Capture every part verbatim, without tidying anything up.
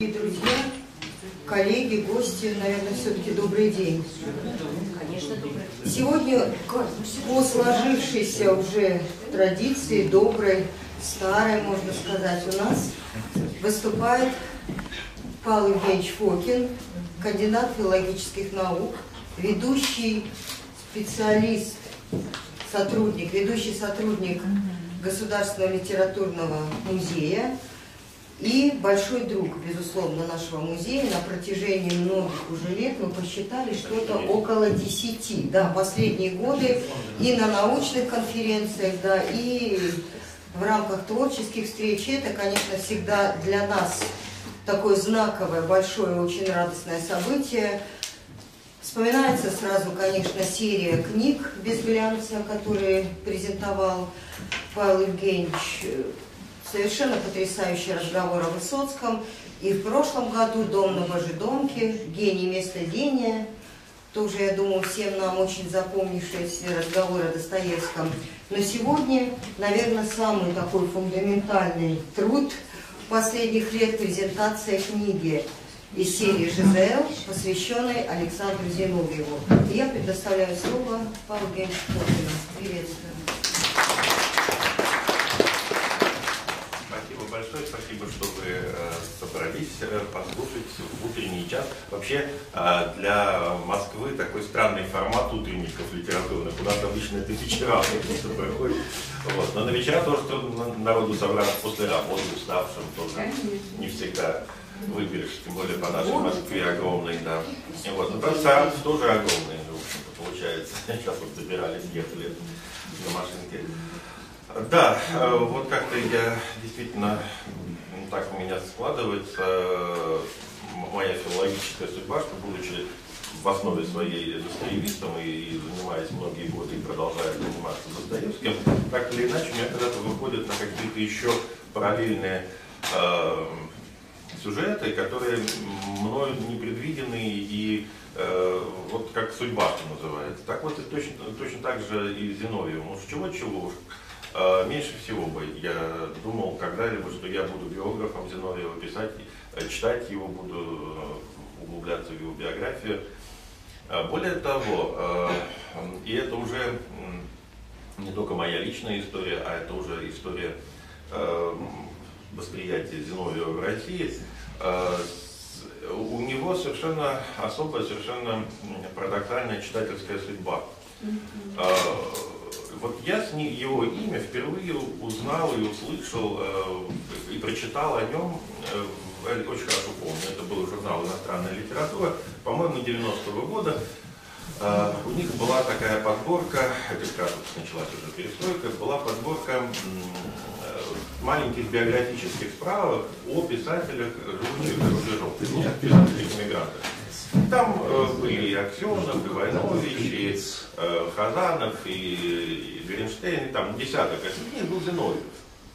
Друзья, коллеги, гости, наверное, все-таки добрый день. Конечно, добрый. Сегодня по сложившейся уже традиции, доброй, старой, можно сказать, у нас выступает Павел Евгеньевич Фокин, кандидат филологических наук, ведущий специалист, сотрудник, ведущий сотрудник Государственного литературного музея и большой друг, безусловно, нашего музея. На протяжении многих уже лет мы посчитали что-то около десяти, да, последние годы и на научных конференциях, да, и в рамках творческих встреч. Это, конечно, всегда для нас такое знаковое, большое, очень радостное событие. Вспоминается сразу, конечно, серия книг без глянца, которые презентовал Павел Евгеньевич. Совершенно потрясающий разговор о Высоцком. И в прошлом году «Дом на Божедомке», «Гений место гения». Тоже, я думаю, всем нам очень запомнившийся разговор о Достоевском. Но сегодня, наверное, самый такой фундаментальный труд последних лет — презентация книги из серии «Жизель», посвященной Александру Зиновьеву. И я предоставляю слово Павлу Евгеньевичу Фокину. Приветствую. Спасибо большое, спасибо, что вы э, собрались э, послушать в утренний час. Вообще э, для Москвы такой странный формат утренников литературных. У нас обычно это вечера просто проходит. Вот. Но на вечера тоже народу собраться после работы, уставшим, тоже не всегда выберешь, тем более по нашей Москве огромной, да. И вот. Ну, правда, Саратов тоже огромный, в общем-то, получается. Сейчас вот добирались, ехали на машинке. Да, вот как-то я действительно, так у меня складывается моя филологическая судьба, что, будучи в основе своей достоевистом и занимаясь многие годы и продолжая заниматься Достоевским, так или иначе у меня когда-то выходят на какие-то еще параллельные э, сюжеты, которые мною непредвидены и э, вот как судьба, что называется. Так вот и точно, точно так же и Зиновьев. Может, чего-чего уж. Uh, меньше всего бы я думал когда-либо, что я буду биографом Зиновьева, писать, читать его, буду uh, углубляться в его биографию. Uh, более того, uh, и это уже не только моя личная история, а это уже история uh, восприятия Зиновьева в России. Uh, у него совершенно особая, совершенно парадоксальная читательская судьба. Uh, Вот я с ним, его имя впервые узнал и услышал, э, и прочитал о нем, э, очень хорошо помню, это был журнал «Иностранная литература», по-моему, девяностого года. Э, у них была такая подборка, это как раз началась уже перестройка, была подборка э, маленьких биографических справок о писателях, живущих за рубежом, писателях-иммигрантах. Там э, были и Аксенов, и Войнович, и э, Хазанов, и, и Бернштейн, и там десяток, а среди них был Зиновьев.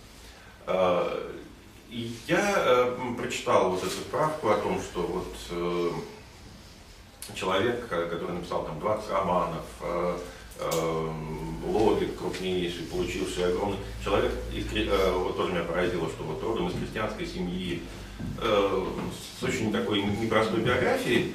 Э, и я э, прочитал вот эту справку о том, что вот э, человек, который написал там двадцать романов, э, э, логик крупнейший, получивший огромный человек, из, э, вот тоже меня поразило, что вот родом из крестьянской семьи, с очень такой непростой биографией,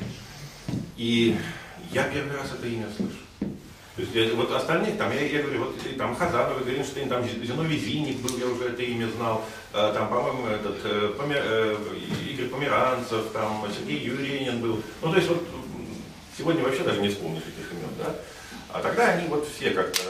и я первый раз это имя слышу. То есть я, вот остальных, там, я, я говорю, вот там Хазанов, Гринштейн, там Зиновий Винник был, я уже это имя знал, там, по-моему, этот, Помер, Игорь Померанцев, там, Сергей Юренин был. Ну, то есть вот сегодня вообще даже не вспомнишь этих имен, да? А тогда они вот все как-то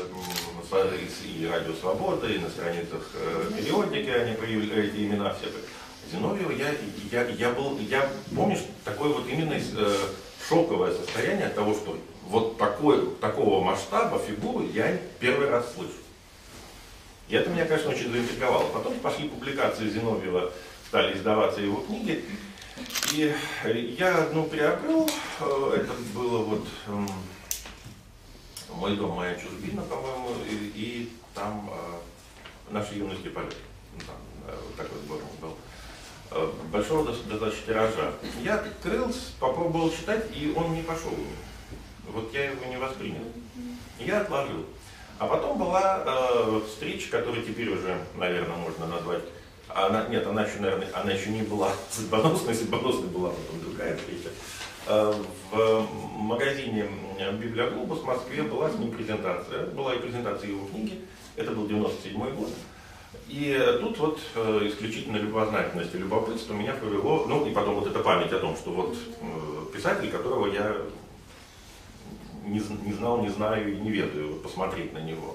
и Радио Свобода, и на страницах периодики они появились, эти имена все. Зиновьева, я, я, я был, я помню, такое вот именно э, шоковое состояние от того, что вот такой, такого масштаба фигуру я первый раз слышу. И это меня, конечно, очень заинтриговало. Потом пошли публикации Зиновьева, стали издаваться его книги. И я одну приобрел, э, это было вот э, «Мой дом, моя чужбина», по-моему, и, и там э, «Наши юности полеты». Там э, вот такой сборник был. Большого достаточно тиража. Я открыл, попробовал читать, и он не пошел у меня. Вот я его не воспринял. Я отложил. А потом была э, встреча, которую теперь уже, наверное, можно назвать она, нет, она еще, наверное, она еще не была судьбоносной, судьбоносной была потом другая встреча. В магазине «Библиоглобус» в Москве была с ним презентация, была и презентация его книги, это был девяносто седьмой год. И тут вот исключительно любознательность и любопытство меня повело, ну и потом вот эта память о том, что вот писатель, которого я не, не знал, не знаю и не ведаю, вот посмотреть на него.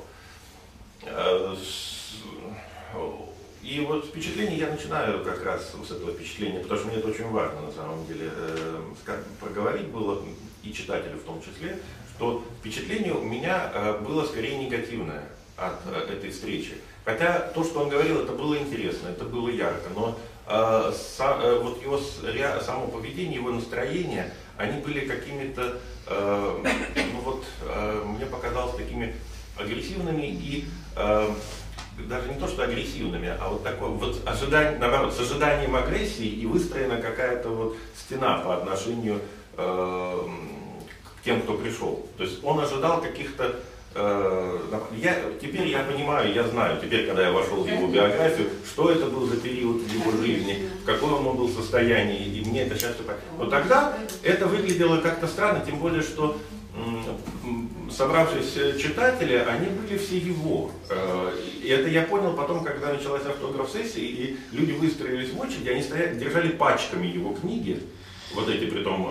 И вот впечатление я начинаю как раз с этого впечатления, потому что мне это очень важно на самом деле э, проговорить было, и читателю в том числе, что впечатление у меня э, было скорее негативное от э, этой встречи. Хотя то, что он говорил, это было интересно, это было ярко, но э, са, э, вот его ре, само поведение, его настроение, они были какими-то, э, ну вот, э, мне показалось такими агрессивными и э, даже не то, что агрессивными, а вот такое вот ожидание, наоборот, с ожиданием агрессии и выстроена какая-то вот стена по отношению э, к тем, кто пришел. То есть он ожидал каких-то, э, я, теперь я понимаю, я знаю, теперь, когда я вошел в его биографию, что это был за период в его жизни, в каком он был состоянии, и мне это сейчас все понятно. Но тогда это выглядело как-то странно, тем более, что собравшиеся читатели, они были все его. И это я понял потом, когда началась автограф-сессия, и люди выстроились в очереди, они стояли, держали пачками его книги, вот эти, притом,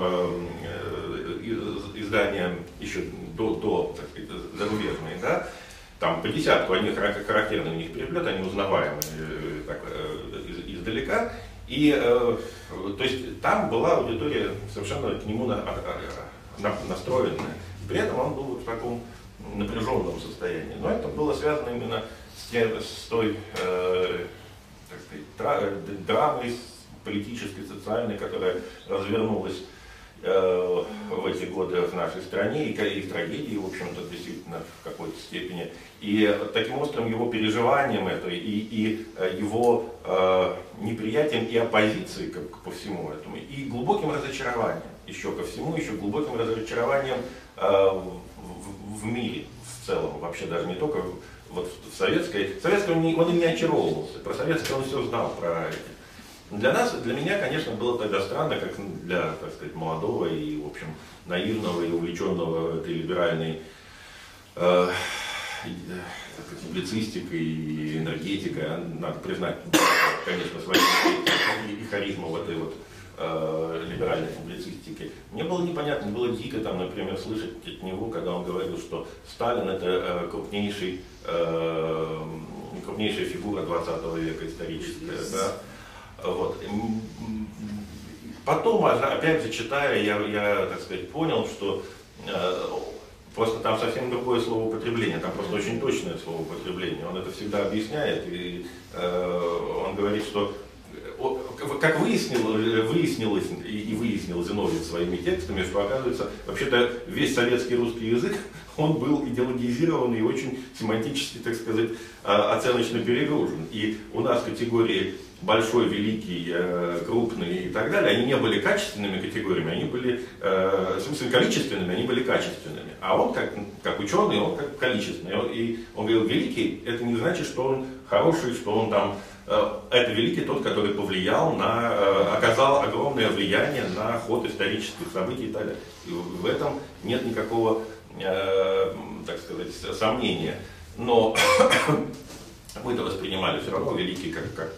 издания еще до, до так сказать, зарубежные, да, там по десятку, они характерны, у них переплет, они узнаваемые так, издалека. И, то есть, там была аудитория совершенно к нему на, на, настроенная. При этом он был вот в таком напряженном состоянии. Но это было связано именно с, тем, с той э, так сказать, драмой политической, социальной, которая развернулась э, в эти годы в нашей стране, и, и трагедии, в общем-то, действительно, в какой-то степени. И таким острым его переживанием это, и, и его э, неприятием и оппозицией ко, по всему этому, и глубоким разочарованием, еще ко всему, еще глубоким разочарованием В, в мире в целом, вообще даже не только вот в советской. В советской он, не, он и не очаровывался, про советский он все знал, про эти. Для нас, для меня, конечно, было тогда странно, как для, так сказать, молодого и, в общем, наивного и увлеченного этой либеральной э, публицистикой и энергетикой. Надо признать, конечно, свою и харизму в этой вот либеральной публицистики. Мне было непонятно, было дико там, например, слышать от него, когда он говорил, что Сталин это крупнейший, крупнейшая фигура двадцатого века историческая. Да? Вот. Потом, опять же, читая, я, я, так сказать, понял, что просто там совсем другое словоупотребление, там просто очень точное словоупотребление. Он это всегда объясняет, и он говорит, что как выяснилось, выяснилось и выяснил Зиновьев своими текстами, что, оказывается, вообще-то весь советский русский язык, он был идеологизирован и очень семантически, так сказать, оценочно перегружен. И у нас категории большой, великий, крупный и так далее, они не были качественными категориями, они были, в смысле, количественными, они были качественными. А он, как, как ученый, он как количественный. И он говорил, великий, это не значит, что он хороший, что он там... Это великий тот, который повлиял на, оказал огромное влияние на ход исторических событий и так далее. И в этом нет никакого, так сказать, сомнения. Но мы это воспринимали все равно великий как, как,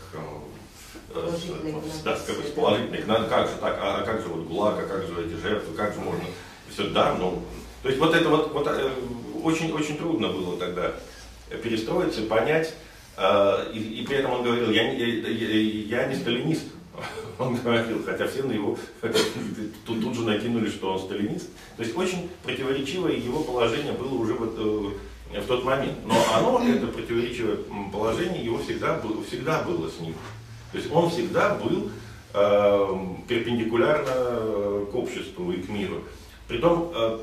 с, да, как с положительных. Как же так, а как же вот ГУЛАГ, а как же эти жертвы, как же можно все, да, ну, то есть вот это вот, вот очень, очень трудно было тогда перестроиться, понять. И, и при этом он говорил, я, я, я не сталинист, он говорил, хотя все на его тут, тут же накинули, что он сталинист. То есть очень противоречивое его положение было уже вот, в тот момент. Но оно, это противоречивое положение, его всегда, всегда было с ним. То есть он всегда был э, перпендикулярно к обществу и к миру. Притом э,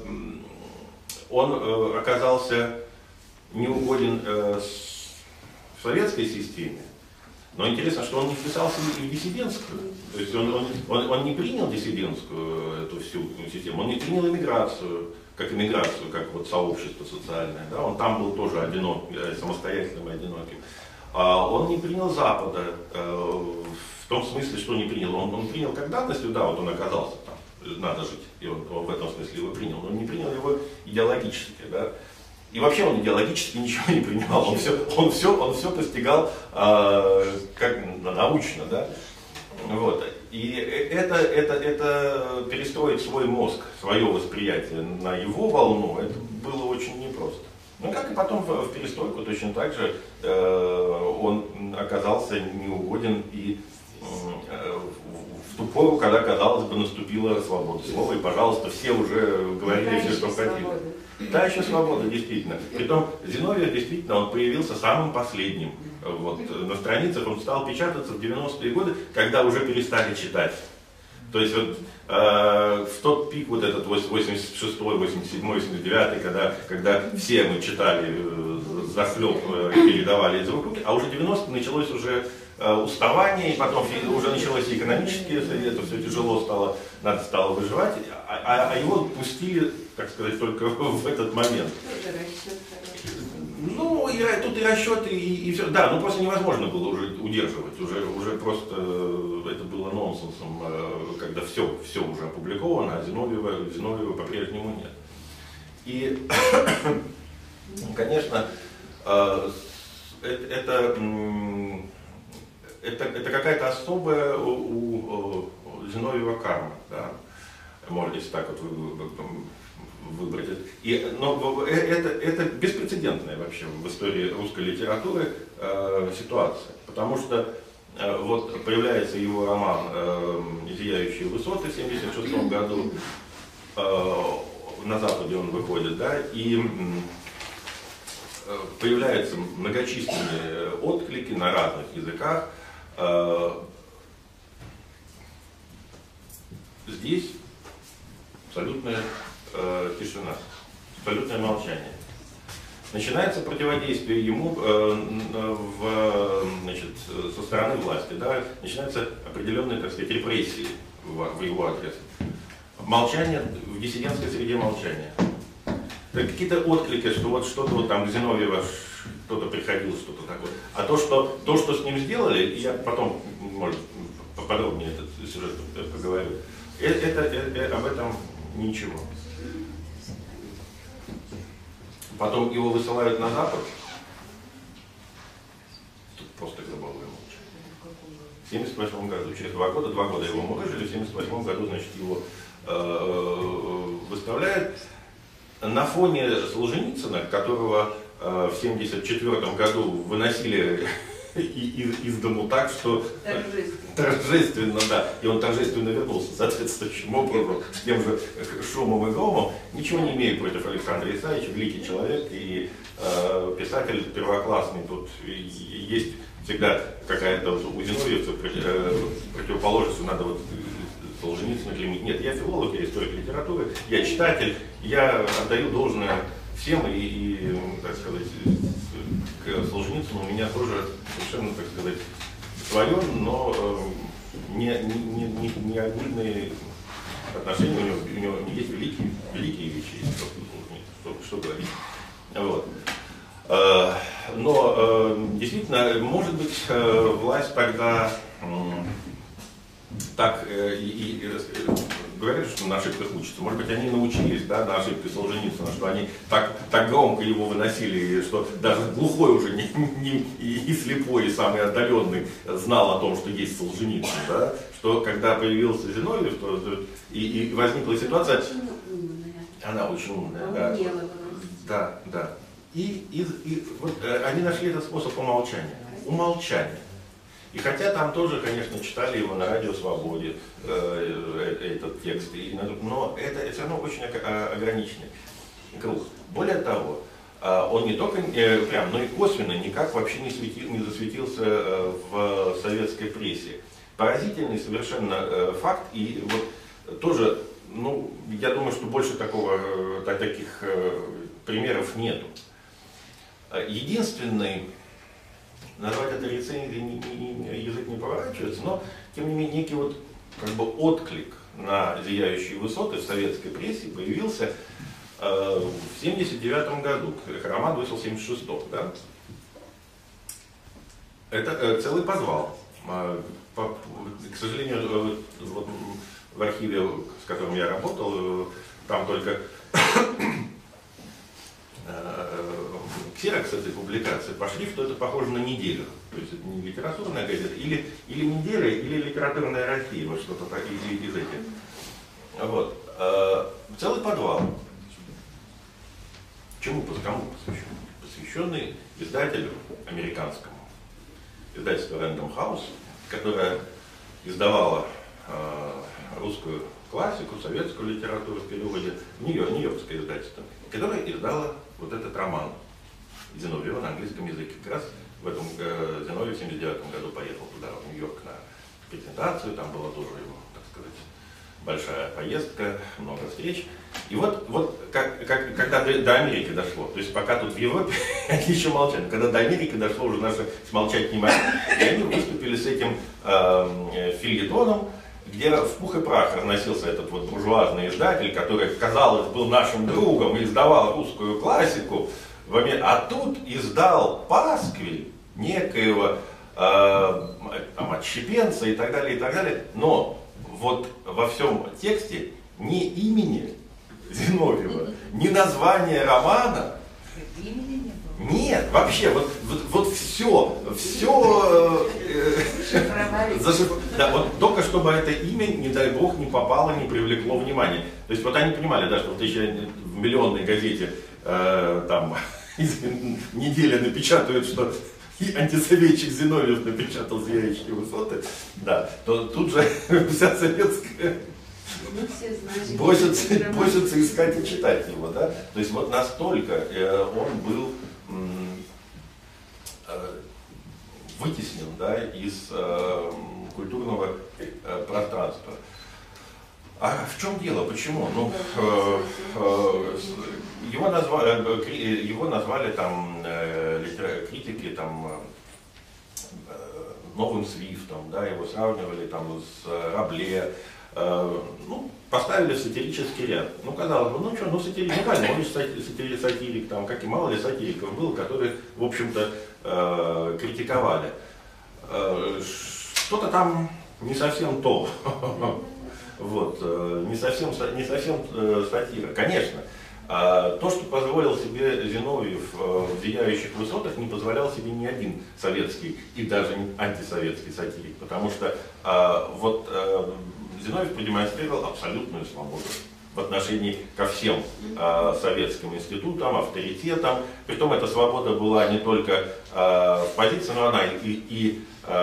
он э, оказался неугоден э, с в советской системе, но интересно, что он не вписался в диссидентскую, то есть он, он, он, он не принял диссидентскую эту всю систему, он не принял иммиграцию, как иммиграцию, как вот сообщество социальное, да? Он там был тоже одинок, самостоятельным и одиноким, он не принял Запада, в том смысле, что не принял. Он, он принял как данность, да, вот он оказался там, надо жить, и он, он в этом смысле его принял, но он не принял его идеологически, да. И вообще он идеологически ничего не принимал, он все, он все, он все постигал э, как научно, да. Вот. И это, это, это перестроить свой мозг, свое восприятие на его волну, это было очень непросто. Ну, как и потом в, в перестройку точно так же э, он оказался неугоден и э, в ту пору, когда, казалось бы, наступила свобода слова, и, пожалуйста, все уже говорили все, что хотели. Да, еще свобода, действительно. Притом Зиновьев, действительно, он появился самым последним. Вот, на страницах он стал печататься в девяностые годы, когда уже перестали читать. То есть вот э, в тот пик, вот этот восемьдесят шестой, восемьдесят седьмой, восемьдесят девятый, когда, когда все мы читали э, захлеб, э, передавали из рук в руки, а уже девяностые началось уже э, уставание, и потом уже началось экономические, это все тяжело стало, надо стало выживать, а, а, а его пустили, так сказать, только в этот момент. Ну, и, тут и расчеты, и, и все. Да, ну просто невозможно было уже удерживать. Уже, уже просто это было нонсенсом, когда все, все уже опубликовано, а Зиновьева, Зиновьева по-прежнему нет. И, конечно, это, это, это, это какая-то особая у, у Зиновьева карма, да? Можно, если так вот выбрать. И, но это, это беспрецедентная вообще в истории русской литературы э, ситуация, потому что э, вот появляется его роман э, «Зияющие высоты» в семьдесят шестом году, э, на Западе он выходит, да, и э, появляются многочисленные отклики на разных языках. Э, здесь абсолютная тишина, абсолютное молчание. Начинается противодействие ему э, в, значит, со стороны власти, да, начинаются определенные, так сказать, репрессии в, в его адрес. Молчание в диссидентской среде, молчания. Какие-то отклики, что вот что-то вот там Зиновьева, кто-то приходил, что-то такое. А то, что, то, что с ним сделали, я потом, может, поподробнее этот сюжет поговорю, это, это, это, об этом ничего. Потом его высылают на Запад. Тут просто гробовое молчание. В семьдесят восьмом году, через два года, два года его мурыжили, в семьдесят восьмом году, значит, его э, выставляют. На фоне Солженицына, которого э, в семьдесят четвёртом году выносили из, из дому так, что торжественно. торжественно, да, и он торжественно вернулся соответствующим образом, с тем же шумом и громом. Ничего не имею против Александра Исаевича, великий человек и э, писатель первоклассный. Тут есть всегда какая-то вот, у зиновьевцев э, противоположность, надо вот Солженицына клеймить. Нет, я филолог, я историк литературы, я читатель, я отдаю должное всем, и, и так сказать, к Солженицыну у меня тоже совершенно, так сказать, свое, но э, не, не, не, не обидные отношения, у него, у него есть великие, великие вещи, что, что говорить. Вот. Э, но э, действительно, может быть, э, власть тогда э, так э, и, и э, говорят, что на ошибках учатся. Может быть, они научились, да, на ошибке Солженицына, что они так, так громко его выносили, что даже глухой уже не, не, и, и слепой, и самый отдаленный знал о том, что есть Солженицын, да, что когда появился Зиновьев, то, то, и, и возникла ситуация, очень умная. Она очень умная, да, да, да. И, и, и вот, э, они нашли этот способ умолчания, умолчания. И хотя там тоже, конечно, читали его на Радио Свободе, э, этот текст, и, но это все равно очень ограниченный круг. Более того, он не только э, прям, но и косвенно никак вообще не, светил, не засветился э, в советской прессе. Поразительный совершенно э, факт, и вот тоже, ну, я думаю, что больше такого, э, таких э, примеров нету. Единственный, назвать это рецензией, не, не, язык не поворачивается, но, тем не менее, некий вот как бы отклик на «Зияющие высоты» в советской прессе появился э, в семьдесят девятом году. Роман вышел в семьдесят шестом, да? Это э, целый подвал. Э, по, к сожалению, э, вот, в архиве, с которым я работал, э, там только ксерокс этой публикации по шрифту это похоже на неделю. То есть это не литературная газета, или, или неделя, или литературная Россия, вот что-то так из, из этих. Вот. Э, целый подвал. Чему, кому посвящен? Посвященный издателю американскому. Издательство Random House, которое издавало э, русскую классику, советскую литературу в переводе, Нью-Йорк, нью-йоркское издательство, которое издало вот этот роман Зиновьева на английском языке. Как раз в этом э, Зиновьев в семьдесят девятом году поехал туда, в Нью-Йорк, на презентацию, там была тоже его, так сказать, большая поездка, много встреч. И вот, вот как, как, когда до, до Америки дошло, то есть пока тут в Европе они еще молчали, когда до Америки дошло, уже наши смолчать не могли, и они выступили с этим э, фельетоном, где в пух и прах разносился этот вот буржуазный издатель, который, казалось, был нашим другом и издавал русскую классику, в Амер... а тут издал пасквиль некоего э, там, отщепенца и так далее, и так далее, но вот во всем тексте ни имени Зиновьева, ни названия романа, нет, вообще, вот, вот, вот все, все, э, зашиф... да, вот только чтобы это имя, не дай бог, не попало, не привлекло внимания. То есть вот они понимали, да, что вот еще в миллионной газете э, там неделя напечатают, что и антисоветчик Зиновьев напечатал «Зияющие высоты», да, то тут же вся советская бросится, бросится искать и читать его, да. То есть вот настолько э, он был вытеснен, да, из э, культурного э, пространства. А в чем дело? Почему? Ну, э, э, его, назвали, его назвали там э, критики там, э, новым Свифтом, да, его сравнивали там с Рабле, э, ну, поставили в сатирический ряд. Ну, казалось бы, ну что, ну сатирик, ну правильно, он же сатирик, сатирик, там, как и мало ли сатириков было, которые, в общем-то, э, критиковали. Э, что-то там не совсем то. Вот, не совсем, не совсем сатира. Конечно, то, что позволил себе Зиновьев в «Зияющих высотах», не позволял себе ни один советский и даже антисоветский сатирик, потому что вот Зиновьев продемонстрировал абсолютную свободу в отношении ко всем советским институтам, авторитетам. Притом эта свобода была не только в позиции, но она и, и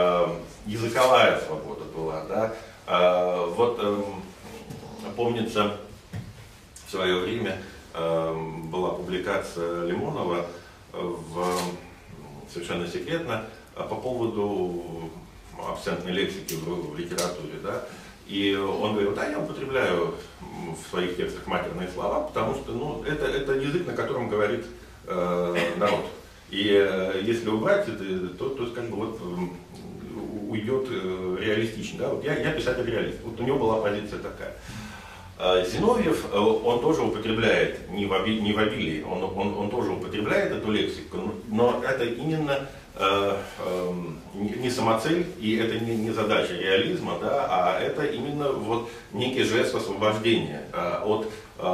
языковая свобода была, да. Uh, вот uh, помнится, в свое время uh, была публикация Лимонова в, совершенно секретно по поводу абсентной лексики в, в литературе, да, и он говорил, да, я употребляю в своих текстах матерные слова, потому что, ну, это, это язык, на котором говорит uh, народ, и uh, если убрать это, то, то как бы вот уйдет э, реалистично. Да? Вот я, я писатель-реалист. Вот у него была позиция такая. Э, Зиновьев, э, он тоже употребляет, не в, оби, не в обилии, он, он, он тоже употребляет эту лексику, но это именно э, э, не самоцель, и это не, не задача реализма, да, а это именно вот некий жест освобождения э, от, э,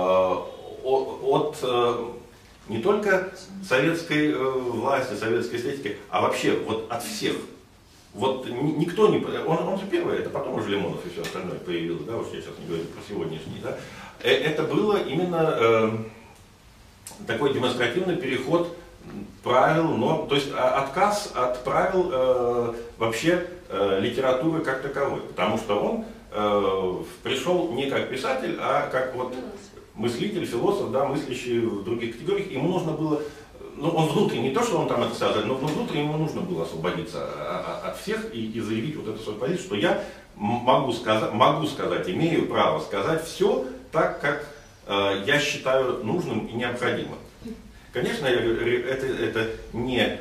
от, от э, не только советской э, власти, советской эстетики, а вообще вот от всех. Вот никто не... Он, он же первый, это потом уже Лимонов и все остальное появилось, да, уж я сейчас не говорю про сегодняшний, да. Это было именно э, такой демонстративный переход правил, но, то есть отказ от правил э, вообще э, литературы как таковой, потому что он э, пришел не как писатель, а как вот мыслитель, философ, да, мыслящий в других категориях, ему нужно было... Ну, он внутренне, не то, что он там это сказал, но внутренне ему нужно было освободиться от всех и, и заявить вот эту свою позицию, что я могу сказать, могу сказать, имею право сказать все так, как э, я считаю нужным и необходимым. Конечно, это, это не,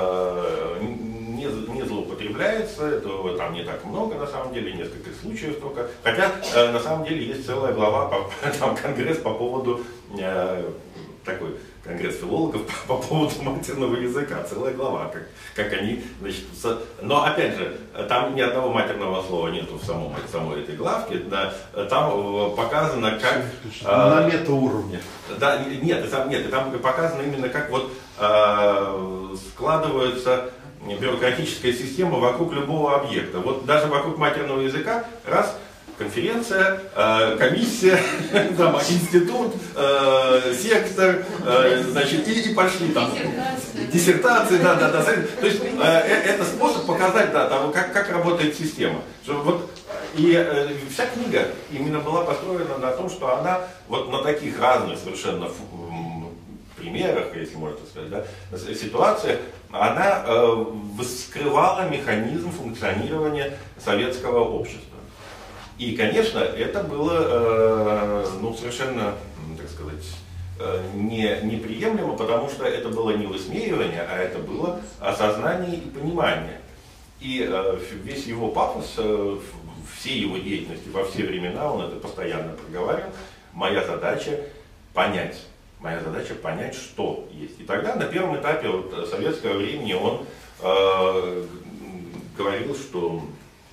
э, не, не злоупотребляется, этого там не так много на самом деле, несколько случаев только. Хотя э, на самом деле есть целая глава, по, там, Конгресс по поводу... Э, такой конгресс филологов по, по поводу матерного языка, целая глава, как, как они, значит, со... но опять же, там ни одного матерного слова нету в самом, в самой этой главке, да, там показано, как... На метауровне. Да, нет, там, нет, там показано именно, как вот э, складывается бюрократическая система вокруг любого объекта. Вот даже вокруг матерного языка, раз, конференция, э, комиссия, там, институт, э, сектор, э, значит, и, и пошли там. Диссертации, да, да, да. То есть э, это способ показать, да, там, как, как работает система. Что вот, и э, вся книга именно была построена на том, что она вот на таких разных совершенно примерах, если можно так сказать, да, ситуациях, она э, вскрывала механизм функционирования советского общества. И, конечно, это было э, ну, совершенно, так сказать, э, не, неприемлемо, потому что это было не высмеивание, а это было осознание и понимание. И э, весь его пафос, э, всей его деятельности во все времена, он это постоянно проговаривал, моя задача понять. Моя задача понять, что есть. И тогда на первом этапе вот, советского времени он э, говорил, что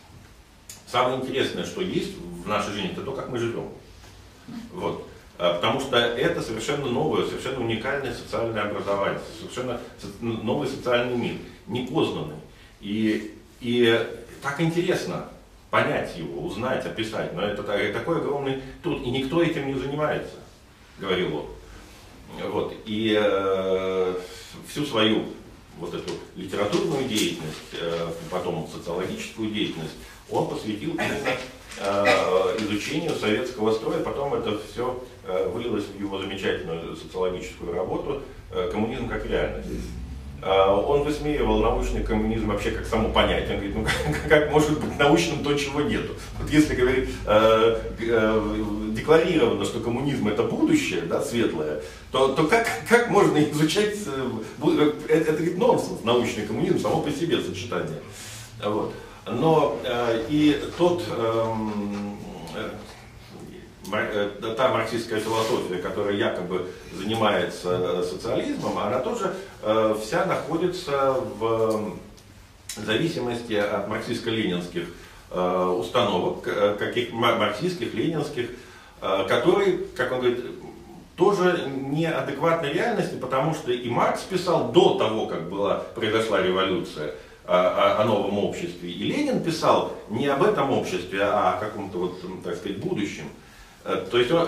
самое интересное, что есть в нашей жизни, это то, как мы живем. Вот. Потому что это совершенно новое, совершенно уникальное социальное образование, совершенно новый социальный мир, непознанный. И, и так интересно понять его, узнать, описать. Но это такой огромный труд. И никто этим не занимается, говорил он. Вот. И э, всю свою вот эту литературную деятельность, э, потом социологическую деятельность, он посвятил именно э, изучению советского строя. Потом это все э, вылилось в его замечательную социологическую работу э, «Коммунизм как реальность». Э, он высмеивал научный коммунизм вообще как само понятие. Он говорит, ну как, как может быть научным то, чего нету? Вот если говорит, э, э, декларировано, что коммунизм это будущее, да, светлое, то, то как, как можно изучать, это, это говорит, нонсенс, научный коммунизм, само по себе сочетание. Вот. Но э, и тот, э, э, та марксистская философия, которая якобы занимается социализмом, она тоже э, вся находится в зависимости от марксистско-ленинских э, установок, каких марксистских, ленинских, э, которые, как он говорит, тоже неадекватной реальности, потому что и Маркс писал до того, как была, произошла революция, о, о новом обществе, и Ленин писал не об этом обществе, а о каком-то, вот, так сказать, будущем. То есть он,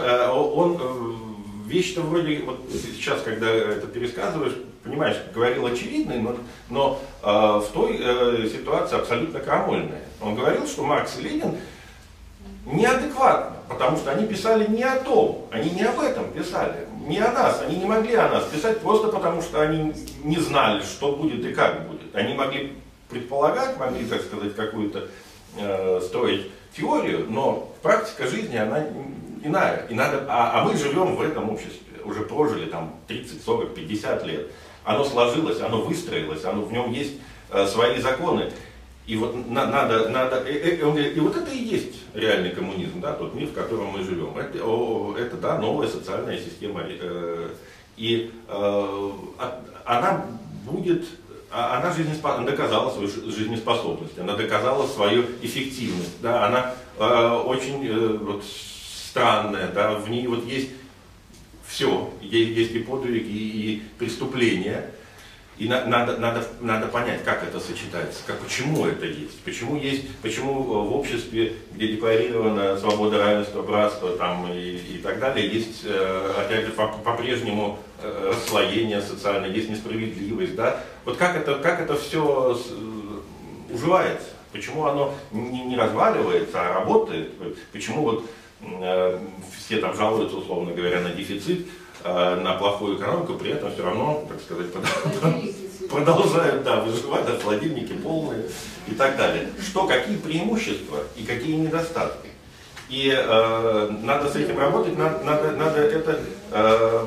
он вещь-то вроде, вот сейчас, когда это пересказываешь, понимаешь, говорил очевидный, но, но в той ситуации абсолютно крамольная. Он говорил, что Маркс и Ленин неадекватно, потому что они писали не о том, они не об этом писали, не о нас, они не могли о нас писать просто потому, что они не знали, что будет и как будет. Они могли предполагать, могли, так сказать, какую-то э, строить теорию, но практика жизни, она иная. И надо, а, а мы живем в этом обществе, уже прожили там тридцать, сорок, пятьдесят лет. Оно сложилось, оно выстроилось, оно, в нем есть э, свои законы. И вот на, надо, надо, и, и, и, и вот это и есть реальный коммунизм, да, тот мир, в котором мы живем. Это, о, это да, новая социальная система. Э, и э, она будет, она жизнеспо, доказала свою жизнеспособность, она доказала свою эффективность, да, она э, очень э, вот, странная, да, в ней вот есть все, есть, есть и подвиги, и преступления. И на, надо, надо, надо понять, как это сочетается, как, почему это есть, почему есть, почему в обществе, где декларирована свобода, равенство, братство там, и, и так далее, есть, опять же, по-прежнему расслоение социальное, есть несправедливость, да? Вот как это, как это все уживается, почему оно не, не разваливается, а работает, почему вот э, все там жалуются, условно говоря, на дефицит, на плохую экономику, при этом все равно, так сказать, продолжают, да, выживать, да, холодильники полные и так далее. Что, какие преимущества и какие недостатки. И э, надо с этим работать, надо, надо, надо это э,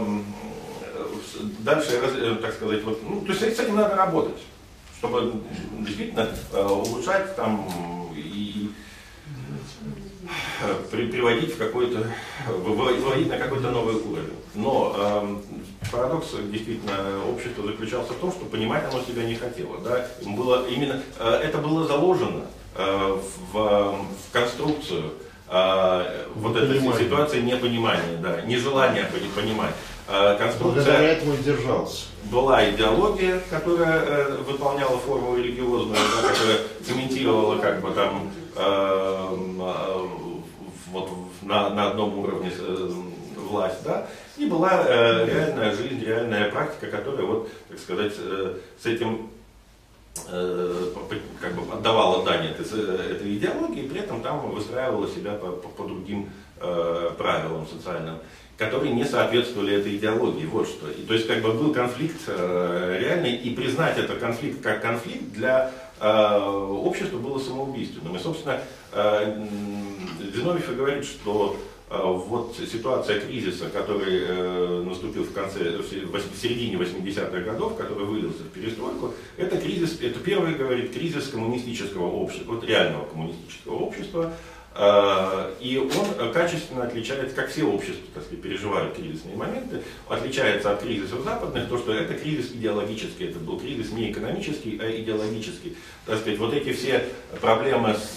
дальше, так сказать, вот, ну, то есть с этим надо работать, чтобы действительно э, улучшать там и при, приводить в какой-то, выводить на какой-то новый уровень. Но э, парадокс действительно общества заключался в том, что понимать оно себя не хотело. Да? Им было именно, э, это было заложено э, в, в конструкцию э, вот этой ситуации непонимания, да, нежелания понимать. Э, конструкция Благодаря этому и держался. Была идеология, которая э, выполняла форму религиозную, да, которая комментировала как бы там э, э, вот на, на одном уровне э, власть, да, и была э, реальная жизнь, реальная практика, которая вот, так сказать, э, с этим э, как бы отдавала дань этой, этой идеологии, и при этом там выстраивала себя по, по, по другим э, правилам социальным, которые не соответствовали этой идеологии, вот что. И, то есть как бы был конфликт э, реальный, и признать этот конфликт как конфликт для э, общества было самоубийственным. И, собственно, э, Зиновьев и говорит, что э, вот ситуация кризиса, который э, наступил в конце, в середине восьмидесятых годов, который вылился в перестройку, это кризис, это первый, говорит, кризис коммунистического общества, вот реального коммунистического общества. И он качественно отличается, как все общества, так сказать, переживают кризисные моменты, отличается от кризисов западных, то, что это кризис идеологический, это был кризис не экономический, а идеологический. Так сказать, вот эти все проблемы с,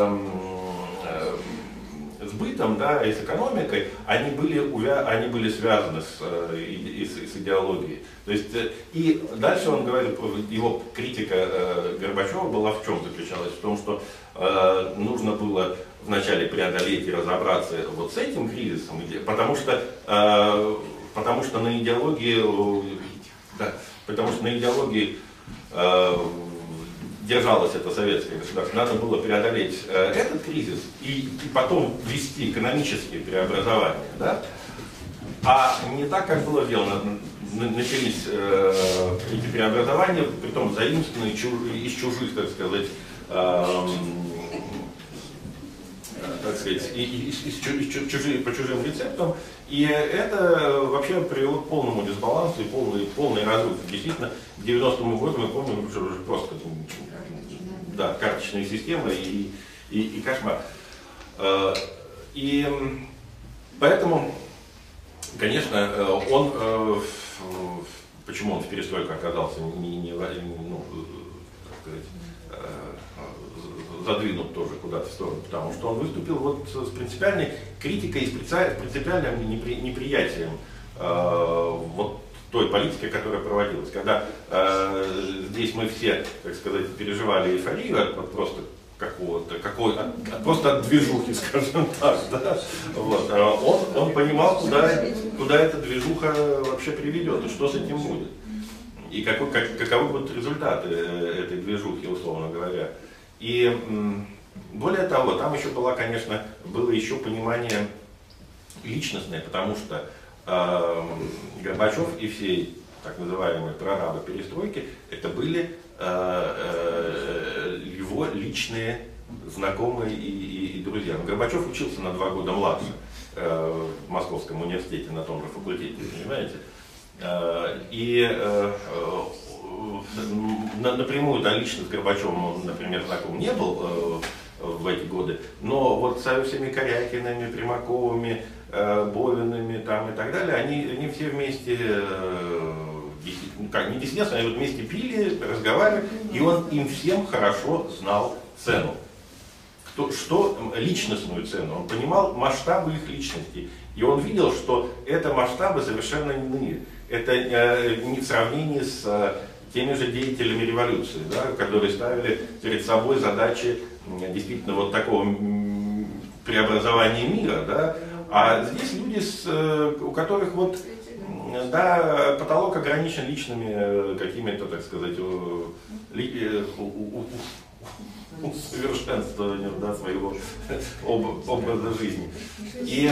с бытом, да, и с экономикой, они были, они были связаны с, и, с, с идеологией. То есть, и дальше он говорит, его критика Горбачева была в чем заключалась? В том, что э, нужно было вначале преодолеть и разобраться вот с этим кризисом, потому что, э, потому что на идеологии, да, потому что на идеологии э, держалось это советское государство. Надо было преодолеть э, этот кризис и, и потом ввести экономические преобразования, да? А не так, как было сделано. Начались э, эти преобразования, притом заимствованные чуж, из чужих, так сказать, э, так сказать, из, из, из чужих, по чужим рецептам. И это вообще привело к полному дисбалансу и полной, полной разрухе. Действительно, к девяностому году, мы помним, уже, уже просто да, карточные системы и, и, и кошмар. Э, и поэтому, конечно, он, э, почему он в перестройку оказался не, не, ну, как сказать, э, задвинут тоже куда-то в сторону, потому что он выступил вот с принципиальной критикой и с принципиальным непри, неприятием э, вот той политики, которая проводилась. Когда э, здесь мы все, так сказать, переживали эйфорию от, от просто какого-то, какой, от, от, просто от движухи, скажем так, да? Вот. Он, он понимал, куда, куда эта движуха вообще приведет, и что с этим будет. И какой, как, каковы будут результаты этой движухи, условно говоря. И более того, там еще была, конечно, было еще понимание личностное, потому что э, Горбачев и все так называемые прорабы перестройки, это были э, э, его личные знакомые и, и, и друзья. Но Горбачев учился на два года младше э, в Московском университете, на том же факультете, понимаете? Э, и э, э, напрямую, да, лично с Горбачевым он, например, знаком не был э, в эти годы, но вот со всеми Корякинами, Примаковыми, э, Бовинами там, и так далее, они, они все вместе, э, ну, как, не десятилетия, они вот вместе пили, разговаривали, и он им всем хорошо знал цену. Кто, что личностную цену, он понимал масштабы их личностей, и он видел, что это масштабы совершенно иные. Это э, не в сравнении с э, теми же деятелями революции, да, которые ставили перед собой задачи э, действительно вот такого м, преобразования мира, да, а здесь люди, с, э, у которых вот, э, да, потолок ограничен личными э, какими-то, так сказать, у, ли, у, у, у, усовершенствованием, да, своего об, образа жизни. И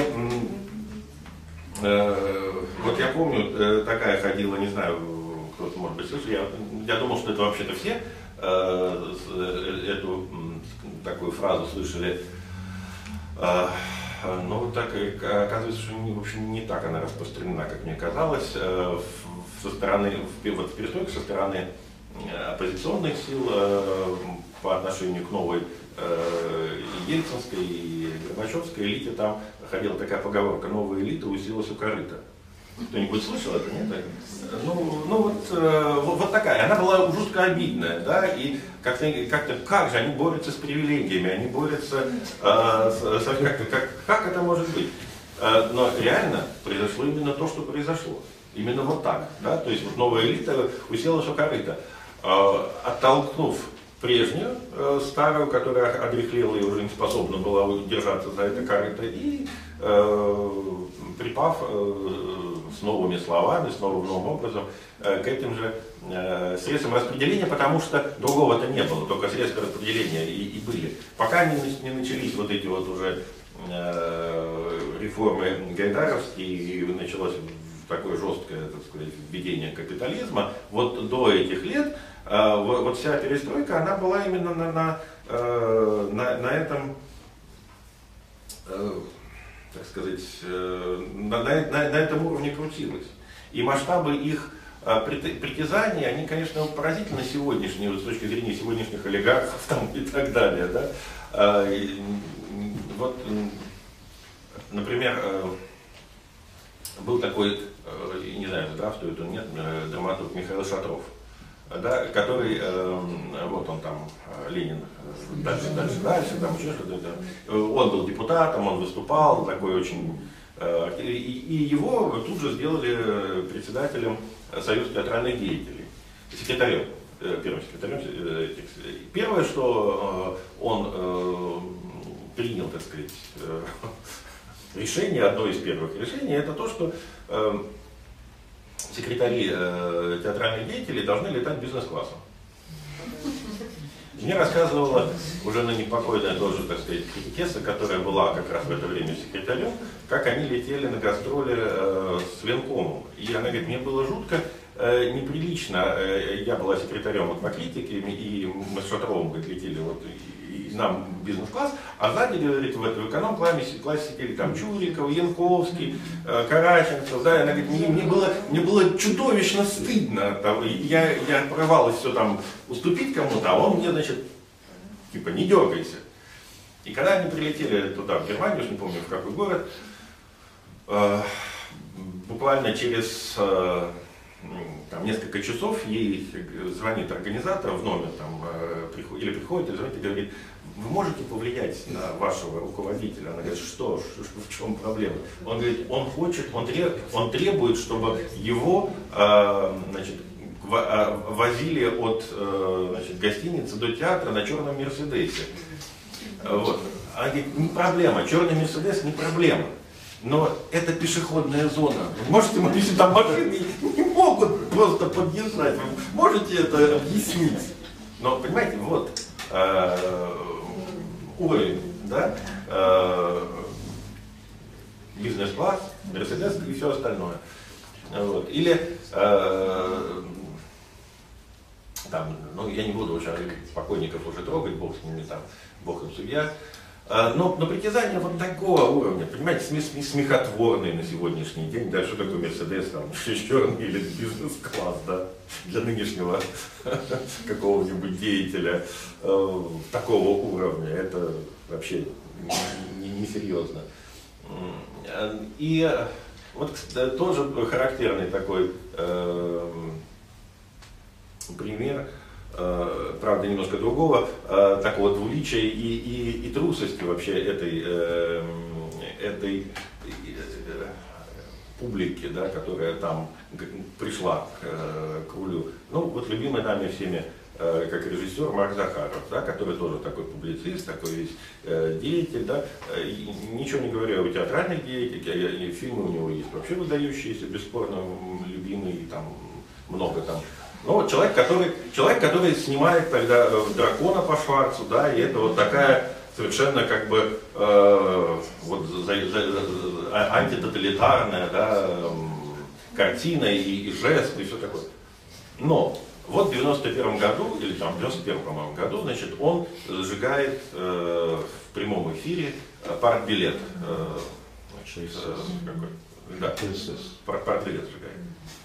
э, вот я помню, э, такая ходила, не знаю, кто-то, может быть, слышал, я, я думал, что это вообще-то все э, эту такую фразу слышали, э, но вот так оказывается, что не, в общем, не так она распространена, как мне казалось, э, со стороны, вот в перестройке со стороны оппозиционных сил э, по отношению к новой э, ельцинской и горбачевской элите там ходила такая поговорка: новая элита уселась у корыта. Кто-нибудь слышал это, нет? Ну, ну вот, э, вот, вот такая. Она была жутко обидная, да, и как-то, как-то, как же они борются с привилегиями, они борются, э, с, с, как, как, как это может быть? Э, но реально произошло именно то, что произошло. Именно вот так, да, то есть вот новая элита уселась у корыта, э, оттолкнув прежнюю, э, старую, которая одряхлела и уже не способна была удержаться за это корыто, и э, припав э, с новыми словами, с новым новым образом э, к этим же э, средствам распределения, потому что другого-то не было, только средства распределения и, и были. Пока не, не начались вот эти вот уже э, реформы гайдаровские, и началось такое жесткое, так сказать, введение капитализма, вот до этих лет э, вот вся перестройка, она была именно на, на, э, на, на этом, э, так сказать, э, на, на, на этом уровне крутилась. И масштабы их э, притязаний, они, конечно, поразительно сегодняшние, вот с точки зрения сегодняшних олигархов там, и так далее. Да? Э, и, вот, например, э, был такой, не знаю, здравствует он, нет, драматург Михаил Шатров, да, который, э, вот он там, Ленин, дальше, дальше, дальше, там еще что-то. Он был депутатом, он выступал, такой очень... Э, и, и его тут же сделали председателем Союза театральных деятелей, секретарем, э, первым секретарем. Э, первое, что э, он э, принял, так сказать, э, решение, одно из первых решений, это то, что э, секретари э, театральных деятелей должны летать бизнес-классом. Мне рассказывала уже ныне покойная тоже, так сказать, критикесса, которая была как раз в это время секретарем, как они летели на гастроли э, с Ленкомом. И она говорит, мне было жутко э, неприлично. Э, я была секретарем вот, по критике, и мы с Шатровым говорит, летели вот, и, и нам бизнес-класс, а сзади, говорит, в, в эконом-классе сидели там Чуриков, Янковский, э, Караченцев, да, и она говорит, мне, мне, было, мне было чудовищно стыдно, там, я, я порывалась все там уступить кому-то, а он мне, значит, типа, не дергайся. И когда они прилетели туда, в Германию, уж не помню в какой город, э, буквально через э, там, несколько часов ей звонит организатор в номер, там, э, приход, или приходит, или звонит и говорит, вы можете повлиять на вашего руководителя? Она говорит, что, в чем проблема? Он говорит, он хочет, он требует, он требует чтобы его э, значит, возили от значит, гостиницы до театра на черном Мерседесе. Вот. Она говорит, не проблема, черный Мерседес не проблема. Но это пешеходная зона. Вы можете, если там машины не могут просто подъезжать, вы можете это объяснить? Но, понимаете, вот э, уровень, да, э, бизнес-класс, Мерседес и все остальное. Вот. Или э, там, ну я не буду уже покойников уже трогать, бог с ними там, бог им судья. Но, но притязания вот такого уровня, понимаете, смехотворные на сегодняшний день, да, что такое Мерседес, там, черный или бизнес-класс, да, для нынешнего какого-нибудь деятеля э, такого уровня, это вообще несерьезно. Не, не И вот тоже характерный такой э, пример, э, правда немножко другого, э, такого двуличия и, и, и трусости вообще этой, э, этой э, публики, да, которая там пришла к, к рулю. Ну вот любимый нами всеми э, как режиссер Марк Захаров, да, который тоже такой публицист, такой весь э, деятель, да, и, ничего не говоря о театральных деятелях, и фильмы у него есть вообще выдающиеся, бесспорно любимые, там много там. Ну, вот человек, который, человек, который снимает тогда «Дракона» по Шварцу, да, и это вот такая совершенно как бы э, вот, за, за, за, антитоталитарная, да, картина и, и жест, и все такое. Но вот в девяносто первом году, или там в девяносто первом, по-моему, году, значит, он сжигает э, в прямом эфире партбилет. Э, значит, э, какой? Да, партбилет сжигает.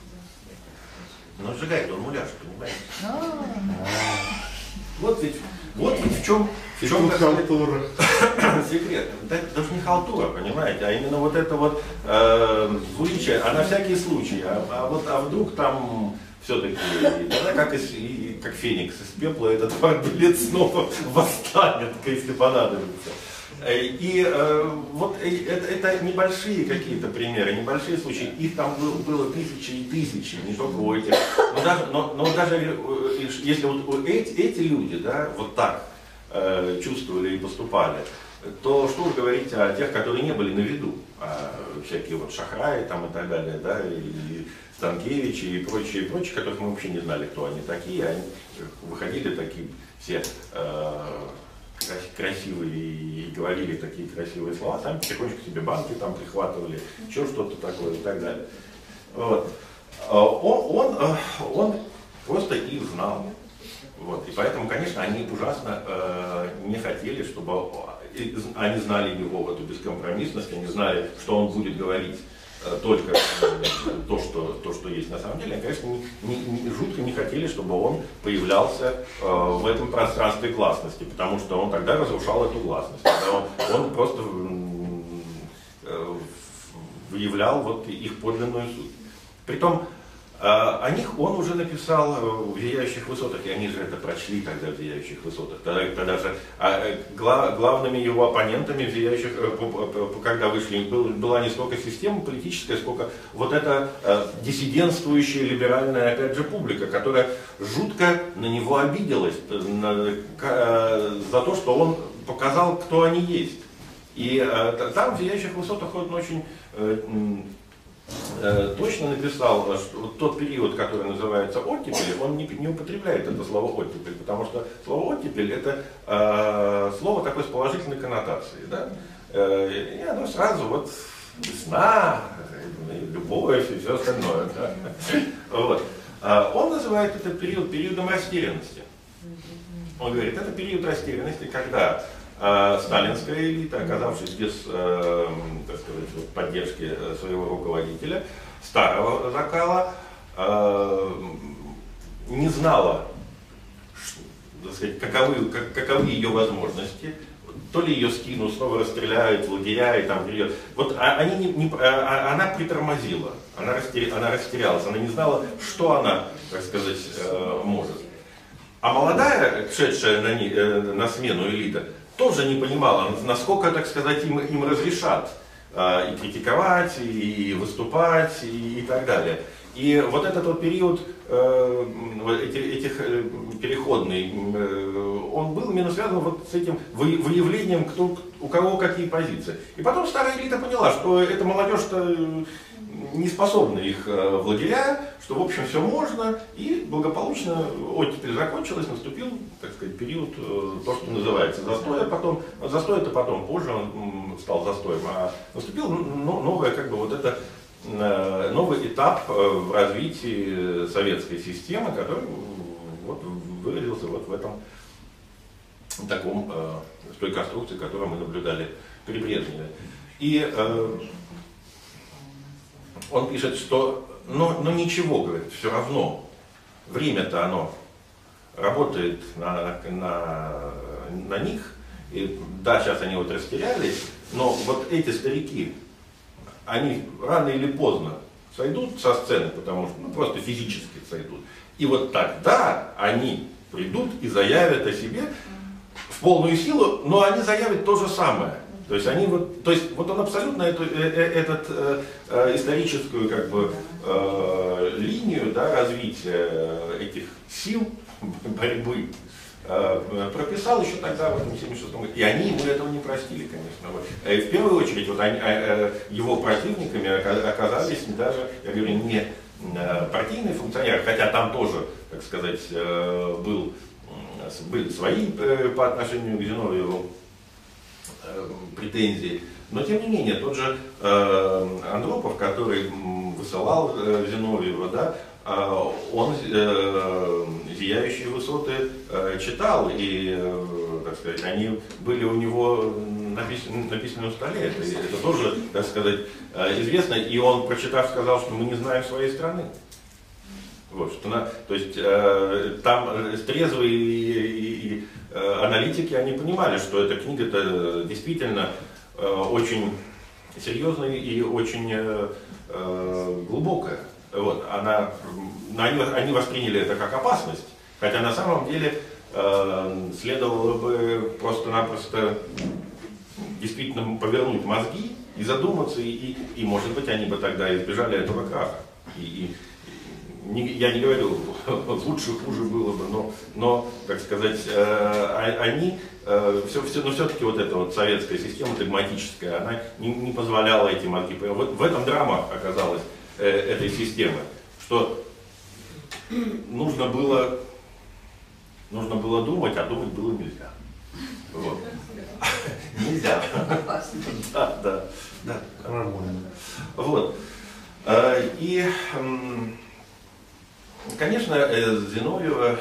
Но сжигает он муляж, понимаете? Вот ведь Вот в чем, в чем так сказать, халтура. секрет. Да, даже не халтура, понимаете, а именно вот это вот э, двуличие, а на всякий случай, а, а вот а вдруг там все-таки, тогда как, из, и, как феникс из пепла, этот билет снова восстанет, если понадобится. И э, вот это, это небольшие какие-то примеры, небольшие случаи, их там было, было тысячи и тысячи, не только у этих. Но даже, но, но даже если вот эти, эти люди, да, вот так э, чувствовали и поступали, то что уж говорить о тех, которые не были на виду, а всякие вот шахраи там и так далее, да, и Станкевичи и прочие, прочие, которых мы вообще не знали, кто они такие, они выходили такие все э, красивые и говорили такие красивые слова, сами потихонечку себе банки там прихватывали, еще что-то такое и так далее. Вот. Он, он, он просто их знал. Вот. И поэтому, конечно, они ужасно э, не хотели, чтобы они знали его эту бескомпромиссность, они знали, что он будет говорить э, только э, то, что, то, что есть на самом деле. Они, конечно, не, не, не, жутко не хотели, чтобы он появлялся э, в этом пространстве гласности, потому что он тогда разрушал эту гласность. Он, он просто э, выявлял вот их подлинную суть. Притом, о них он уже написал в «Зияющих высотах», и они же это прочли тогда в «Зияющих высотах». Тогда, тогда же а, гла, главными его оппонентами в «Зияющих», когда вышли, был, была не столько система политическая, сколько вот эта а, диссидентствующая либеральная, опять же, публика, которая жутко на него обиделась на, а, за то, что он показал, кто они есть. И а, там в «Зияющих высотах» он очень... А, точно написал, что вот тот период, который называется оттепель, он не, не употребляет это слово оттепель, потому что слово оттепель это э, слово такое с положительной коннотацией, да? э, и оно сразу вот весна, любовь и все остальное. Да? Вот. А он называет этот период периодом растерянности. Он говорит, это период растерянности, когда Uh, сталинская элита, оказавшись без uh, так сказать, поддержки своего руководителя, старого закала, uh, не знала, так сказать, каковы, как, каковы ее возможности. То ли ее скинут, снова расстреляют в лагеря и там ее. Вот а, они не, не, а, она притормозила, она, растеря, она растерялась, она не знала, что она, так сказать, uh, может. А молодая, шедшая на, uh, на смену элита, тоже не понимала, насколько, так сказать, им, им разрешат э, и критиковать, и, и выступать, и, и так далее. И вот этот вот период, э, эти, этих э, переходный, э, он был именно связан вот с этим выявлением, кто, у кого какие позиции. И потом старая элита поняла, что эта молодежь-то не способна их в лагеря, что в общем все можно, и благополучно оттепель закончилась, наступил, так сказать, период, то, что называется застой, а потом, застой это потом, позже он стал застоем, а наступил новое, как бы вот это, новый этап в развитии советской системы, который вот выразился вот в этом таком, в той конструкции, которую мы наблюдали при Брежневе. И он пишет, что, но, но ничего, говорит, все равно, время-то оно работает на, на, на них, и да, сейчас они вот растерялись, но вот эти старики, они рано или поздно сойдут со сцены, потому что, ну, просто физически сойдут, и вот тогда они придут и заявят о себе в полную силу, но они заявят то же самое. То есть они вот, то есть вот он абсолютно эту, этот э, э, историческую как бы э, линию, да, развития этих сил борьбы э, прописал еще тогда в этом семьдесят шестом году. И они ему этого не простили, конечно. Вот. И в первую очередь вот они, э, его противниками оказались даже, я говорю, не партийные функционеры, хотя там тоже, так сказать, э, был, были свои э, по отношению к Зиновьеву претензии, но тем не менее тот же э, Андропов, который высылал э, Зиновьева, да, э, он э, «Зияющие высоты» э, читал, и, э, так сказать, они были у него на, пис на письменном столе, это, это тоже, так сказать, э, известно, и он, прочитав, сказал, что мы не знаем своей страны. Вот, что на, то есть э, там трезвый и, и, и э, аналитики, они понимали, что эта книга-то действительно э, очень серьезная и очень э, э, глубокая. Вот, она, они, они восприняли это как опасность, хотя на самом деле э, следовало бы просто-напросто действительно повернуть мозги и задуматься, и, и, и может быть они бы тогда избежали этого краха. И, и, не, я не говорю, лучше, хуже было бы, но, но так сказать, э, они, э, все, все, но все-таки вот эта вот советская система догматическая, она не, не позволяла эти мозги. Вот в этом драма оказалась э, этой системы, что нужно было, нужно было думать, а думать было нельзя. Вот. Нельзя. Да, да, да. Нормально. Вот. И, конечно, Зиновьева,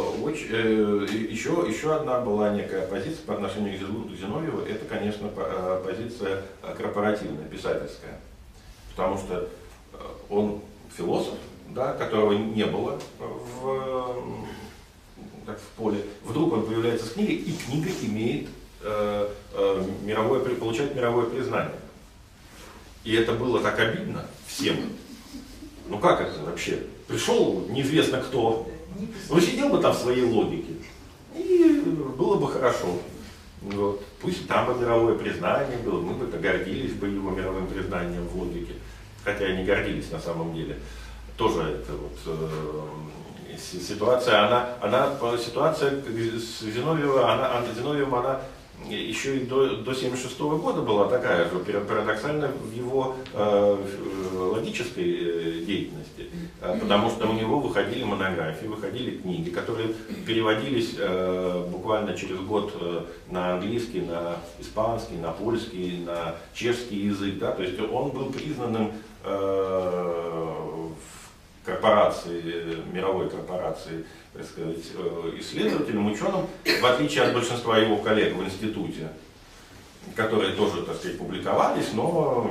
еще, еще одна была некая позиция по отношению к Зиновьеву, это, конечно, позиция корпоративная, писательская. Потому что он философ, да, которого не было в, так, в поле. Вдруг он появляется с книгой, и книга имеет э, э, мировое, получает мировое признание. И это было так обидно всем. Ну как это вообще? Пришел неизвестно кто, ну сидел бы там в своей логике, и было бы хорошо. Вот. Пусть там бы мировое признание было, мы бы гордились бы его мировым признанием в логике. Хотя и не гордились на самом деле. Тоже это вот э, ситуация, она, она, ситуация с Зиновьевым, она, Зиновьевым, она еще и до, до семьдесят шестого года была такая же, парадоксально в его э, логической деятельности, э, потому что у него выходили монографии, выходили книги, которые переводились э, буквально через год э, на английский, на испанский, на польский, на чешский язык, да, то есть он был признанным э, корпорации, мировой корпорации, так сказать, исследователем, ученым, в отличие от большинства его коллег в институте, которые тоже, так сказать, публиковались, но,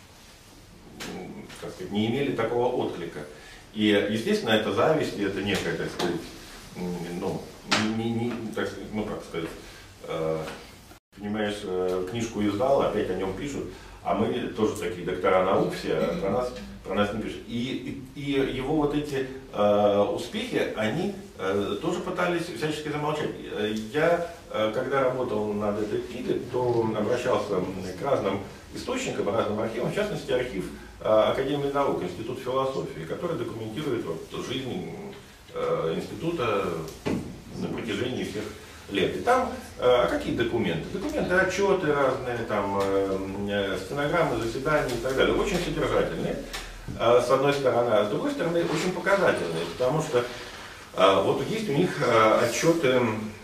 так сказать, не имели такого отклика. И, естественно, это зависть, и это некая, так сказать, ну, не, не, так сказать, ну, как сказать, э, понимаешь, книжку издал, опять о нем пишут, а мы тоже такие доктора наук все, а про нас, про нас не пишут. И, и, и его вот эти э, успехи, они э, тоже пытались всячески замолчать. Я, э, когда работал над этой книгой, то обращался к разным источникам, разным архивам, в частности, архив э, Академии наук, Институт философии, который документирует вот, жизнь э, института на протяжении всех лет. И там, а какие документы? Документы, отчеты разные, там, э, стенограммы заседаний и так далее. Очень содержательные, э, с одной стороны, а с другой стороны, очень показательные, потому что э, вот есть у них э, отчеты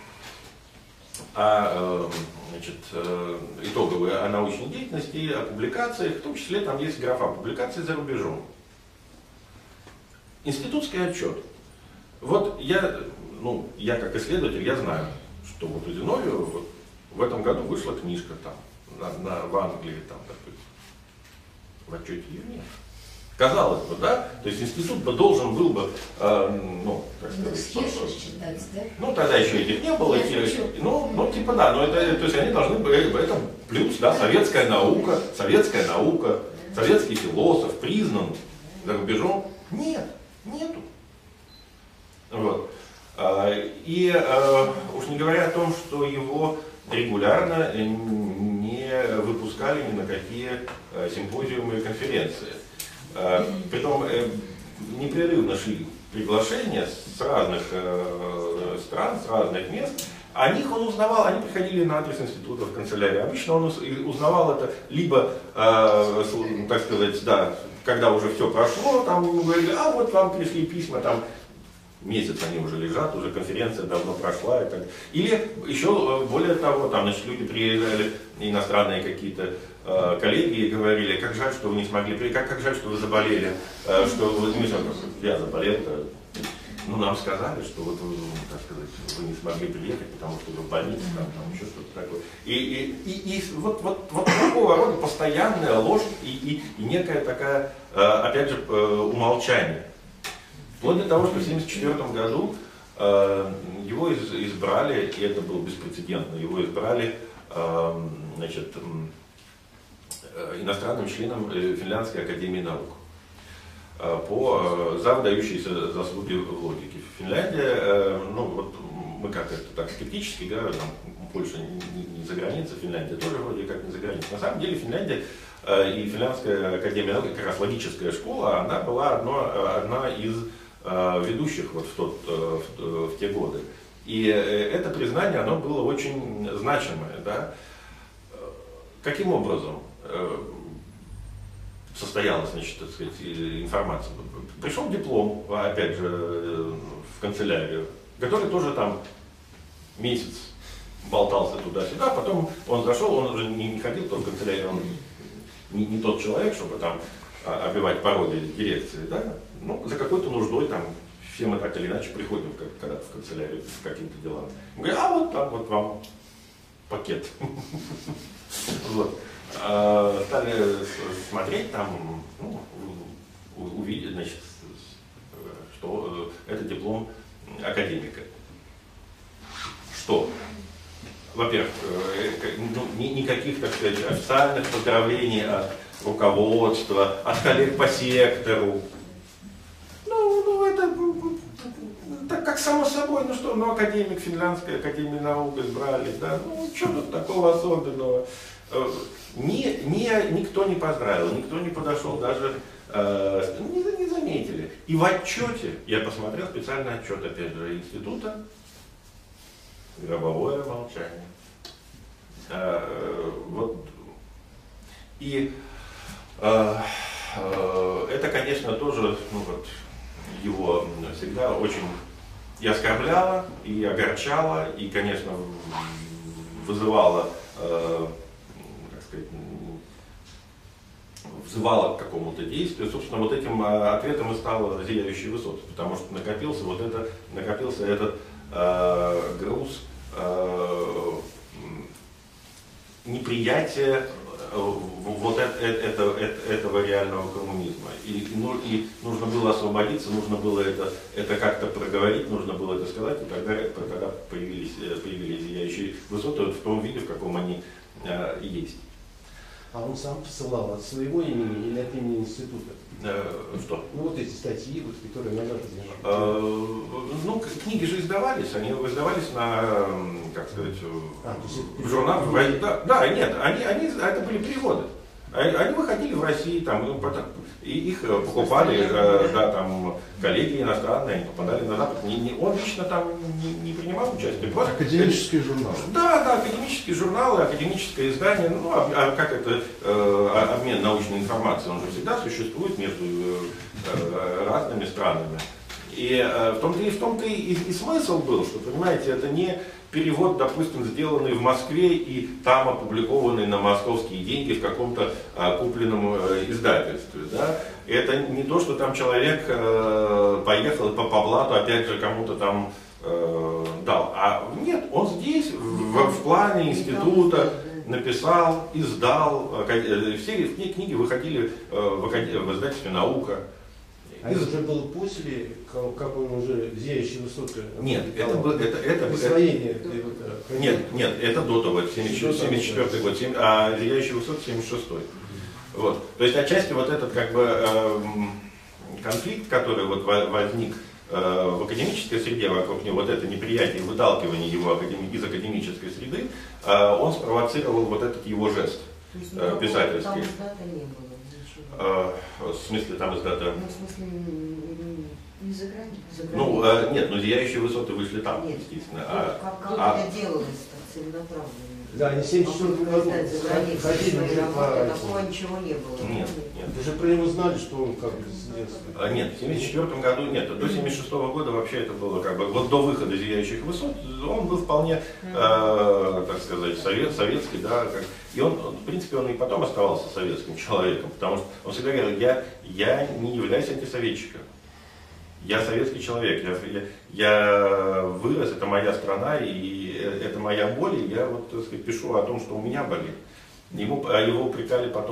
о, э, значит, э, итоговые о научной деятельности, о публикациях, в том числе там есть графа публикации за рубежом. Институтский отчет. Вот я, ну, я как исследователь, я знаю, что вот у Зиновьева вот в этом году вышла книжка там, на, на, в Англии, там, допустим, в отчете ее нет. Казалось бы, да? То есть институт бы должен был бы, э, ну, так сказать, ну, читать, да? Ну, тогда еще этих не было, эти, ну, ну, типа, да, но это, то есть они должны были, это плюс, да, советская наука, советская наука, советский философ, признан за рубежом. Нет, нету. Вот. И уж не говоря о том, что его регулярно не выпускали ни на какие симпозиумы и конференции. Притом непрерывно шли приглашения с разных стран, с разных мест. О них он узнавал, они приходили на адрес института в канцелярию. Обычно он узнавал это либо, так сказать, да, когда уже все прошло, там ему говорили, а вот вам пришли письма, там, месяц они уже лежат, уже конференция давно прошла. И так. Или еще более того, там, значит, люди приезжали, иностранные какие-то э, коллеги, и говорили, как жаль, что вы не смогли приехать, как, как жаль, что вы заболели, э, что вы, ну, я заболел, ну, нам сказали, что вот вы, так сказать, вы не смогли приехать, потому что вы в больнице, там, там еще что-то такое. И, и, и, и вот, вот, вот такого рода постоянная ложь и, и, и некая такая, э, опять же, э, умолчание. Вплоть до того, что в тысяча девятьсот семьдесят четвёртом году Его избрали, и это было беспрецедентно, его избрали, значит, иностранным членом Финляндской академии наук по, за выдающиеся заслуги в логике. Финляндия, ну вот мы как это так скептически говорим, Польша не, не за границей, Финляндия тоже вроде как не за границей. На самом деле Финляндия и Финляндская академия наук, как раз логическая школа, она была одно, одна из ведущих вот в, тот, в, в те годы. И это признание, оно было очень значимое. Да? Каким образом состоялась, значит, так сказать, информация? Пришел диплом, опять же, в канцелярию, который тоже там месяц болтался туда-сюда, потом он зашел, он уже не, не ходил в канцелярию, он не, не тот человек, чтобы там обивать пороги дирекции, да? Ну, за какой-то нуждой там все мы так или иначе приходим когда-то в канцелярию с каким-то делам. Он говорит, а вот там вот вам пакет. Вот. Стали смотреть там, ну, увидели, значит, что это диплом академика. Что? Во-первых, ну, никаких, так сказать, официальных поздравлений от руководства, от коллег по сектору. Ну, ну это так как само собой, ну что, ну академик Финляндской академии наук избрали, да, ну что тут такого особенного. Ни, ни, никто не поздравил, никто не подошел, даже э, не, не заметили. И в отчете, я посмотрел специальный отчет, опять же, института, гробовое молчание. Э, вот. И э, э, это, конечно, тоже, ну, вот, его всегда очень и оскорбляло, и огорчало, и, конечно, вызывало, э, так сказать, взывало к какому-то действию. Собственно, вот этим ответом и стало «Зияющие высоты», потому что накопился вот это, накопился этот э, груз э, неприятия вот это, это, это, этого реального коммунизма. И, ну, и нужно было освободиться, нужно было это, это как-то проговорить, нужно было это сказать, и тогда, тогда появились, появились «Зияющие высоты» в том виде, в каком они э, есть. А он сам посылал от своего имени или от имени института? Э, что? Ну вот эти статьи, вот, которые надо занимать. Э, ну, книги же издавались, они издавались на, как сказать, а, в журнал. Да, да, нет, они, они, это были переводы. Они, они выходили в России, там, ну, потом, и их покупали, э, да, там, коллеги иностранные, они попадали на Запад. Не, не, он лично там не, не принимал участие. Просто академические журналы. Да, да, академические журналы, академическое издание, ну, а, а как это, э, обмен научной информацией, он же всегда существует между э, разными странами. И э, в том-то и, в том-то и, и смысл был, что, понимаете, это не перевод, допустим, сделанный в Москве и там опубликованный на московские деньги в каком-то а, купленном э, издательстве. Да? Это не то, что там человек э, поехал по, по блату, опять же, кому-то там э, дал. А нет, он здесь, в, в плане института, написал, издал. Все книги выходили в, в издательстве «Наука». А это уже было после, как он уже «Зияющие высоты»? Нет, это было, это, это, присвоение. это, это, нет, нет, это до того, семьдесят четвёртый год, а «Зияющие высоты» семьдесят шестой. Вот. То есть отчасти вот этот как бы э, конфликт, который вот возник э, в академической среде вокруг него, вот это неприятие, выталкивание его академи, из академической среды, э, он спровоцировал вот этот его жест э, писательский. Там издата не было. Э, в смысле там издата? Ну, в смысле, не за границей. Ну, э, нет, но «Зияющие высоты» вышли там, нет, естественно. Ну, а, как, как а, это делалось так целенаправленно? Да, они в семьдесят четвёртом году ходили уже по... Такого ничего не было. Нет, нет. Уже про него знали, что он как бы с детства. А, нет, в семьдесят четвёртом году нет, до семьдесят шестого года вообще это было как бы, вот до выхода «Зияющих высот» он был вполне, э, так сказать, совет, советский, да, как, и он, он, в принципе, он и потом оставался советским человеком, потому что он всегда говорил, я, я не являюсь антисоветчиком. Я советский человек, я, я, я вырос, это моя страна, и это моя боль, и я вот, так сказать, пишу о том, что у меня болит. Ему, его упрекали потом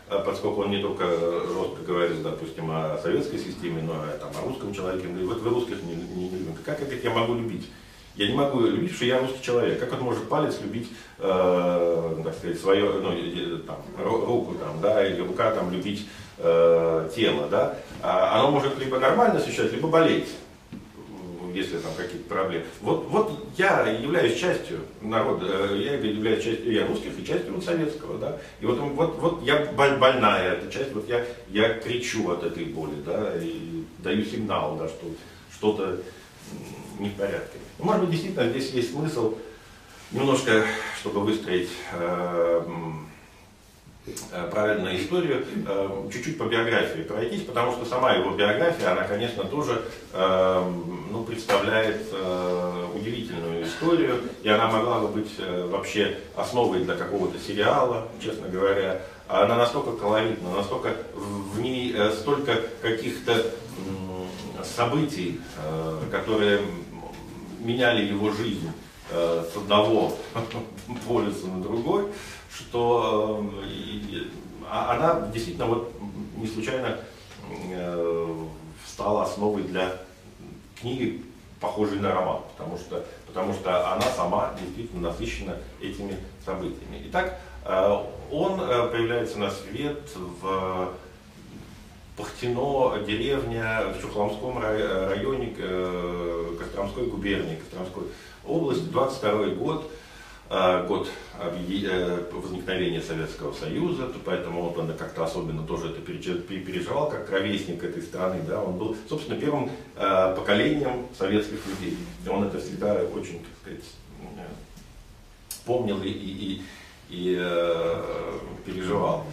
поскольку он не только жестко говорит, допустим, о советской системе, но и там, о русском человеке. И вот вы русских не, не, не любите. Как это я могу любить? Я не могу любить, потому что я русский человек. Как он может палец любить, э, так сказать, свое, ну, там, руку, там, да, или рука там, любить э, тело, да? А оно может либо нормально ощущать, либо болеть, если там какие-то проблемы. Вот, вот я являюсь частью народа, я являюсь частью я русских и частью вот советского, да. И вот, вот, вот я больная эта часть, вот я, я кричу от этой боли, да, и даю сигнал, да, что что-то не в порядке. Может быть, действительно, здесь есть смысл немножко, чтобы выстроить э, э, правильную историю, э, чуть-чуть по биографии пройтись, потому что сама его биография, она, конечно, тоже э, ну, представляет э, удивительную историю, и она могла бы быть э, вообще основой для какого-то сериала, честно говоря. Она настолько колоритна, настолько в ней э, столько каких-то э, событий, э, которые меняли его жизнь э, с одного полюса на другой, что э, и, она действительно вот не случайно э, стала основой для книги, похожей на роман, потому что, потому что она сама действительно насыщена этими событиями. Итак, э, он э, появляется на свет в Пахтино, деревня в Чухломском районе Костромской губернии, Костромской области, двадцать второй год, год возникновения Советского Союза, поэтому он как-то особенно тоже это переживал, как ровесник этой страны. Да, он был, собственно, первым поколением советских людей. И он это всегда очень, так сказать, помнил и, и, и, и переживал.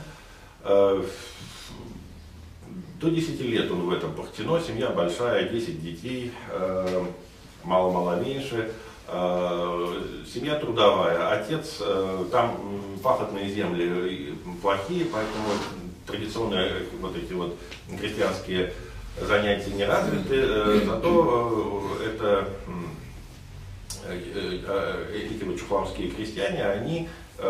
До десяти лет он в этом Пахтино, семья большая, десять детей, мало-мало меньше. Семья трудовая. Отец, там пахотные земли плохие, поэтому традиционные вот эти вот крестьянские занятия не развиты, зато это эти вот чухломские крестьяне, они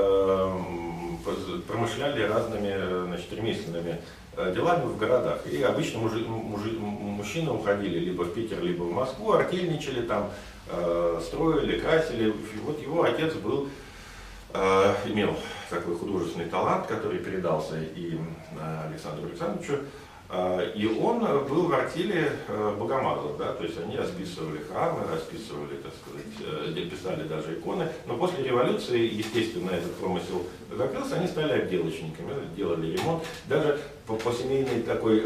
промышляли разными, значит, ремесленными делами в городах. И обычно мужи, мужи, мужчины уходили либо в Питер, либо в Москву, артельничали там, э, строили, красили. Вот его отец был, э, имел такой художественный талант, который передался и э, Александру Александровичу. Э, и он был в артели э, богомазов, да, то есть они расписывали храмы, расписывали, так сказать, э, писали даже иконы. Но после революции, естественно, этот промысел закрылся, они стали отделочниками, делали ремонт. Даже по, по семейной такой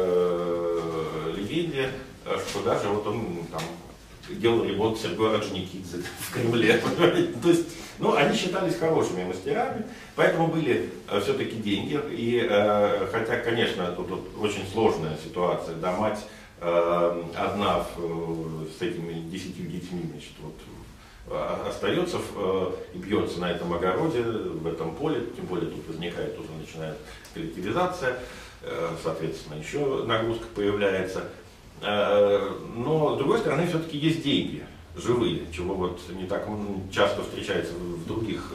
э, легенде, что даже вот он там делал ремонт Сергея Орджоникидзе в Кремле. То есть, ну, они считались хорошими мастерами, поэтому были э, все-таки деньги. И э, хотя, конечно, тут, тут очень сложная ситуация, да, мать э, одна в, с этими десятью детьми, значит, вот, остается и бьется на этом огороде, в этом поле, тем более тут возникает, уже начинает коллективизация, соответственно, еще нагрузка появляется. Но, с другой стороны, все-таки есть деньги, живые, чего вот не так часто встречается в других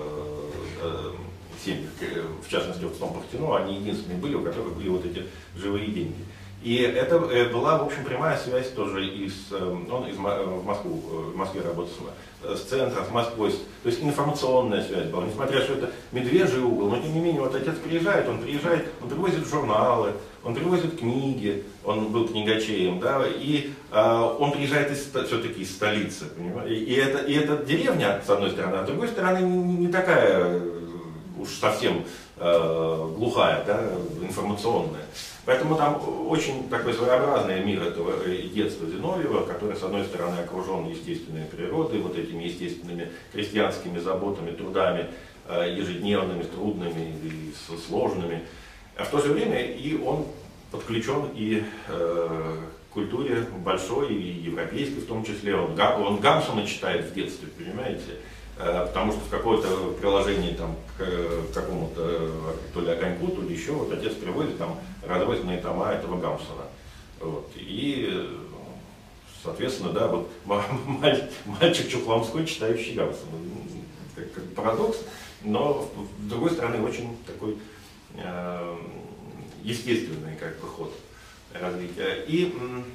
семьях, в частности, в том Пахтино, они единственные были, у которых были вот эти живые деньги. И это была, в общем, прямая связь тоже из, он из, в, Москву, в Москве работал с центром, с Москвой, то есть информационная связь была, несмотря что это медвежий угол, но тем не менее, вот отец приезжает, он приезжает, он привозит журналы, он привозит книги, он был книгачеем, да, и э, он приезжает из, все-таки из столицы, понимаете, и, и, это, и эта деревня, с одной стороны, а с другой стороны, не, не такая уж совсем э, глухая, да, информационная. Поэтому там очень такой своеобразный мир этого детства Зиновьева, который, с одной стороны, окружен естественной природой, вот этими естественными крестьянскими заботами, трудами, ежедневными, трудными и сложными. А в то же время и он подключен и э, к культуре большой, и европейской в том числе. Он, он Гамсуна читает в детстве, понимаете? Потому что в какое-то приложении там, к какому-то то ли огоньку, то ли еще, вот отец приводит там разрозненные тома этого Гамсуна. Вот. И, соответственно, да, вот мальчик Чухломской, читающий Гамсуна. Как, как парадокс, но с другой стороны очень такой э, естественный как бы ход развития. И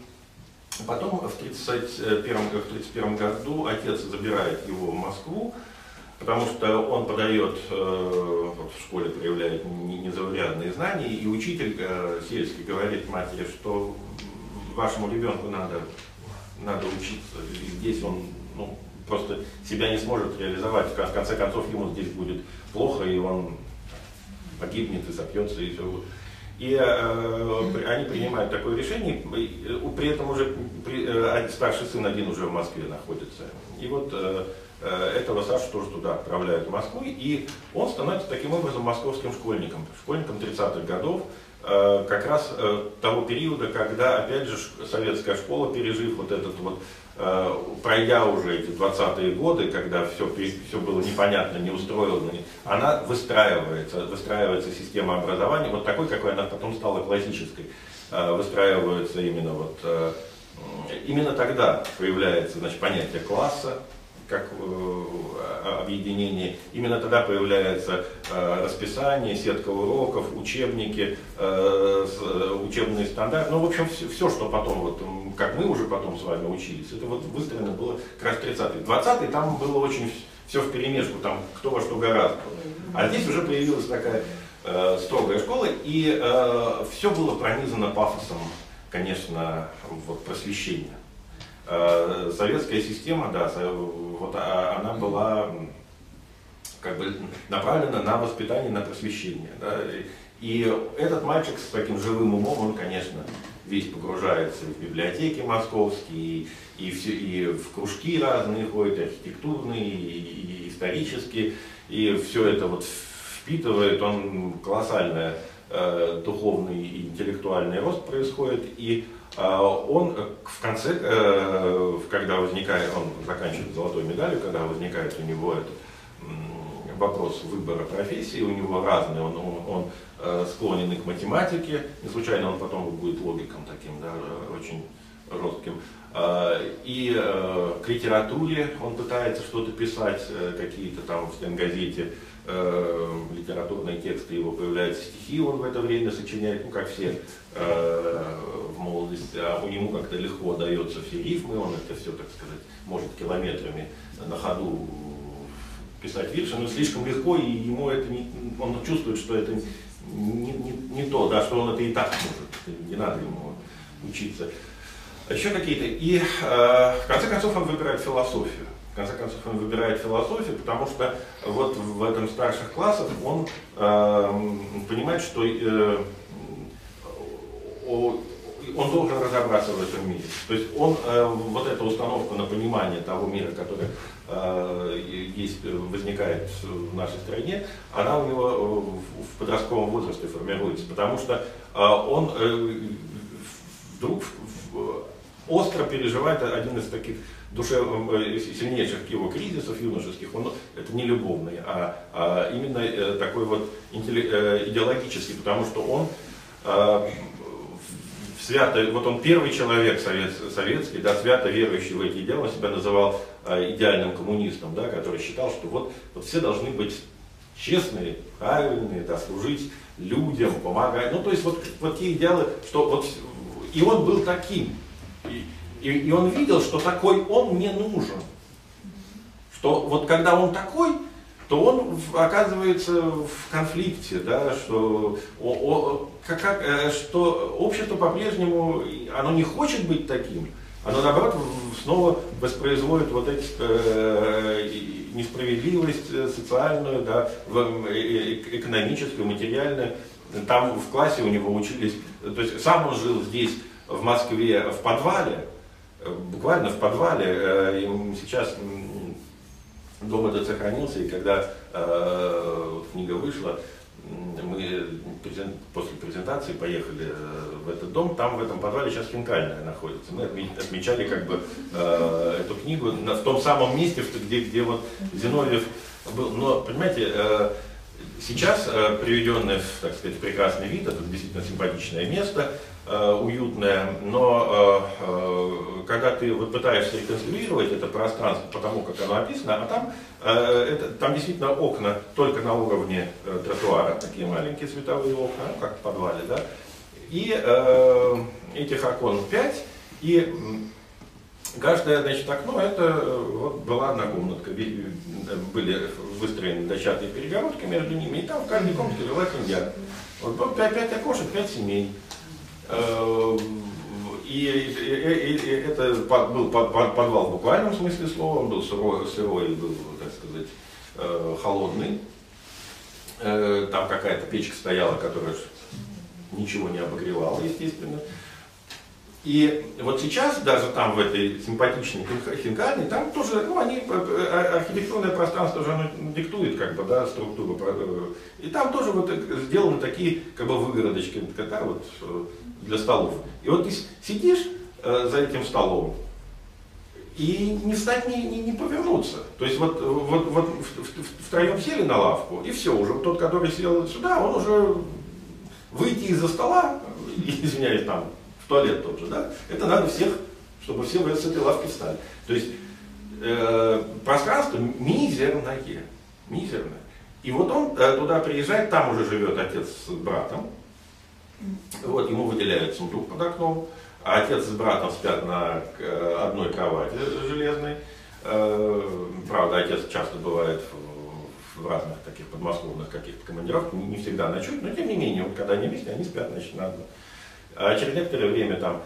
потом в тридцать первом году отец забирает его в Москву, потому что он подает, э, вот в школе проявляет незаурядные знания, и учитель э, сельский говорит матери, что вашему ребенку надо, надо учиться, и здесь он ну, просто себя не сможет реализовать, в конце концов ему здесь будет плохо, и он погибнет и сопьется, и все. И э, они принимают такое решение, при этом уже при, э, старший сын один уже в Москве находится. И вот э, этого Сашу тоже туда отправляют в Москву, и он становится таким образом московским школьником, школьником тридцатых годов, э, как раз э, того периода, когда, опять же, советская школа, пережив вот этот вот, э, пройдя уже эти двадцатые годы, когда все, все было непонятно, неустроено, она выстраивается, выстраивается система образования, вот такой, какой она потом стала классической, э, выстраивается именно вот, э, именно тогда появляется, значит, понятие класса, как э, объединение. Именно тогда появляется э, расписание, сетка уроков, учебники, э, с, э, учебные стандарты. Ну, в общем, все, все, что потом, вот, как мы уже потом с вами учились, это вот выстроено было как раз тридцатые. двадцатые там было очень все вперемешку, там кто во что гораздо. А здесь уже появилась такая э, строгая школа, и э, все было пронизано пафосом, конечно, вот, просвещения. Советская система, да, вот она была как бы направлена на воспитание, на просвещение. Да, и этот мальчик с таким живым умом, он, конечно, весь погружается в библиотеки московские, и, все, и в кружки разные ходят, архитектурные, и, и исторические, и все это вот впитывает, он колоссальный э, духовный и интеллектуальный рост происходит, и он в конце, когда возникает, он заканчивает золотой медалью, когда возникает у него этот вопрос выбора профессии, у него разный, он, он, он склонен к математике, не случайно он потом будет логиком таким, да, очень жестким, и к литературе он пытается что-то писать, какие-то там в стенгазете литературные тексты его появляются, стихи он в это время сочиняет, ну как все в молодости, а у него как-то легко дается все рифмы, он это все, так сказать, может километрами на ходу писать вирши, но слишком легко, и ему это не, он чувствует, что это не, не, не то, да, что он это и так может, не надо ему учиться. Еще какие-то, и э, в конце концов он выбирает философию. В конце концов он выбирает философию, потому что вот в этом старших классах он э, понимает, что э, он должен разобраться в этом мире. То есть он, э, вот эта установка на понимание того мира, который э, есть, возникает в нашей стране, она у него в подростковом возрасте формируется, потому что э, он э, вдруг остро переживает один из таких душевных, сильнейших его кризисов юношеских, он, это не любовный, а, а именно э, такой вот интелли, э, идеологический, потому что он э, свято, вот он первый человек совет, советский, да, свято верующий в эти идеалы, он себя называл э, идеальным коммунистом, да, который считал, что вот, вот все должны быть честные, правильные, да, служить людям, помогать, ну то есть вот, вот те идеалы, что вот, и он был таким. И, и, и он видел, что такой он не нужен. Что вот когда он такой, то он оказывается в конфликте, да, что, о, о, как, как, что общество по-прежнему, оно не хочет быть таким, оно наоборот снова воспроизводит вот эти э, несправедливость социальную, да, экономическую, материальную. Там в классе у него учились, то есть сам он жил здесь, в Москве, в подвале, буквально в подвале, и сейчас дом этот сохранился, и когда э, книга вышла, мы после презентации поехали в этот дом, там в этом подвале сейчас хинкальная находится. Мы отмечали как бы э, эту книгу в том самом месте, где, где вот Зиновьев был. Но, понимаете, э, сейчас э, приведенное в, так сказать, прекрасный вид, это действительно симпатичное место, э, уютное, но э, э, когда ты вот пытаешься реконструировать это пространство по тому, как оно описано, а там, э, это, там действительно окна только на уровне э, тротуара, такие маленькие световые окна, ну, как в подвале, да, и э, этих окон пять, и каждое, значит, окно, это вот была одна комнатка, были выстроены дощатые перегородки между ними, и там в каждой комнате жила семья. Вот пять, пять окошек, пять семей. И, и, и, и это был подвал в буквальном смысле слова, он был сырой, сырой был, так сказать, холодный. Там какая-то печка стояла, которая ничего не обогревала, естественно. И вот сейчас, даже там в этой симпатичной хинкальной, там тоже, ну, они, архитектурное пространство уже оно диктует, как бы, да, структуру. И там тоже вот сделаны такие, как бы, выгородочки, да, вот, для столов. И вот ты сидишь э, за этим столом, и не встать, не, не, не повернуться. То есть вот, вот, вот втроем сели на лавку, и все, уже тот, который сел сюда, он уже выйти из-за стола, извиняюсь, там, туалет тот же, да, это надо всех, чтобы все с этой лавки встали. То есть э, пространство мизерное, мизерное. И вот он э, туда приезжает, там уже живет отец с братом, вот, ему выделяют сундук под окном, а отец с братом спят на э, одной кровати железной. Э, правда, отец часто бывает в, в разных таких подмосковных каких-то командировках, не, не всегда ночует, но тем не менее, вот, когда они вместе, они спят, значит, на одной. А через некоторое время там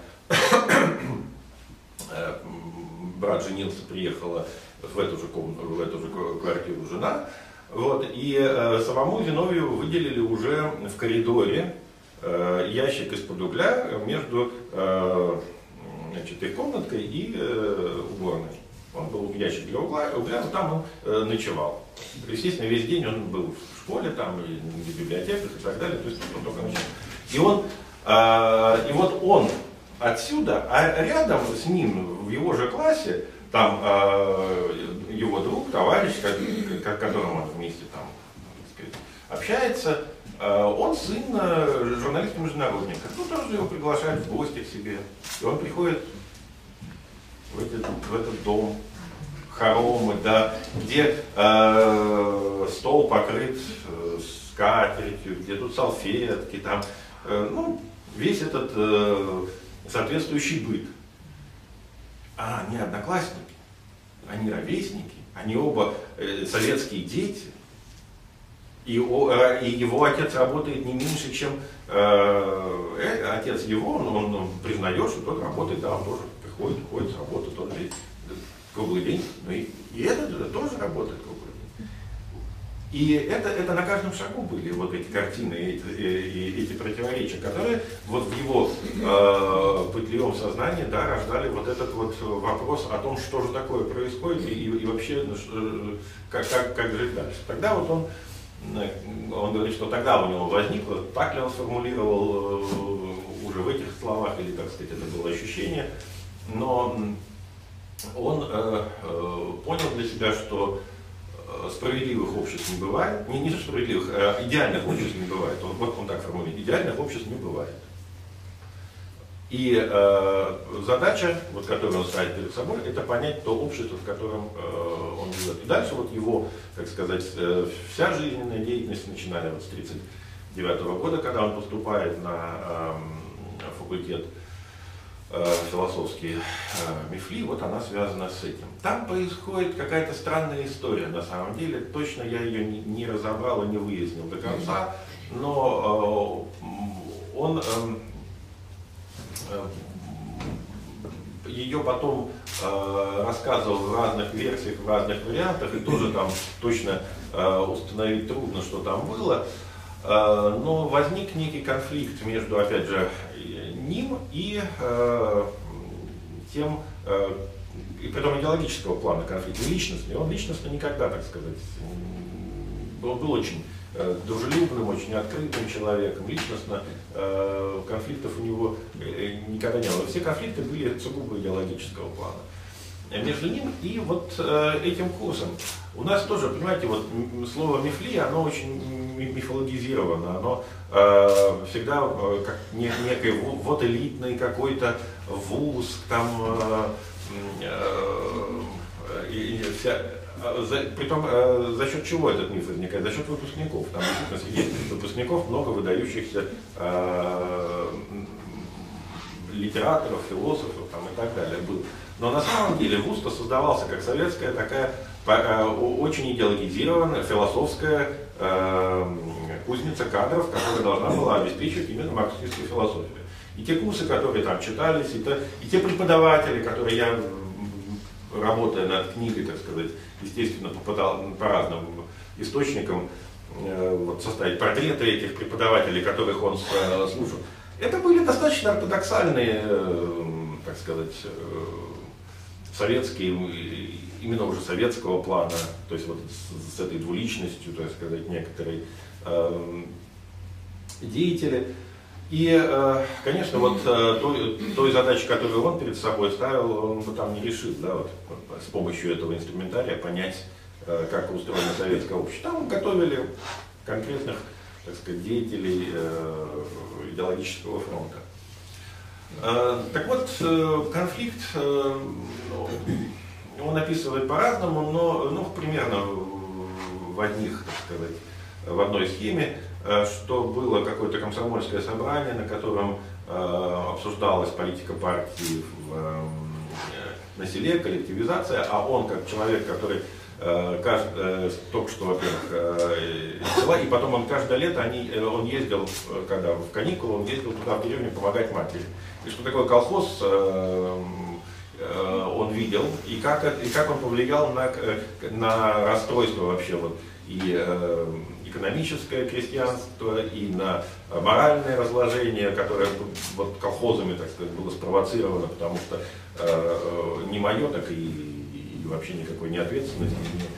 брат женился, приехала в эту же комнату, в эту же квартиру жена, вот, и э, самому Зиновию выделили уже в коридоре э, ящик из-под угля между э, значит, их комнаткой и э, уборной. Он был в ящик для угля, угля, но там он э, ночевал. Естественно, весь день он был в школе, там, и в библиотеках и так далее, то есть он только ночевал. И он И вот он отсюда, а рядом с ним, в его же классе, там его друг, товарищ, с которым он вместе там, так сказать, общается, он сын журналиста-международника. Ну, тоже его приглашают в гости к себе. И он приходит в этот, в этот дом, хоромы, да, где э, стол покрыт э, скатертью, где тут салфетки, там, э, ну, весь этот э, соответствующий быт. А они одноклассники, они ровесники, они оба э, советские дети. И, о, э, и его отец работает не меньше, чем э, э, отец его, он, он, он признает, что тот работает, да, он тоже приходит, уходит с работы, тот же круглый день. Ну и, и этот это тоже работает круглый день. И это, это на каждом шагу были вот эти картины, эти, эти, эти противоречия, которые вот в его э, пытливом сознании, да, рождали вот этот вот вопрос о том, что же такое происходит и, и вообще ну, что, как, как, как жить дальше. Тогда вот он, он говорит, что тогда у него возникло, так ли он сформулировал э, уже в этих словах, или, так сказать, это было ощущение, но он э, э, понял для себя, что справедливых обществ не бывает, не, не справедливых, а идеальных обществ не бывает. Он, вот он так формулирует, идеальных обществ не бывает. И э, задача, вот, которую он ставит перед собой, это понять то общество, в котором э, он живет. И дальше вот его, так сказать, э, вся жизненная деятельность, начиная вот с тридцать девятого года, когда он поступает на э, факультет философский э, МИФЛИ, вот она связана с этим. Там происходит какая-то странная история, на самом деле, точно я ее не, не разобрал и не выяснил до конца, но э, он э, э, ее потом э, рассказывал в разных версиях, в разных вариантах, и тоже там точно э, установить трудно, что там было, э, но возник некий конфликт между, опять же, ним и э, тем, э, и притом идеологического плана конфликта, личностный. Он личностно никогда, так сказать, был, был очень э, дружелюбным, очень открытым человеком. Личностно э, конфликтов у него э, никогда не было. Все конфликты были сугубо идеологического плана. между ним и вот э, этим курсом. У нас тоже, понимаете, вот слово мифли, оно очень мифологизировано, оно э, всегда э, как не, некий вот элитный какой-то вуз, там, э, э, и, и вся, за, притом э, за счет чего этот миф возникает? За счет выпускников. Там действительно есть выпускников много выдающихся э, литераторов, философов там, и так далее был. Но на самом деле вуз-то создавался как советская такая очень идеологизированная философская э, кузница кадров, которая должна была обеспечивать именно марксистскую философию. И те курсы, которые там читались, и, то, и те преподаватели, которые я, работая над книгой, так сказать, естественно, попадал по разным источникам, э, вот, составить портреты этих преподавателей, которых он э, слушал, это были достаточно ортодоксальные, э, так сказать, э, советские, именно уже советского плана, то есть вот с, с этой двуличностью, так сказать, некоторые э, деятели. И, э, конечно, вот э, той, той задачи, которую он перед собой ставил, он бы там не решил, да, вот, с помощью этого инструментария понять, э, как устроено советское общество. Там готовили конкретных, так сказать, деятелей э, идеологического фронта. Э, так вот, э, конфликт, э, он описывает по-разному, но ну, примерно в одних, так сказать, в одной схеме, что было какое-то комсомольское собрание, на котором э, обсуждалась политика партии в, э, на селе, коллективизация, а он, как человек, который э, кажд, э, только что, во-первых, э, из села, и потом он каждое лето, они, он ездил, когда в каникулы, он ездил туда, в деревню, помогать матери. И что такое колхоз, э, он видел, и как, и как он повлиял на, на расстройство вообще вот, и э, экономическое крестьянство, и на моральное разложение, которое вот, колхозами, так сказать, было спровоцировано, потому что э, не мое, так и, и вообще никакой не ответственности,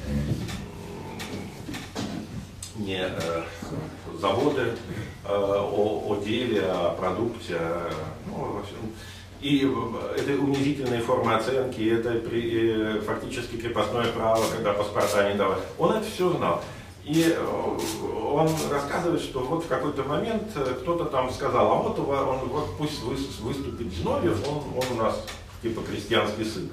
не, не э, заводы э, о, о деле, о продукте, ну, во всем. И это унизительные формы оценки, это при, фактически крепостное право, когда паспорта не давали. Он это все знал. И он рассказывает, что вот в какой-то момент кто-то там сказал, а вот, он, вот пусть выступит Зиновьев, он, он у нас типа крестьянский сын.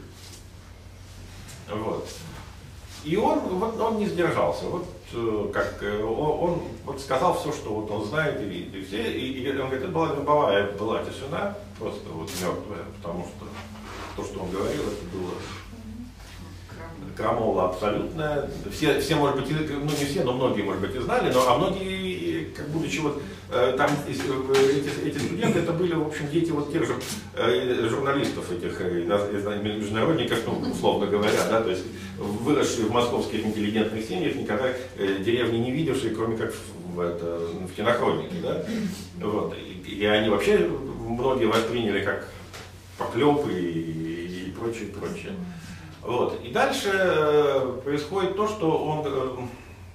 Вот. И он, вот, он не сдержался. Вот, как, он, он вот сказал все, что вот он знает, и, и все. И, и он говорит, это была гробовая была тишина, просто вот мертвая, потому что то, что он говорил, это было крамола абсолютная. Все, все, может быть, ну не все, но многие, может быть, и знали, но, а многие, как будучи вот там, эти, эти студенты, это были, в общем, дети вот тех же журналистов, этих международников, ну, условно говоря, да, то есть выросшие в московских интеллигентных семьях, никогда деревни не видевшие, кроме как в, это, в кинохронике, да, вот. И, и они вообще многие восприняли как поклепы и, и прочее, прочее. Вот. И дальше э, происходит то, что он э,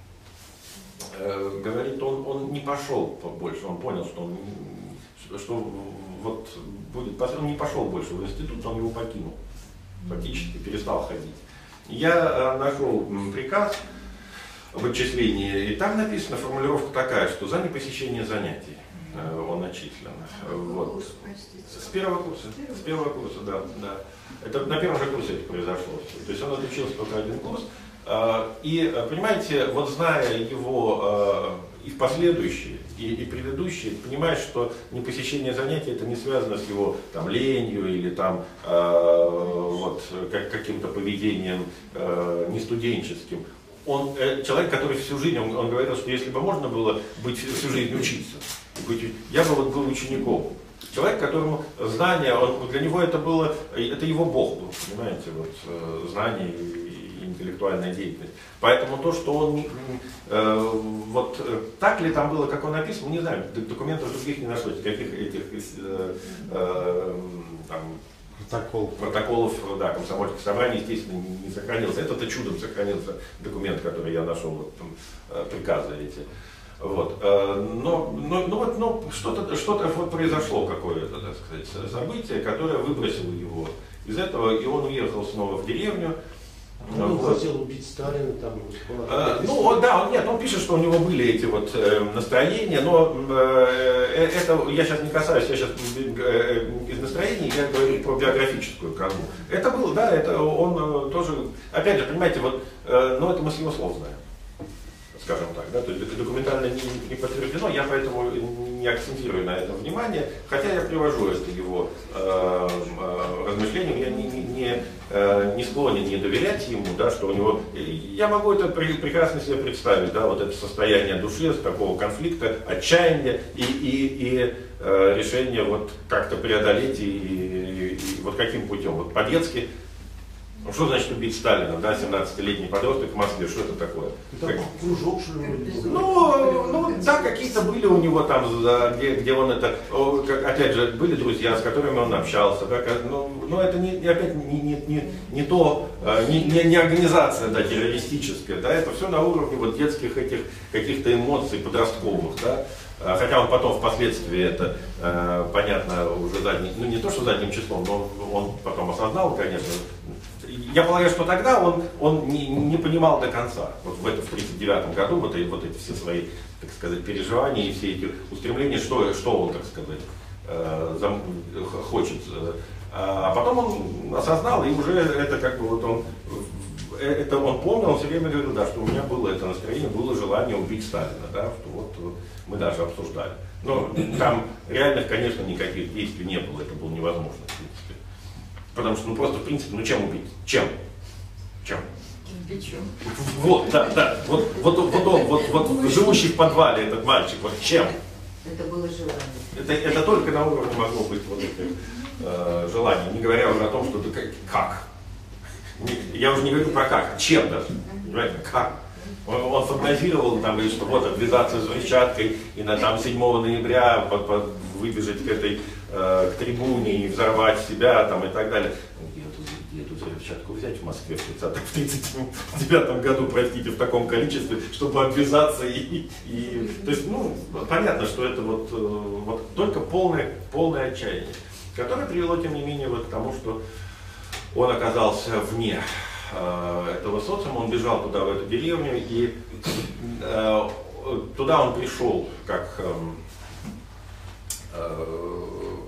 э, говорит, он, он не пошел больше, он понял, что, он, что вот будет, он не пошел больше в институт, он его покинул, фактически перестал ходить. Я э, нашел приказ об отчислении, и там написана формулировка такая, что за непосещение занятий э, он отчислен. Вот. С первого курса, с первого курса, да, да. Это на первом же курсе это произошло. То есть он отучился только один курс. И, понимаете, вот зная его и в последующие, и, и предыдущие, понимаешь, что непосещение занятий это не связано с его там, ленью или там, вот, как, каким-то поведением не студенческим. Он человек, который всю жизнь, он, он говорил, что если бы можно было быть всю жизнь учиться, быть, я бы вот был учеником. Человек, которому знание, он, для него это было, это его Бог был, понимаете, вот, знание и интеллектуальная деятельность. Поэтому то, что он, э, вот так ли там было, как он написан, не знаю, документов других не нашлось, каких этих э, э, там, Протокол. протоколов, да, комсомольских собраний, естественно, не, не сохранился. Это-то чудом сохранился документ, который я нашел, вот, там, приказы эти. Вот. Но, но, но, вот, но что-то что вот произошло, какое-то, так сказать, событие, которое выбросило его из этого, и он уехал снова в деревню. Он вот. хотел убить Сталина, там была А, ну, он, да, он, нет, он пишет, что у него были эти вот э, настроения, но э, это, я сейчас не касаюсь, я сейчас э, из настроений, я говорю про биографическую канву. Это было, да, это он э, тоже, опять же, понимаете, вот, э, но это мыслеусловное, скажем так, да, то есть документально не, не подтверждено, я поэтому не акцентирую на этом внимание, хотя я привожу это его э, э, размышлениям, я не, не, не, э, не склонен не доверять ему, да, что у него, я могу это при, прекрасно себе представить, да, вот это состояние души, такого конфликта, отчаяния и, и, и э, решение вот как-то преодолеть и, и, и вот каким путем, вот по-детски. Ну, что значит убить Сталина, да, семнадцатилетний подросток в Москве, что это такое? Там Как... кружок, что ли? Ну, ну, да, какие-то были у него там, где, где он это, как, опять же, были друзья, с которыми он общался, да, ну, но это не, опять не, не, не, не то, не, не, не организация, да, террористическая, да, это все на уровне вот детских этих каких-то эмоций подростковых, да. Хотя он потом впоследствии это, э, понятно, уже задним, ну не то, что задним числом, но он потом осознал, конечно. Я полагаю, что тогда он, он не, не понимал до конца. Вот в этом в тридцать девятом году вот, и, вот эти все свои, так сказать, переживания и все эти устремления, что, что он, так сказать, э, зам, хочет. А потом он осознал, и уже это как бы вот он, это он помнил, он все время говорил, да, что у меня было это настроение, было желание убить Сталина, да, что вот мы даже обсуждали. Но там реальных, конечно, никаких действий не было, это было невозможно, в принципе. Потому что, ну просто, в принципе, ну чем убить? Чем? Чем? Бичом. Вот, да, да. Вот, вот, вот он, вот, вот живущий в подвале этот мальчик, вот чем? Это было желание. Это, это только на уровне могло быть вот это э, желание, не говоря уже о том, что это как. Я уже не говорю про как, а чем даже. Понимаете, как? Он, он фантазировал, там, что вот обвязаться взрывчаткой и на там седьмого ноября под, под, выбежать к этой э, к трибуне и взорвать себя там, и так далее. Где эту, где эту взрывчатку взять в Москве в тридцать девятом году, простите, в таком количестве, чтобы обвязаться и, и... То есть, ну, понятно, что это вот, вот только полное, полное отчаяние, которое привело, тем не менее, вот к тому, что он оказался вне э, этого социума, он бежал туда, в эту деревню, и э, туда он пришел как, э, э,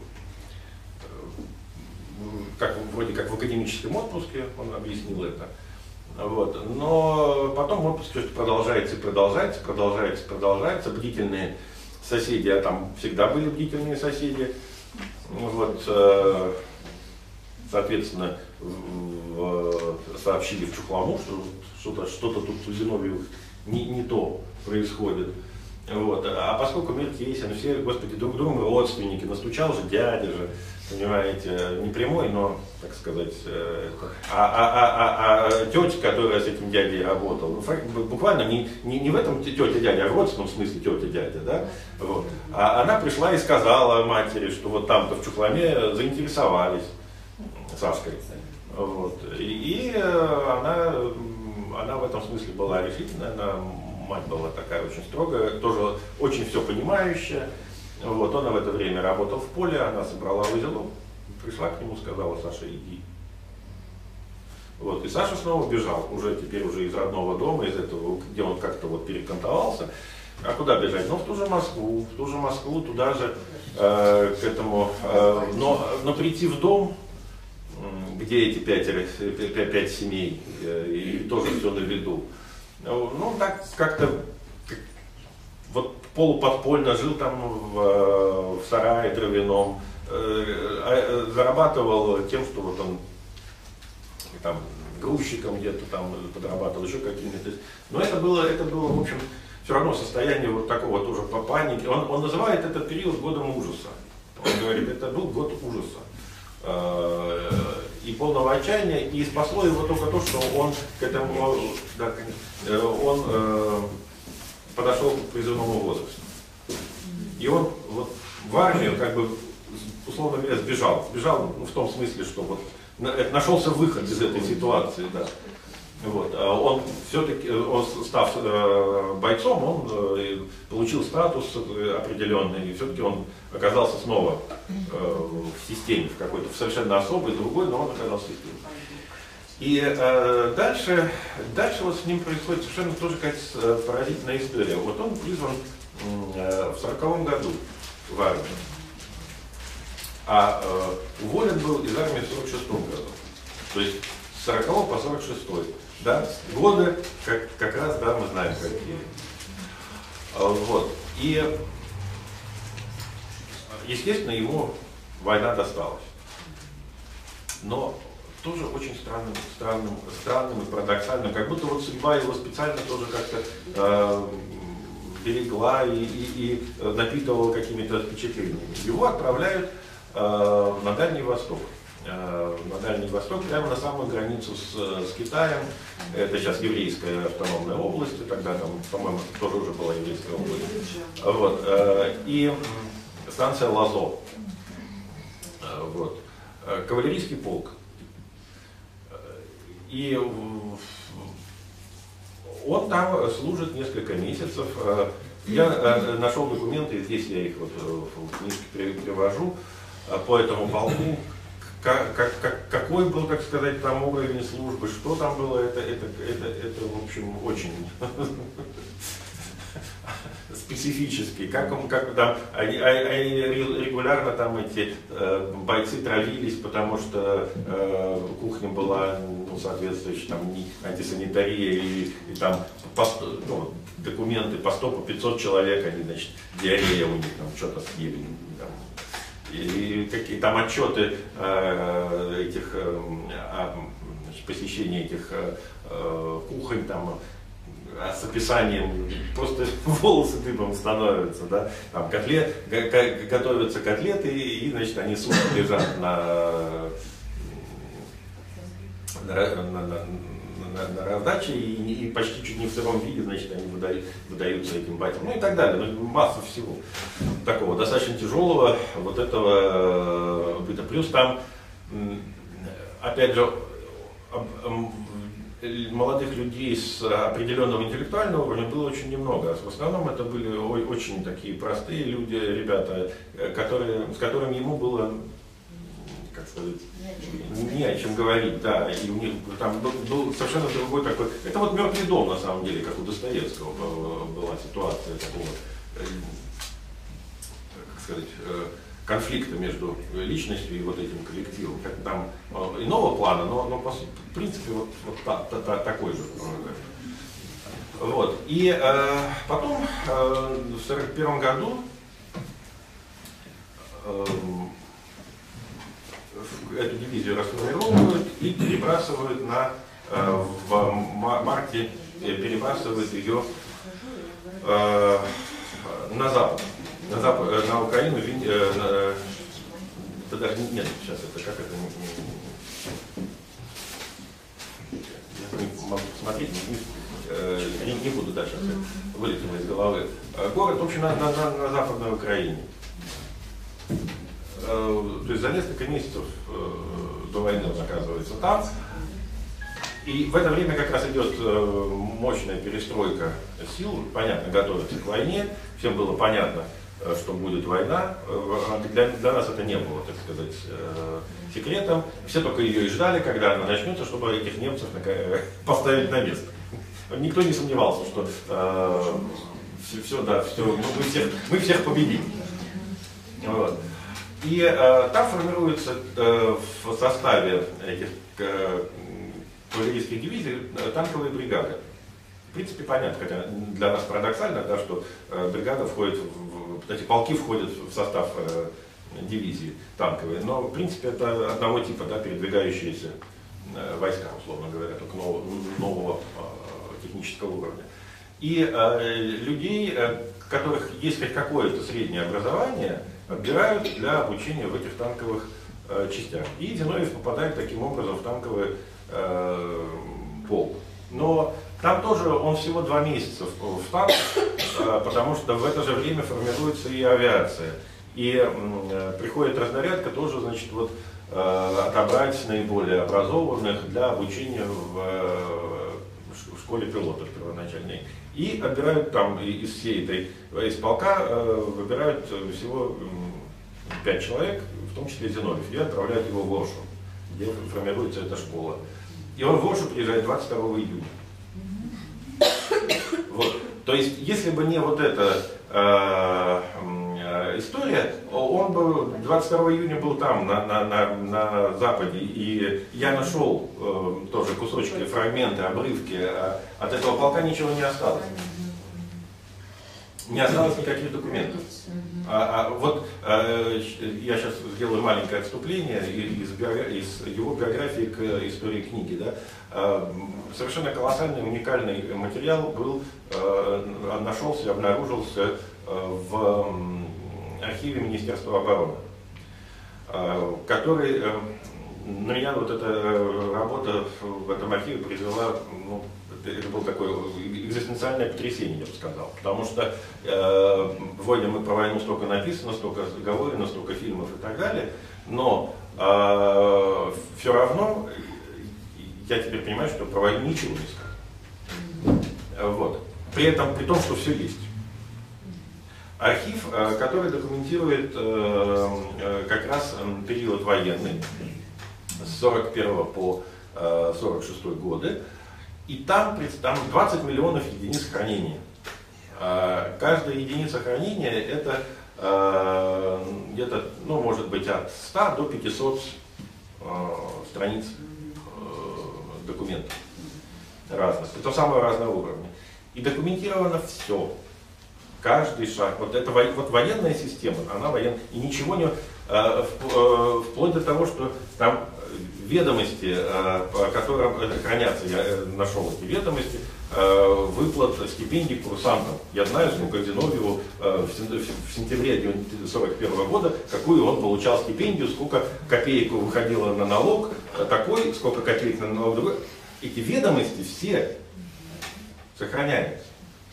как вроде как в академическом отпуске, он объяснил это. Вот. Но потом отпуск продолжается и продолжается, продолжается, продолжается. Бдительные соседи, а там всегда были бдительные соседи. Вот, э, соответственно, в, сообщили в Чухлому, что что-то что-то тут у Зиновьевых не, не то происходит. Вот. А поскольку мир тесен, все, господи, друг другу родственники, настучал же дядя же, понимаете, не прямой, но, так сказать, это. А, а, а, а, а тетя, которая с этим дядей работала, ну, буквально не, не, не в этом тетя дядя, а в родственном смысле тетя дядя, да, вот. А она пришла и сказала матери, что вот там-то в Чухломе заинтересовались Сашкой. Вот. И, и она, она в этом смысле была решительная, она, мать была такая очень строгая, тоже очень все понимающая. Вот. Он в это время работал в поле, она собрала узелок, пришла к нему, сказала: Саша, иди. Вот. И Саша снова бежал, уже теперь уже из родного дома, из этого, где он как-то вот перекантовался. А куда бежать? Ну, в ту же Москву, в ту же Москву, туда же, э, к этому, э, но, но прийти в дом, где эти пятеро, пять семей, и тоже все на виду. Ну, так как-то вот полуподпольно жил там в, в сарае дровяном, зарабатывал тем, что вот он там грузчиком где-то там подрабатывал, еще какими-то. Но это было, это было, в общем, все равно состояние вот такого тоже по панике. Он, он называет этот период годом ужаса. Он говорит, это был год ужаса и полного отчаяния, и спасло его только то, что он к этому, да, он э, подошел к призывному возрасту. И он вот в армию, как бы, условно говоря, сбежал. Сбежал, ну, в том смысле, что вот нашелся выход из этой ситуации, да. Вот. Он все-таки, он, став бойцом, он получил статус определенный, и все-таки он оказался снова в системе, в какой-то в совершенно особой, другой, но он оказался в системе. И э, дальше, дальше вот с ним происходит совершенно тоже какая-то поразительная история. Вот он призван э, в сороковом году в армию, а э, уволен был из армии в сорок шестом году. То есть с сорокового по сорок шестой. Да? Годы, как, как раз, да, мы знаем какие. Вот. И, естественно, ему война досталась. Но тоже очень странным, странным, странным и парадоксальным, как будто вот судьба его специально тоже как-то э, берегла и, и, и напитывала какими-то впечатлениями. Его отправляют э, на Дальний Восток. Э, на Дальний Восток, прямо на самую границу с, с Китаем. Это сейчас еврейская автономная область, и тогда там, по-моему, тоже уже была еврейская область. Вот, э, и станция Лазо. Э, вот. Кавалерийский полк. И он там служит несколько месяцев. Я нашел документы, здесь я их вот в книжке перевожу, по этому полку. Как, как, какой был, так сказать, там уровень службы, что там было, это, это, это, это в общем, очень специфический, как он, как там, они, они регулярно там эти э, бойцы травились, потому что э, кухня была, ну, соответствующая, там, антисанитария, и, и там по, ну, документы по сто, по пятьсот человек, они, значит, диарея у них там что-то съели, там, и какие там отчеты э, этих, э, значит, посещения этих э, кухонь, там, с описанием, просто волосы дыбом становятся, да, там котлет, готовятся котлеты, и, и значит, они сутки лежат на, на, на, на, на, на раздаче, и, и почти чуть не в сыром виде, значит, они выдают, выдаются этим батям, ну и так далее, ну, масса всего такого, достаточно тяжелого, вот этого быта. Плюс там, опять же, молодых людей с определенного интеллектуального уровня было очень немного. В основном это были очень такие простые люди, ребята, которые, с которыми ему было, как сказать, не о чем говорить, да, и у них там был, был совершенно другой такой, это вот «Мертвый дом» на самом деле, как у Достоевского была ситуация такого, как сказать, конфликта между личностью и вот этим коллективом. Как там иного плана, но, но в принципе вот, вот та, та, та, такой же. Вот. И э, потом э, в сорок первом году э, эту дивизию расформировывают и перебрасывают на, э, в марте, перебрасывают ее э, на запад. На, Запад, на Украину, э, на, это даже нет, сейчас это как это, я не могу смотреть, не, э, не, не буду дальше, вылетело из головы. Город, в общем, на, на, на, на Западной Украине. Э, то есть за несколько месяцев э, до войны он оказывается там. И в это время как раз идет э, мощная перестройка сил, понятно, готовятся к войне, всем было понятно, что будет война. Для, для нас это не было, так сказать, секретом. Все только ее и ждали, когда она начнется, чтобы этих немцев поставить на место. Никто не сомневался, что э, все, все, да, все, мы, всех, мы всех победим. Вот. И э, там формируется э, в составе этих э, кавалерийских дивизий танковые бригады. В принципе, понятно, хотя для нас парадоксально, да, что э, бригада входит в эти полки входят в состав э, дивизии танковые, но в принципе это одного типа, да, передвигающиеся э, войска, условно говоря, только нового, нового э, технического уровня. И э, людей, э, у которых есть хоть какое-то среднее образование, отбирают для обучения в этих танковых э, частях. И Зиновьев попадает таким образом в танковый э, полк. Но там тоже он всего два месяца в, в танк, потому что в это же время формируется и авиация. И э, приходит разнарядка тоже, значит, вот, э, отобрать наиболее образованных для обучения в, в школе пилотов первоначальной. И отбирают там из всей этой, из полка, выбирают всего пять человек, в том числе Зиновьев, и отправляют его в Оршу, где формируется эта школа. И он в Оршу приезжает двадцать второго июня. Вот. То есть, если бы не вот эта э, э, история, он бы двадцать второго июня был там, на, на, на, на Западе, и я нашел э, тоже кусочки, фрагменты, обрывки, а от этого полка ничего не осталось. Не осталось никаких документов. А, а вот э, я сейчас сделаю маленькое отступление из, из его биографии к истории книги. Да? Э, совершенно колоссальный, уникальный материал был, э, нашелся, обнаружился э, в архиве Министерства обороны, э, который, э, на меня вот эта работа в этом архиве произвела, ну, это было такое экзистенциальное потрясение, я бы сказал. Потому что э, вроде мы про войну столько написано, столько заговорено, столько фильмов и так далее, но э, все равно я теперь понимаю, что про войну ничего не сказано. Вот. При этом, при том, что все есть. Архив, э, который документирует э, э, как раз период военный с сорок первого по э, сорок шестой годы. И там, там двадцать миллионов единиц хранения. Каждая единица хранения это где-то, ну, может быть, от ста до пятисот страниц документов разных. Это самого разного уровня. И документировано все. Каждый шаг. Вот это вот военная система, она военная. И ничего не... Вплоть до того, что там ведомости, по которым хранятся, я нашел эти ведомости, выплат стипендий курсантам. Я знаю, сколько Зиновьеву в сентябре сорок первого года, какую он получал стипендию, сколько копеек выходило на налог такой, сколько копеек на налог другой. Эти ведомости все сохраняются.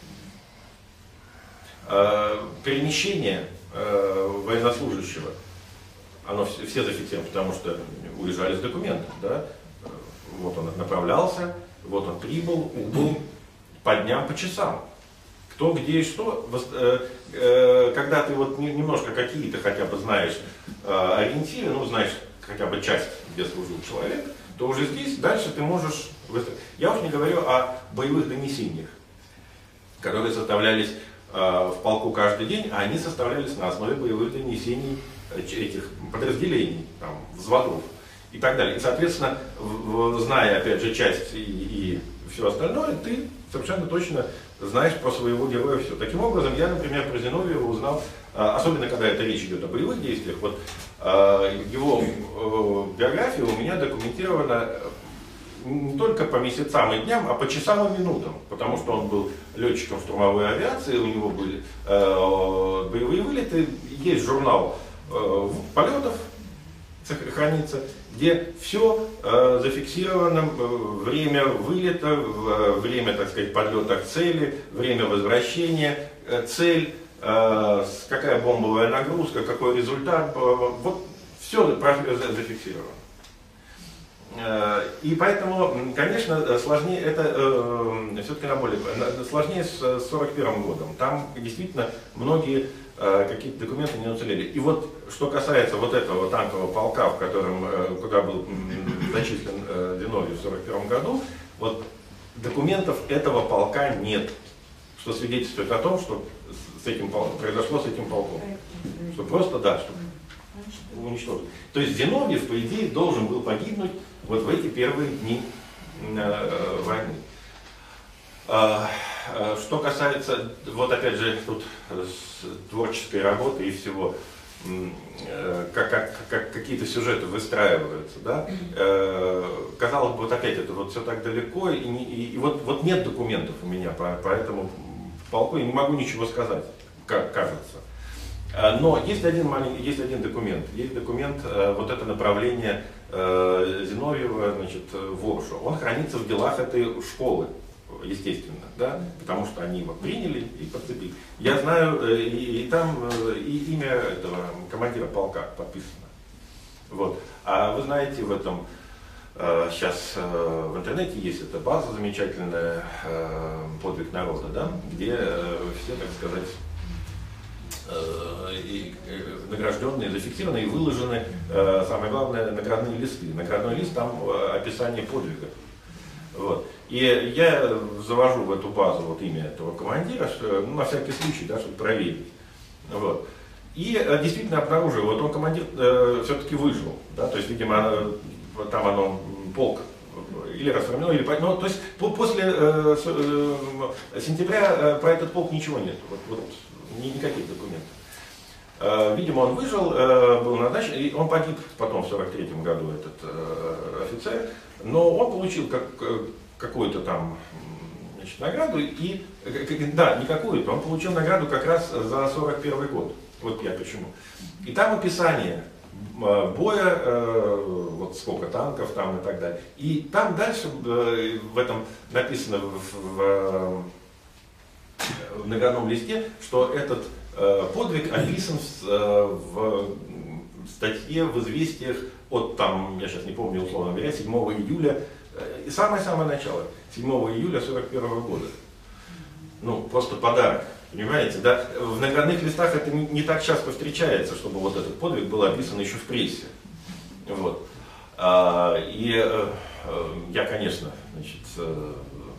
Перемещение военнослужащего, оно все, все зафиксировано, потому что уезжали с документом, да? Вот он направлялся, вот он прибыл, убыл по дням, по часам. Кто, где и что. Когда ты вот немножко какие-то хотя бы знаешь ориентиры, ну знаешь хотя бы часть, где служил человек, то уже здесь дальше ты можешь... Я уж не говорю о боевых донесениях, которые составлялись в полку каждый день, а они составлялись на основе боевых донесений этих подразделений, там, взводов и так далее. И, соответственно, в, зная, опять же, часть и, и все остальное, ты совершенно точно знаешь про своего героя все. Таким образом, я, например, про Зиновьева узнал, особенно когда это речь идет о боевых действиях, вот его биография у меня документирована не только по месяцам и дням, а по часам и минутам, потому что он был летчиком штурмовой авиации, у него были э, боевые вылеты, есть журнал э, полетов, хранится, где все э, зафиксировано, э, время вылета, э, время, так сказать, подлета к цели, время возвращения, э, цель, э, какая бомбовая нагрузка, какой результат, э, вот все зафиксировано. И поэтому, конечно, сложнее это э, все-таки на более сложнее с сорок первым годом. Там действительно многие э, какие-то документы не уцелели. И вот что касается вот этого танкового полка, в котором э, куда был зачислен э, Зиновьев в сорок первом году, вот документов этого полка нет, что свидетельствует о том, что с этим произошло с этим полком, что просто да, что уничтожить. То есть Зиновьев, по идее, должен был погибнуть вот в эти первые дни э, войны. А, а, что касается, вот опять же, тут творческой работы и всего, э, как, как, как какие-то сюжеты выстраиваются, да, э, казалось бы, вот опять это вот все так далеко, и, и, и вот, вот нет документов у меня по, по этому полку, я не могу ничего сказать, как кажется. Но есть один, маленький, есть один документ, есть документ, э, вот это направление э, Зиновьева, значит, в Оршу. Он хранится в делах этой школы, естественно, да, потому что они его приняли и подцепили. Я знаю, э, и, и там э, и имя этого командира полка подписано. Вот. А вы знаете, в этом сейчас в интернете есть эта база замечательная, «Подвиг народа», да, где все, так сказать, и награжденные, зафиксированы и выложены, самое главное, наградные листы. Наградной лист, там описание подвига. Вот. И я завожу в эту базу вот имя этого командира, что, ну, на всякий случай, да, чтобы проверить. Вот. И действительно обнаружил, вот он командир э, все-таки выжил, да, то есть, видимо, там оно, полк или расформировано, или, ну, то есть по, после э, э, сентября э, про этот полк ничего нет, вот, вот, никаких документов. Э, видимо, он выжил, э, был назначен, и он погиб потом в сорок третьем году, этот э, офицер, но он получил как, какую-то там, значит, награду, и, да, не какую-то, он получил награду как раз за сорок первый год. Вот я почему. И там описание боя, вот сколько танков там и так далее. И там дальше в этом написано в, в наградном листе, что этот подвиг описан в статье в «Известиях» от там, я сейчас не помню, условно говоря, седьмого июля, и самое-самое начало, седьмого июля сорок первого года. Ну, просто подарок. Понимаете, да? В наградных листах это не, не так часто встречается, чтобы вот этот подвиг был описан еще в прессе. Вот. А, и а, я, конечно, значит, а,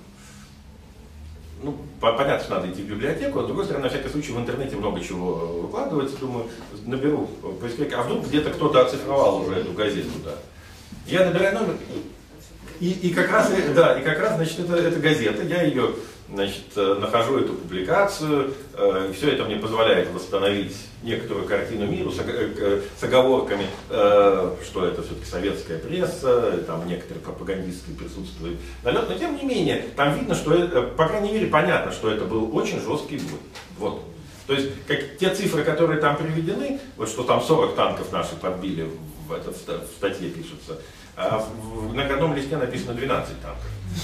ну, понятно, что надо идти в библиотеку, а с другой стороны, на всякий случай, в интернете много чего выкладывается, думаю, наберу поисковик, а вдруг где-то кто-то оцифровал уже эту газету, да. Я набираю номер, и, и как раз, да, и как раз, значит, это, это газета, я ее, значит, нахожу эту публикацию, э, все это мне позволяет восстановить некоторую картину мира с, э, с оговорками, э, что это все-таки советская пресса, там некоторые пропагандистские присутствуют налет, но тем не менее, там видно, что, это, по крайней мере, понятно, что это был очень жесткий бой. Вот. То есть, как, те цифры, которые там приведены, вот что там сорок танков наши подбили, в, этот, в статье пишется, а в, в наградном листе написано двенадцать танков.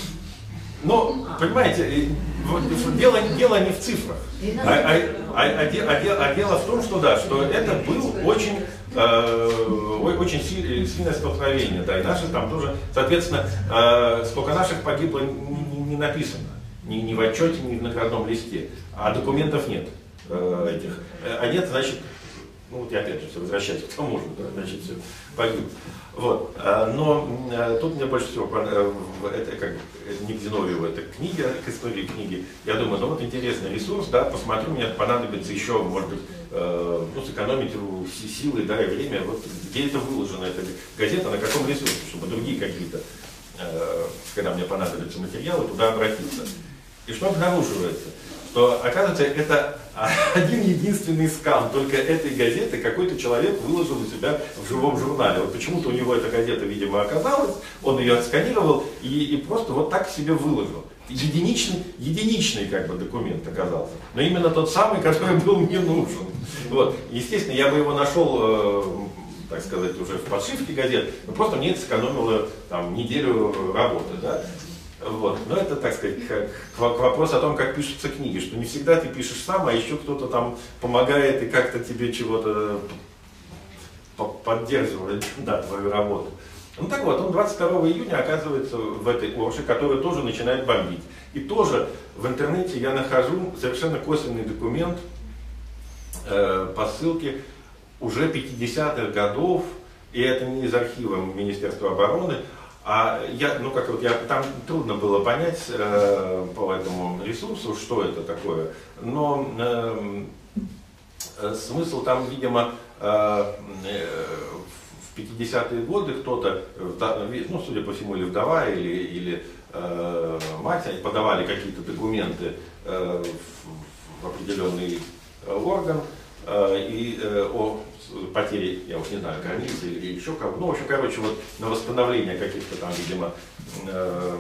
Но, понимаете, дело, дело не в цифрах, а, а, а, а, де, а, де, а дело в том, что да, что это был очень, э, очень сильное, сильное столкновение, да, и наши там тоже, соответственно, э, сколько наших погибло, не, не написано, ни, ни в отчете, ни в наградном листе, а документов нет э, этих, а нет, значит, ну вот я опять же все возвращаюсь к тому же, да, значит, все погиб. Вот. Но тут мне больше всего понравилось, это как не к Зиновьеву, это книга, к истории книги. Я думаю, ну вот интересный ресурс, да, посмотрю, мне понадобится еще, может быть, э, ну, сэкономить силы, да, и время, вот где это выложено, эта газета, на каком ресурсе, чтобы другие какие-то, э, когда мне понадобятся материалы, туда обратиться. И что обнаруживается? Что, оказывается, это один единственный скан только этой газеты какой-то человек выложил у себя в живом журнале. Вот почему-то у него эта газета, видимо, оказалась, он ее отсканировал и, и просто вот так себе выложил. Единичный, единичный как бы документ оказался, но именно тот самый, который был мне нужен. Вот. Естественно, я бы его нашел, э, так сказать, уже в подшивке газет, но просто мне это сэкономило там, неделю работы. Да? Вот. Но это, так сказать, как, к вопросу о том, как пишутся книги, что не всегда ты пишешь сам, а еще кто-то там помогает и как-то тебе чего-то поддерживает, да, твою работу. Ну так вот, он двадцать второго июня оказывается в этой Орше, которая тоже начинает бомбить. И тоже в интернете я нахожу совершенно косвенный документ э, по ссылке уже пятидесятых годов, и это не из архива Министерства обороны, а я, ну как вот я, там трудно было понять э, по этому ресурсу, что это такое, но э, э, смысл там, видимо, э, э, в пятидесятые годы кто-то, ну судя по всему, или вдова, или, или э, мать, они подавали какие-то документы э, в, в определенный орган э, и э, о потери, я уж не знаю, границы или еще кого. Ну, в общем, короче, вот на восстановление каких-то там, видимо, э,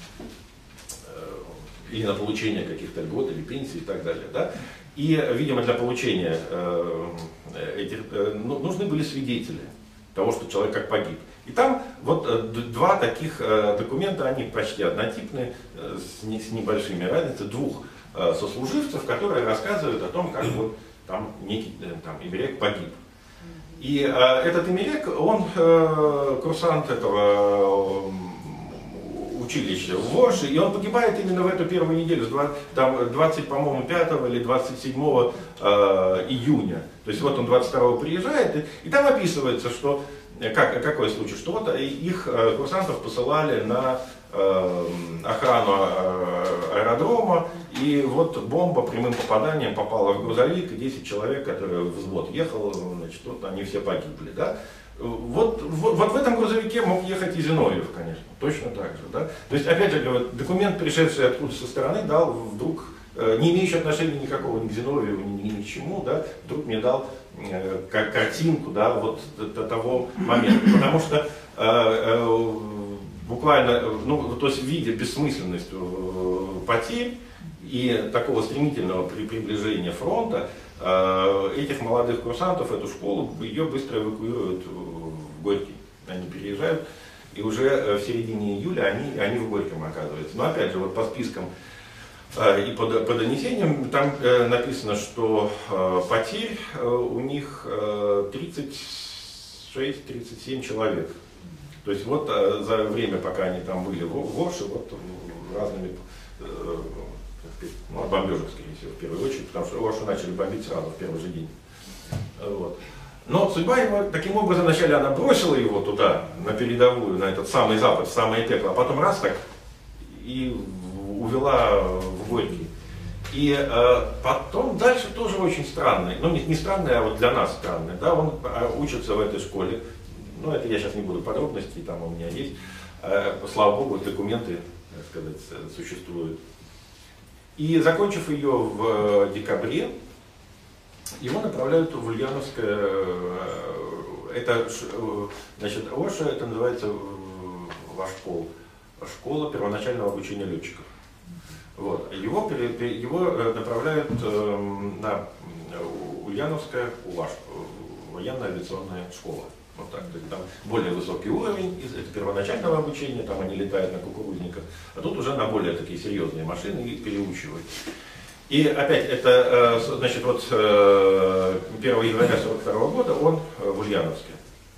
э, или на получение каких-то льгот или пенсий и так далее, да. И, видимо, для получения э, этих э, ну, нужны были свидетели того, что человек как погиб. И там вот э, два таких э, документа, они почти однотипные, э, с, не, с небольшими разницами, двух э, сослуживцев, которые рассказывают о том, как вот там некий э, там еврей погиб. И э, этот Эмилек, он э, курсант этого э, училища в Ворше, и он погибает именно в эту первую неделю, там двадцать, по-моему, пятого или двадцать седьмого э, июня. То есть вот он двадцать второго приезжает, и, и там описывается, что, как, какой случай, что вот их э, курсантов посылали на э, охрану э, аэродрома, и вот бомба прямым попаданием попала в грузовик, и десять человек, которые в взвод ехал, значит, вот они все погибли, да. Вот, вот, вот в этом грузовике мог ехать и Зиновьев, конечно, точно так же, да. То есть, опять же, документ, пришедший откуда со стороны, дал вдруг, э, не имеющий отношения никакого ни к Зиновьеву, ни, ни к чему, да, вдруг мне дал э, картинку, да, вот до того момента, потому что э, э, буквально, ну, то есть, видя бессмысленность э, потерь и такого стремительного при приближения фронта, этих молодых курсантов, эту школу, ее быстро эвакуируют в Горький. Они переезжают, и уже в середине июля они, они в Горьком оказываются. Но опять же, вот по спискам и по, по донесениям, там написано, что потерь у них тридцать шесть — тридцать семь человек. То есть вот за время, пока они там были в Ворше, вот разными... Ну, от бомбежек, скорее всего, в первую очередь, потому что Оршу начали бомбить сразу, в первый же день. Вот. Но судьба его, таким образом, вначале она бросила его туда, на передовую, на этот самый запад, в самое пекло, а потом раз так и увела в Горький. И э, потом дальше тоже очень странный, ну не, не странный, а вот для нас странный, да, он учится в этой школе, ну это я сейчас не буду подробностей, там у меня есть, э, слава богу, документы, так сказать, существуют. И закончив ее в декабре, его направляют в Ульяновское, это, значит, Орша, это называется Вашпол, школа первоначального обучения летчиков. Вот. Его, его направляют на Ульяновское УВАШ, военная авиационная школа. Вот так. То есть там более высокий уровень, это первоначального обучения, там они летают на кукурузниках, а тут уже на более такие серьезные машины их переучивают. И опять, это, значит, вот первого января сорок второго года он в Ульяновске.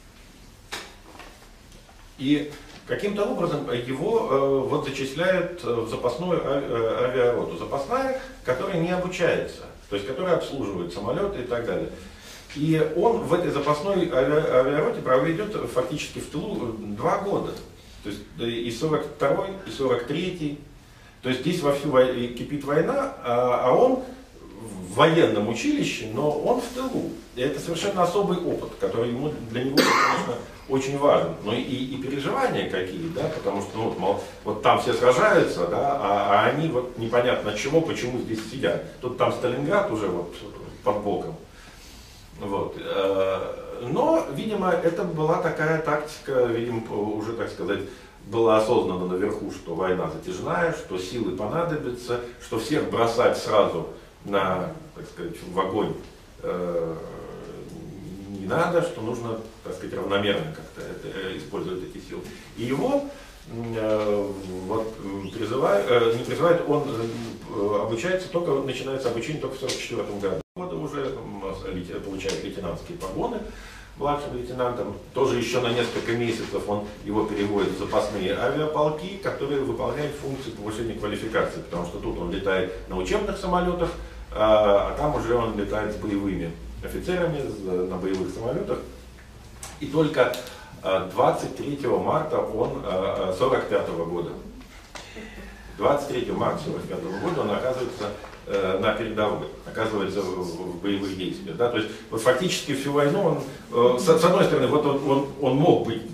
И каким-то образом его вот зачисляют в запасную авиароту. Запасная, которая не обучается, то есть которая обслуживает самолеты и так далее. И он в этой запасной авиароте проведет фактически в тылу два года. То есть и сорок второй, и сорок третий. То есть здесь вовсю кипит война, а он в военном училище, но он в тылу. И это совершенно особый опыт, который ему, для него, конечно, очень важен. Но и, и переживания какие, да, потому что ну, мол, вот там все сражаются, да, а, а они вот непонятно чего, почему здесь сидят. Тут там Сталинград уже вот под боком. Вот. Но, видимо, это была такая тактика, видимо, уже, так сказать, было осознанно наверху, что война затяжная, что силы понадобятся, что всех бросать сразу на, так сказать, в огонь э, не надо, что нужно, так сказать, равномерно как-то это, использовать эти силы. И его э, вот, призывают, э, не призывают, он э, обучается только, начинается обучение только в сорок четвёртом году. Уже получает лейтенантские погоны младшим лейтенантом. Тоже еще на несколько месяцев он его переводит в запасные авиаполки, которые выполняют функции повышения квалификации, потому что тут он летает на учебных самолетах, а там уже он летает с боевыми офицерами на боевых самолетах. И только двадцать третьего марта он сорок пятого года. двадцать третьего марта сорок пятого года он оказывается на передовой, оказывается в, в боевых действиях. Да? То есть вот фактически всю войну он, с, с одной стороны, вот он, он, он мог быть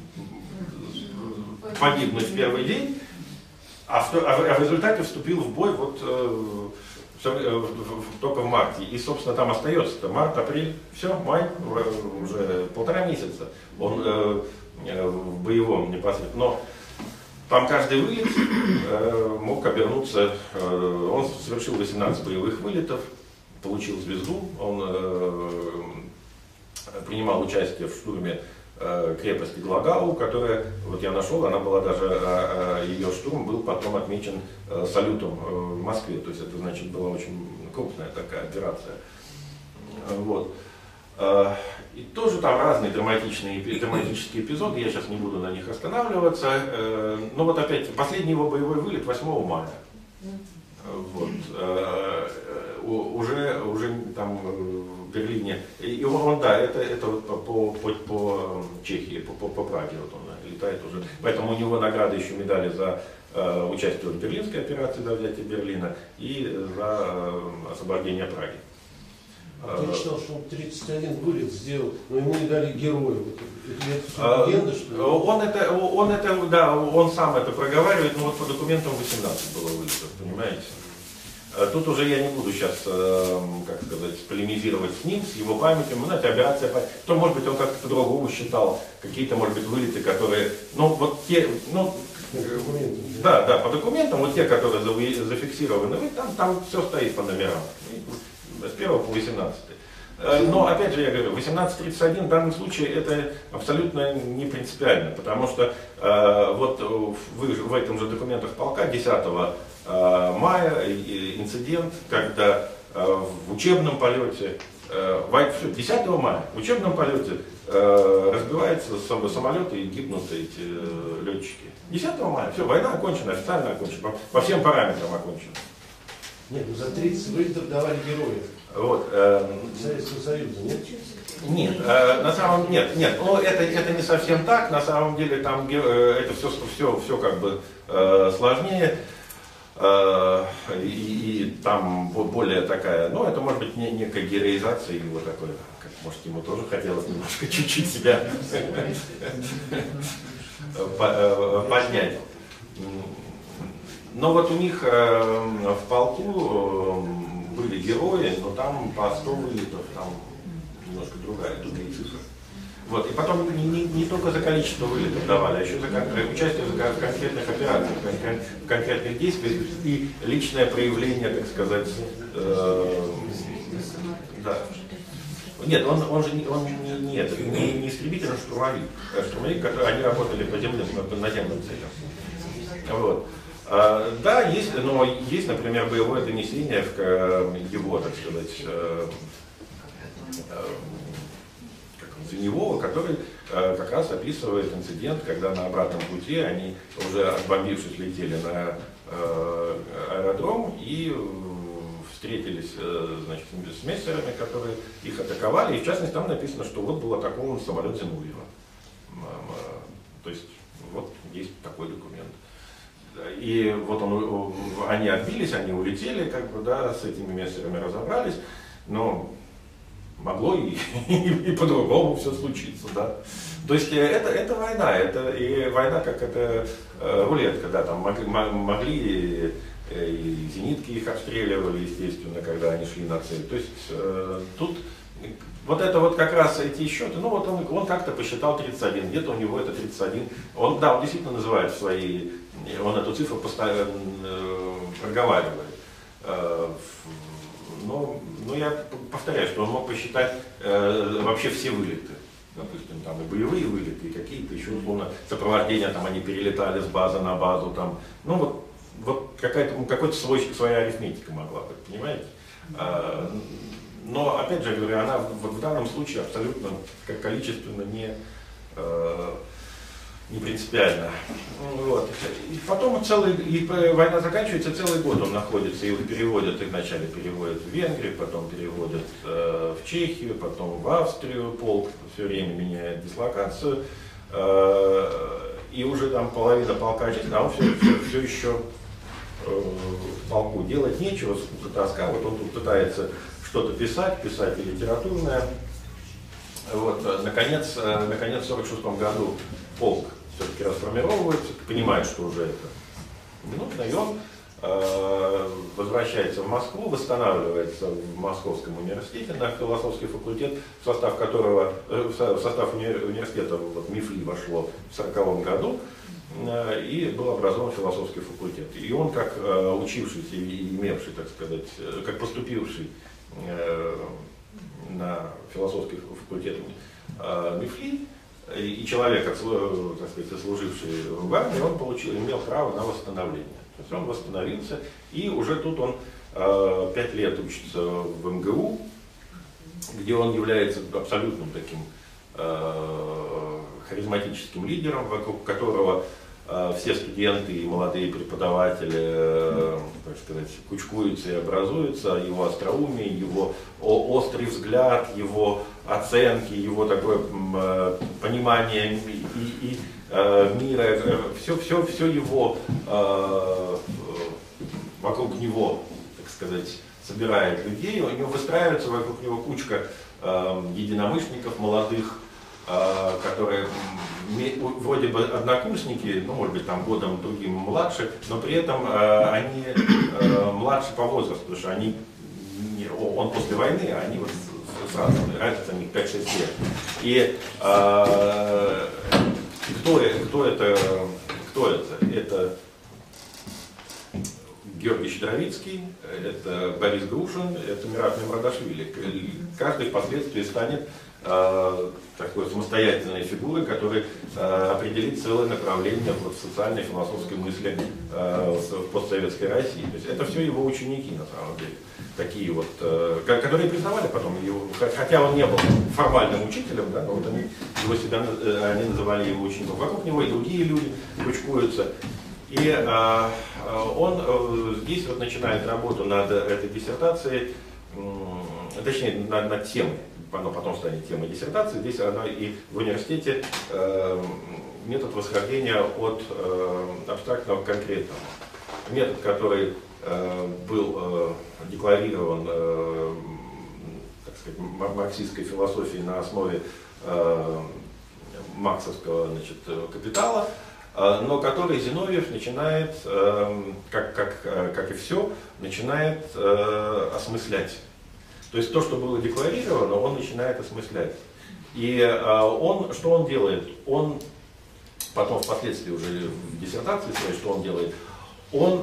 погибнуть в первый день, а в, а в результате вступил в бой вот э, только в марте. И, собственно, там остается март, апрель, все, май, уже полтора месяца он э, в боевом непосредственно. Но там каждый вылет э, мог обернуться, э, он совершил восемнадцать боевых вылетов, получил звезду, он э, принимал участие в штурме э, крепости Глагау, которая, вот я нашел, она была даже, э, ее штурм был потом отмечен э, салютом э, в Москве, то есть это, значит, была очень крупная такая операция. Вот. И тоже там разные драматичные, драматические эпизоды, я сейчас не буду на них останавливаться. Но вот опять, последний его боевой вылет восьмого мая. Вот. Уже, уже там в Берлине. И он, он да, это, это вот по, по, по, по Чехии, по, по, по Праге вот он летает уже. Поэтому у него награды еще медали за э, участие в Берлинской операции, за взятие Берлина и за э, освобождение Праги. А я читал, что он тридцать один вылет сделал, но ему не дали героя. Это легенда, что ли? Он это, он это, да, он сам это проговаривает, но вот по документам восемнадцать было вылетов, понимаете? Тут уже я не буду сейчас, как сказать, полемизировать с ним, с его памятью. Ну, знаете, операция, то, может быть, он как-то по-другому считал, какие-то, может быть, вылеты, которые, ну, вот те, ну, да, да, по документам, вот те, которые зафиксированы, там, там все стоит по номерам, с первого по восемнадцатый. Но, опять же, я говорю, восемнадцать тридцать один в данном случае это абсолютно не принципиально, потому что э, вот в, в этом же документах полка десятого мая инцидент, когда э, в учебном полете, э, десятого мая в учебном полете э, разбивается самолет и гибнут эти э, летчики. десятого мая, все, война окончена, официально окончена, по, по всем параметрам окончена. Нет, ну за тридцать вылетов давали героев. Вот, э, Советского Союза, нет? Нет, э, на самом нет, нет, ну это, это не совсем так, на самом деле там э, это все, все, все как бы э, сложнее. И, и там более такая, ну это может быть не, некая героизация его такой, как, может ему тоже хотелось немножко чуть-чуть себя поднять. Но вот у них в полку были герои, но там по сто вылетов, там немножко другая, другие цифры. Вот. И потом не, не, не только за количество вылетов давали, а еще за участие в конкретных операциях, в конкретных действиях и личное проявление, так сказать, э, да. Нет, он, он же не, он не, не, это, не, не истребитель, а штурмовик. Штурмовик, который, они работали по земле, по наземным целям. Вот. А, да, есть, но есть, например, боевое донесение в его, так сказать, э, э, Звеневого, который э, как раз описывает инцидент, когда на обратном пути они, уже отбомбившись, летели на э, аэродром и э, встретились э, значит, с мессерами, которые их атаковали. И в частности там написано, что вот был атакован самолет Зиновьева. То есть вот есть такой документ. И вот он, они отбились, они улетели, как бы, да, с этими мессерами разобрались, но могло и, и, и по-другому все случиться, да. То есть это, это война, это и война как это э, рулетка, да, там могли, могли и, и зенитки их обстреливали, естественно, когда они шли на цель. То есть э, тут вот это вот как раз эти счеты, ну вот он, он как-то посчитал тридцать один, где-то у него это тридцать один. Он, да, он действительно называет свои, он эту цифру постоянно э, проговаривает. Э, Но, но я повторяю, что он мог посчитать э, вообще все вылеты. Допустим, там и боевые вылеты, и какие-то еще, условно, сопровождения, там они перелетали с базы на базу, там, ну вот, вот какая-то, какой-то свой, своя арифметика могла быть, понимаете? А, но, опять же говорю, она вот в данном случае абсолютно как количественно не, э, не принципиально. Вот. И потом целый, и война заканчивается, целый год он находится, его переводят, их вначале переводят в Венгрию, потом переводят э, в Чехию, потом в Австрию, полк все время меняет дислокацию, э, и уже там половина полка, а он все, все, все еще э, в полку делать нечего, тоска, вот он тут пытается что-то писать, писать и литературное. Вот, наконец, наконец в сорок шестом году полк все-таки расформировывается, понимает, что уже это минутно, и он э, возвращается в Москву, восстанавливается в Московском университете на философский факультет, в состав которого, э, в состав уни университета вот, МИФЛИ вошло в сороковом году, э, и был образован философский факультет. И он, как э, учившийся и имевший, так сказать, э, как поступивший э, на философский факультет э, МИФЛИ, и человек, так сказать, служивший в армии, он получил, имел право на восстановление. То есть он восстановился, и уже тут он э, пять лет учится в МГУ, где он является абсолютным таким э, харизматическим лидером, вокруг которого э, все студенты и молодые преподаватели, э, так сказать, кучкуются и образуются, его остроумие, его о, острый взгляд, его оценки, его такое э, понимание и, и э, мира, э, все, все, все его э, вокруг него, так сказать, собирает людей, у него выстраивается вокруг него кучка э, единомышленников молодых, э, которые м, вроде бы однокурсники, ну, может быть, там годом другим младше, но при этом э, они э, младше по возрасту, потому что они, не, он после войны, а они вот сразу, разница у них пять-шесть лет. И э, кто, кто это? Кто это? Это Георгий Щедровицкий, это Борис Грушин, это Мират Мемрадашвили. Каждый впоследствии станет э, такой самостоятельной фигурой, которая э, определит целое направление вот, в социальной философской мысли э, в постсоветской России. То есть это все его ученики на самом деле. Такие вот, э, которые признавали потом его, хотя он не был формальным учителем, да, но вот они его себя, они называли его учеником. Вокруг него и другие люди кучкуются. И э, он э, здесь вот начинает работу над этой диссертацией, э, точнее над, над темой, оно потом станет темой диссертации. Здесь оно и в университете э, метод восхождения от э, абстрактного к конкретному. Метод, который э, был э, декларирован э, так сказать, марксистской философией на основе э, марксовского, значит, капитала, но который Зиновьев начинает, как, как, как и все, начинает осмыслять. То есть то, что было декларировано, он начинает осмыслять. И он, что он делает? Он потом впоследствии уже в диссертации своей, что он делает? Он,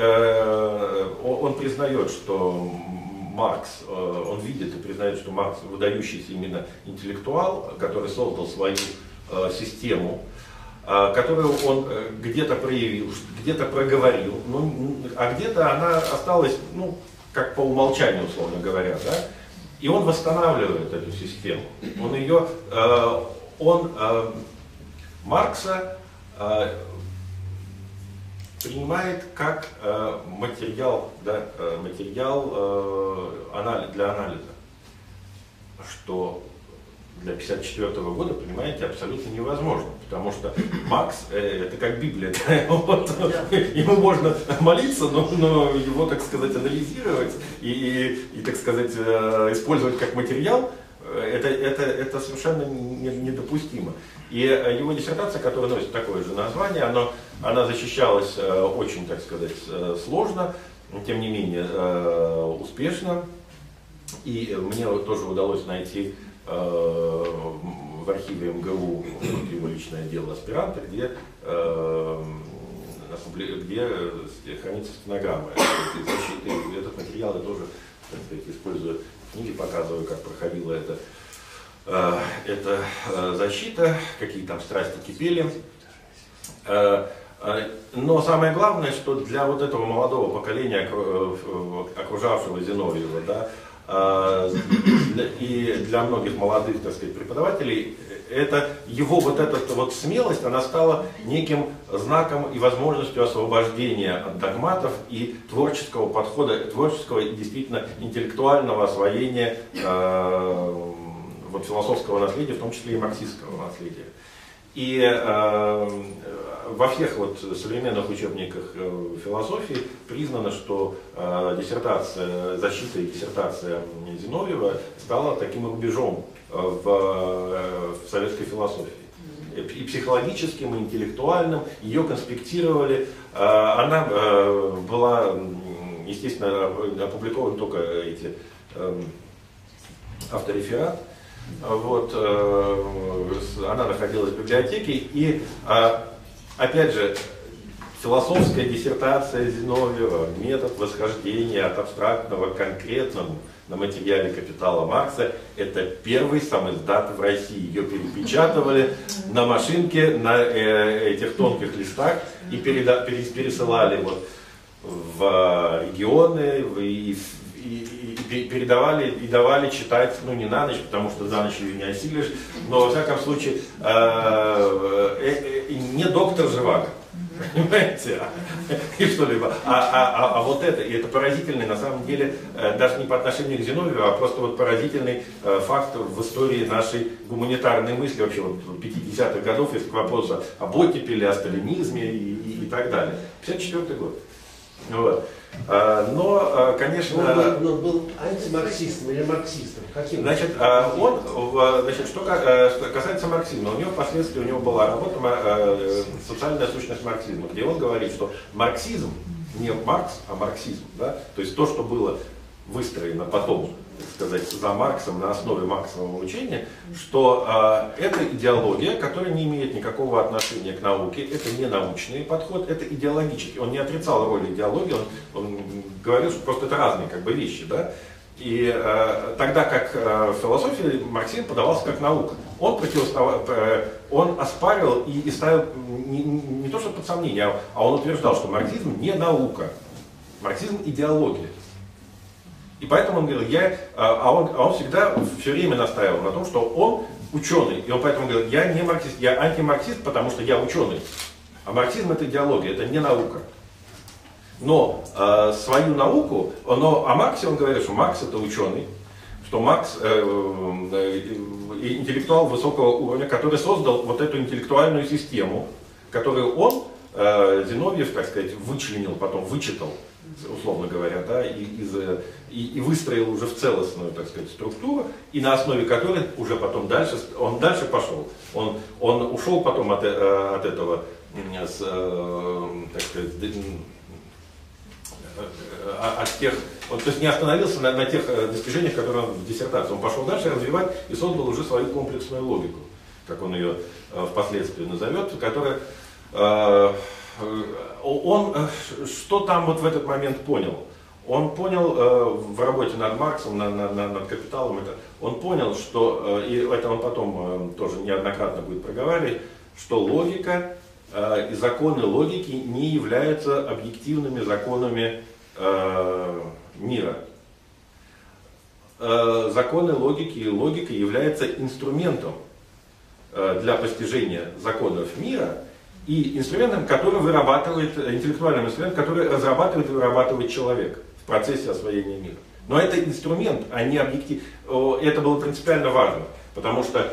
он признает, что Маркс, он видит и признает, что Маркс выдающийся именно интеллектуал, который создал свою систему, которую он где-то проявил, где-то проговорил, ну, а где-то она осталась, ну, как по умолчанию, условно говоря, да? И он восстанавливает эту систему. Он ее, э, он э, Маркса э, принимает как э, материал, да, материал э, анализ, для анализа, что для тысяча девятьсот пятьдесят четвёртого года, понимаете, абсолютно невозможно, потому что Маркс э, это как Библия, да, вот, ему можно молиться, но, но его, так сказать, анализировать и, и, и так сказать, э, использовать как материал, это, это, это совершенно не, недопустимо. И его диссертация, которая носит такое же название, оно, она защищалась э, очень, так сказать, э, сложно, тем не менее э, успешно, и мне тоже удалось найти в архиве эм гэ у его личное дело аспиранта, где, где хранится стенограмма защиты. Этот материал я тоже, так сказать, использую в книге, показываю, как проходила эта, эта защита, какие там страсти кипели. Но самое главное, что для вот этого молодого поколения, окружавшего Зиновьева, да, и для многих молодых, так сказать, преподавателей, это, его вот эта вот смелость, она стала неким знаком и возможностью освобождения от догматов и творческого подхода, творческого и действительно интеллектуального освоения э, вот, философского наследия, в том числе и марксистского наследия. И э, во всех вот современных учебниках э, философии признано, что э, диссертация, защита и диссертация Зиновьева стала таким рубежом э, в, э, в советской философии. И психологическим, и интеллектуальным, ее конспектировали. Э, она э, была, естественно, опубликованы только эти э, автореферат. Вот, э, она находилась в библиотеке, и э, опять же, философская диссертация Зиновьева, метод восхождения от абстрактного к конкретному на материале «Капитала» Маркса, это первый самиздат в России. Ее перепечатывали на машинке, на э, этих тонких листах и переда, пересылали вот в регионы, в, и, и и, и передавали, и давали читать, ну не на ночь, потому что за ночь ее не осилишь, но во всяком случае э, э, э, не доктор Живаго. Понимаете? И что-либо. А, а, а, а вот это, и это поразительный, на самом деле, даже не по отношению к Зиновию, а просто вот поразительный факт в истории нашей гуманитарной мысли, вообще вот пятидесятых годов, если к вопросу об оттепели, о сталинизме и, и, и так далее. пятьдесят четвёртый год. Вот. Но, конечно... Он был, он был антимарксистом или марксистом? Каким? Значит, он, значит, что касается марксизма, у него впоследствии у него была работа «Социальная сущность марксизма», где он говорит, что марксизм не Маркс, а марксизм. Да? То есть то, что было выстроено потом, так сказать, за Марксом на основе марксового учения, что э, это идеология, которая не имеет никакого отношения к науке, это не научный подход, это идеологический. Он не отрицал роль идеологии, он, он говорил, что просто это разные как бы вещи. Да? И э, тогда как э, в философии марксизм подавался как наука. Он противоставал, э, он оспаривал и, и ставил не, не то что под сомнение, а он утверждал, что марксизм не наука, марксизм идеология. И поэтому он говорил, я, а он, а он всегда все время настаивал на том, что он ученый. И он поэтому говорил, я не марксист, я антимарксист, потому что я ученый. А марксизм это идеология, это не наука. Но э, свою науку, но о Марксе он говорит, что Маркс это ученый, что Маркс э, э, интеллектуал высокого уровня, который создал вот эту интеллектуальную систему, которую он, э, Зиновьев, так сказать, вычленил, потом вычитал, условно говоря, да, и, из, и, и выстроил уже в целостную, так сказать, структуру, и на основе которой уже потом дальше, он дальше пошел. Он, он ушел потом от, от этого, с, так сказать, от тех, он, то есть не остановился на, на тех достижениях, которые он в диссертации. Он пошел дальше развивать и создал уже свою комплексную логику, как он ее впоследствии назовет, которая... Он что там вот в этот момент понял? Он понял э, в работе над Марксом, на, на, на, над «Капиталом», это, он понял, что, э, и это он потом э, тоже неоднократно будет проговаривать, что логика э, и законы логики не являются объективными законами э, мира. Э, законы логики и логика являются инструментом э, для постижения законов мира, и инструментом, который вырабатывает, интеллектуальным инструментом, который разрабатывает и вырабатывает человек в процессе освоения мира. Но это инструмент, а не объектив. Это было принципиально важно, потому что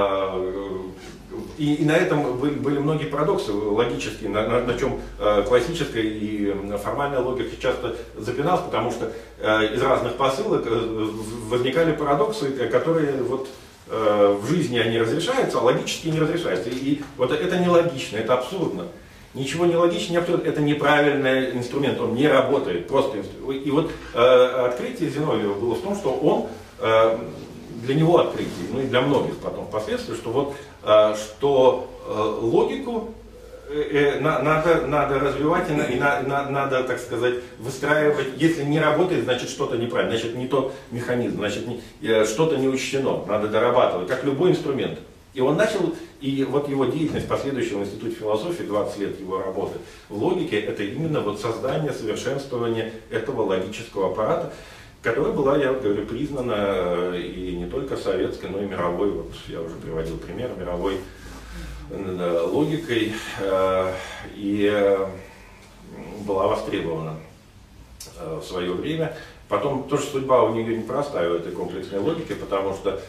и, и на этом были, были многие парадоксы логические, на, на, на чем классическая и формальная логика часто запиналась, потому что из разных посылок возникали парадоксы, которые вот в жизни они разрешаются, а логически не разрешаются. И, и вот это нелогично, это абсурдно. Ничего не логично, не абсурдно, это неправильный инструмент, он не работает. Просто инструмент. И вот э, открытие Зиновьева было в том, что он, э, для него открытие, ну и для многих потом впоследствии, что вот э, что э, логику э, э, надо, надо развивать и, на, и на, на, надо, так сказать, выстраивать. Если не работает, значит что-то неправильно, значит не тот механизм, значит не, э, что-то не учтено, надо дорабатывать, как любой инструмент. И он начал, и вот его деятельность последующая в Институте философии, двадцать лет его работы в логике, это именно вот создание, совершенствование этого логического аппарата, которая была, я говорю, признана и не только советской, но и мировой, вот я уже приводил пример, мировой логикой, и была востребована в свое время. Потом тоже судьба у нее непростая, у этой комплексной логики, потому что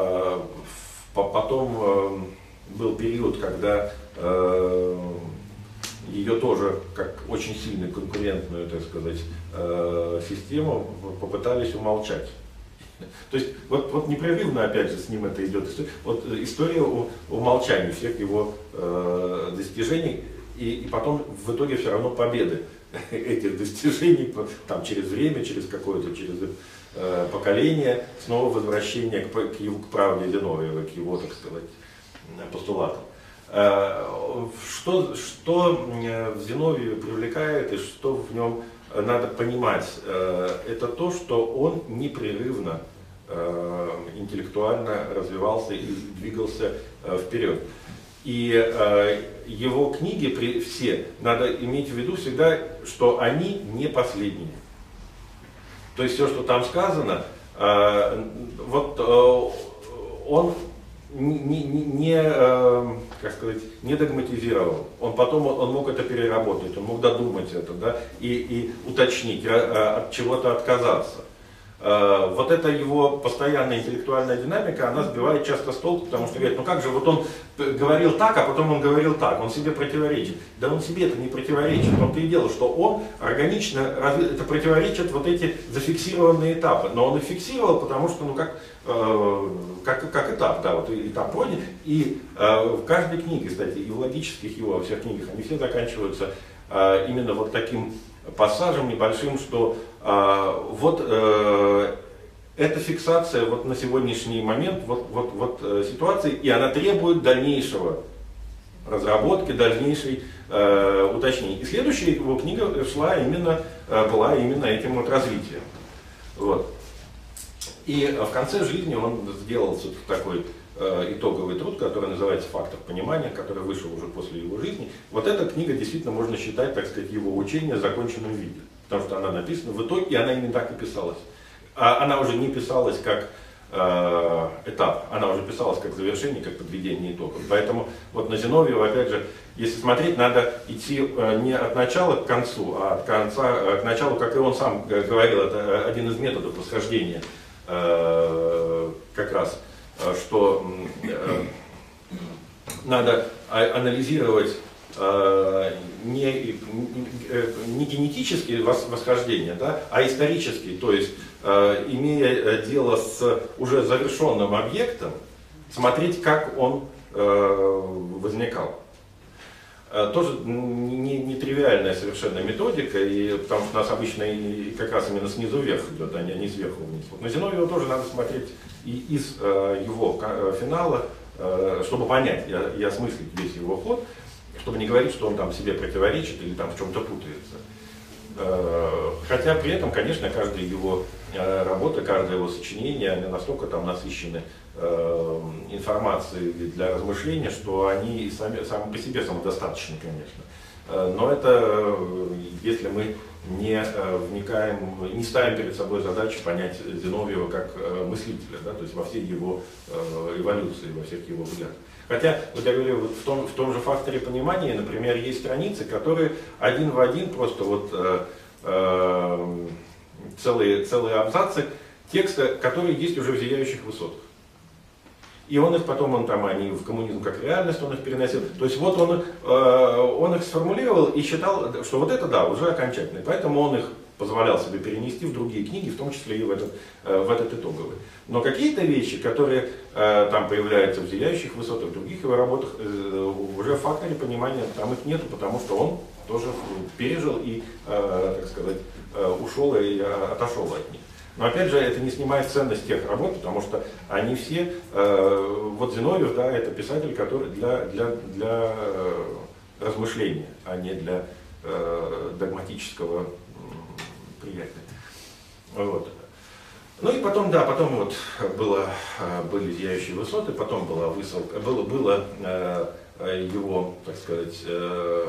потом был период, когда ее тоже, как очень сильно конкурентную, так сказать, систему попытались умолчать. То есть вот, вот непрерывно, опять же, с ним это идет. Вот история умолчания всех его э, достижений, и, и потом в итоге все равно победы этих достижений, там, через время, через какое-то, через э, поколение, снова возвращение к, к, его, к правде Зиновьева, к его, так сказать, постулатам. Что, что в Зиновьеве привлекает и что в нем надо понимать, это то, что он непрерывно интеллектуально развивался и двигался вперед. И его книги все надо иметь в виду всегда, что они не последние. То есть все, что там сказано, э, вот э, он не, не, не, э, как сказать, не догматизировал. Он потом он мог это переработать, он мог додумать это, да, и, и уточнить, э, от чего-то отказаться. Э, вот эта его постоянная интеллектуальная динамика, она сбивает часто с толку, потому что говорит, ну как же, вот он говорил так, а потом он говорил так, он себе противоречит. Да он себе это не противоречит, в том-то и дело, что он органично, разви... это противоречит вот эти зафиксированные этапы, но он их фиксировал, потому что, ну как, э, как, как этап, да, вот этап пройден, и э, в каждой книге, кстати, и в логических его, во всех книгах, они все заканчиваются э, именно вот таким пассажем небольшим, что э, вот э, эта фиксация вот на сегодняшний момент вот, вот, вот, э, ситуации, и она требует дальнейшего разработки, дальнейшей э, уточнений. И следующая его книга шла именно, э, была именно этим вот развитием. Вот. И в конце жизни он сделал такой э, итоговый труд, который называется «Фактор понимания», который вышел уже после его жизни. Вот эта книга действительно можно считать, так сказать, его учение в законченном виде, потому что она написана в итоге, и она именно так и писалась. А она уже не писалась как э, этап, она уже писалась как завершение, как подведение итогов. Поэтому вот на Зиновьева, опять же, если смотреть, надо идти э, не от начала к концу, а от конца э, к началу, как и он сам говорил, это один из методов восхождения, э, как раз, э, что э, надо анализировать Не, не генетические восхождения, да, а исторические, то есть э, имея дело с уже завершенным объектом, смотреть, как он э, возникал. Э, тоже не, не тривиальная совершенно методика, и, потому что у нас обычно и как раз именно снизу вверх идет, а не сверху вниз. Вот на Зиновьева тоже надо смотреть и из э, его финала, э, чтобы понять и осмыслить весь его ход, чтобы не говорить, что он там себе противоречит или там в чем-то путается. Хотя при этом, конечно, каждая его работа, каждое его сочинение, они настолько там насыщены информацией для размышления, что они сами, сами по себе самодостаточны, конечно. Но это если мы не вникаем, не ставим перед собой задачу понять Зиновьева как мыслителя, да, то есть во всей его эволюции, во всех его взглядах. Хотя, вот я говорю, вот в, том, в том же факторе понимания, например, есть страницы, которые один в один, просто вот э, э, целые, целые абзацы текста, которые есть уже в «Зияющих высотах». И он их потом, он там, они в коммунизм как реальность, он их переносил. То есть вот он, э, он их сформулировал и считал, что вот это, да, уже окончательно. Поэтому он их позволял себе перенести в другие книги, в том числе и в этот, в этот итоговый. Но какие-то вещи, которые э, там появляются в «Зияющих высотах», в других его работах, э, уже в факторе понимания там их нету, потому что он тоже пережил и, э, так сказать, э, ушел и э, отошел от них. Но опять же, это не снимает ценность тех работ, потому что они все, э, вот Зиновьев, да, это писатель, который для, для, для э, размышления, а не для э, догматического приятия. Вот. Ну и потом, да, потом вот было, были «Зияющие высоты», потом была высылка, было, было э, его, так сказать, э,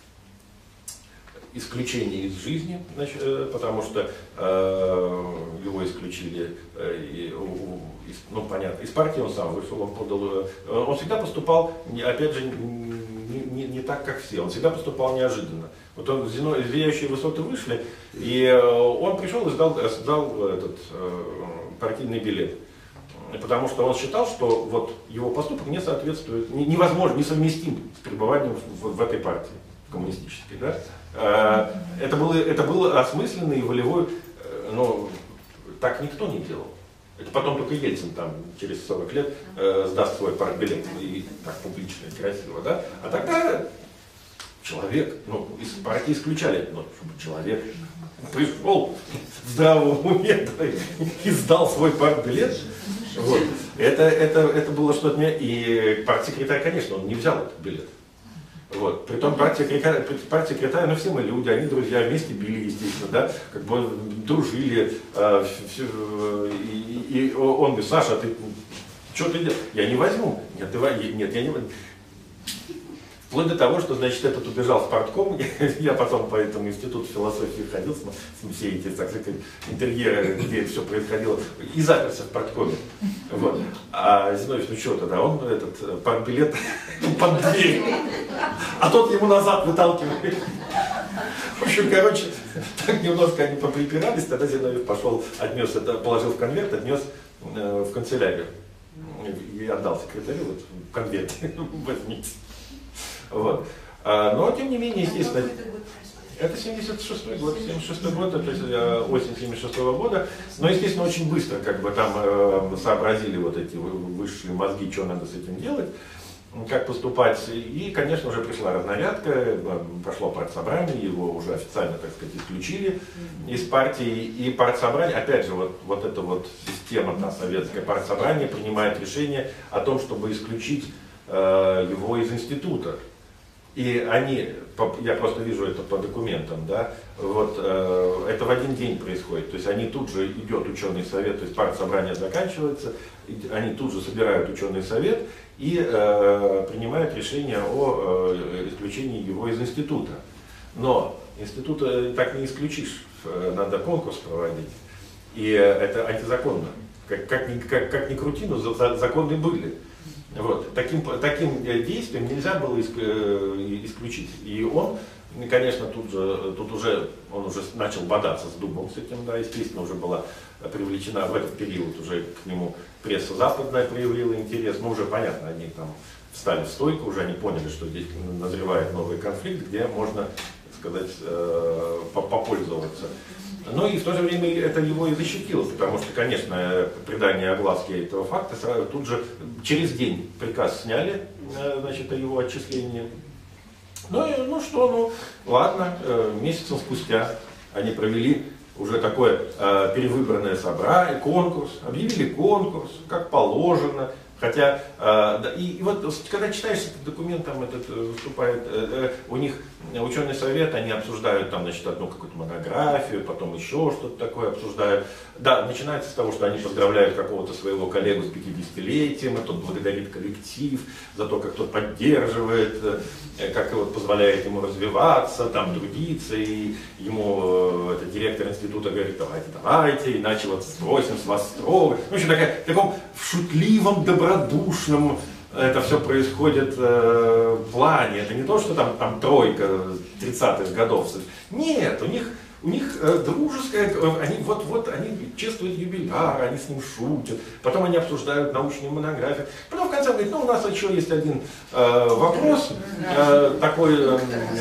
исключение из жизни, значит, э, потому что э, его исключили, э, и, у, из, ну понятно, из партии он сам вышел, он подал, э, он всегда поступал, опять же, не, не, не так, как все, он всегда поступал неожиданно. Вот он, «Зияющие высоты» вышли, и э, он пришел и сдал, сдал этот э, партийный билет. Потому что он считал, что вот его поступок не соответствует, не, невозможно, несовместим с пребыванием в, в этой партии коммунистической. Да? Э, это, было, это был осмысленный и волевой, э, но так никто не делал. Это потом только Ельцин там через сорок лет э, сдаст свой партбилет, и так публично и красиво. Да? А тогда человек, ну, из партии исключали, но чтобы человек пришел в здравом уме и сдал свой партбилет. Вот. Это, это, это было что-то... И партсекретарь, конечно, он не взял этот билет. Вот. Притом партсекретарь, партсекретарь, ну все мы люди, они друзья, вместе били, естественно, да, как бы дружили. Э, все, и, и он говорит: Саша, ты что ты делаешь? Я не возьму. Нет, ты, нет, я не возьму. Вплоть до того, что, значит, этот убежал в партком, я потом по этому институту философии ходил, с все эти, так сказать, интерьеры, где это все происходило, и заперся в парткоме. Вот. А Зиновьев, ну что тогда, он этот партбилет под дверь, а тот ему назад выталкивает. В общем, короче, так немножко они поприпирались, тогда Зиновьев пошел, отнес это, положил в конверт, отнес э, в канцелярию и отдал секретарю вот, в конверте, возьмите. Вот. А, но, тем не менее, естественно, это семьдесят шестой год, семьдесят шестой год, то есть осень семьдесят шестого года, но, естественно, очень быстро как бы там э, сообразили вот эти высшие мозги, что надо с этим делать, как поступать. И, конечно, уже пришла разнарядка, прошло партсобрание, его уже официально, так сказать, исключили из партии. И партсобрание, опять же, вот, вот эта вот система, та советская, партсобрание принимает решение о том, чтобы исключить э, его из института. И они, я просто вижу это по документам, да, вот э, это в один день происходит. То есть они тут же идет ученый совет, то есть партсобрание заканчивается, они тут же собирают ученый совет и э, принимают решение о э, исключении его из института. Но института так не исключишь, надо конкурс проводить. И это антизаконно. Как, как, ни, как, как ни крути, но за, за, законы были. Вот. Таким, таким действием нельзя было исключить. И он, конечно, тут же, тут уже, он уже начал бодаться с дубом с этим, да, естественно, уже была привлечена в этот период, уже к нему пресса западная проявила интерес, ну уже понятно, они там встали в стойку, уже они поняли, что здесь назревает новый конфликт, где можно, так сказать, попользоваться. Ну и в то же время это его и защитило, потому что, конечно, придание огласки этого факта сразу тут же через день приказ сняли, значит, о его отчислении. Ну и ну что, ну ладно, месяцем спустя они провели уже такое э, перевыбранное собрание, конкурс, объявили конкурс, как положено. Хотя, э, и, и вот когда читаешь этот документ, там этот выступает, э, э, у них ученый совет, они обсуждают там, значит, одну какую-то монографию, потом еще что-то такое обсуждают. Да, начинается с того, что они поздравляют какого-то своего коллегу с пятидесятилетием, и тот благодарит коллектив за то, как тот поддерживает, э, как вот позволяет ему развиваться, там трудиться, и ему э, этот директор института говорит, давайте, давайте, иначе вот спросим с вас строго. В общем, такая, в таком шутливом, добродушном это все происходит э, в плане. Это не то, что там, там тройка тридцатых годов. Нет, у них, у них э, дружеская, они вот-вот, они чествуют юбиляр, они с ним шутят, потом они обсуждают научные монографии. Потом в конце говорят, ну у нас еще есть один э, вопрос, э, такой э,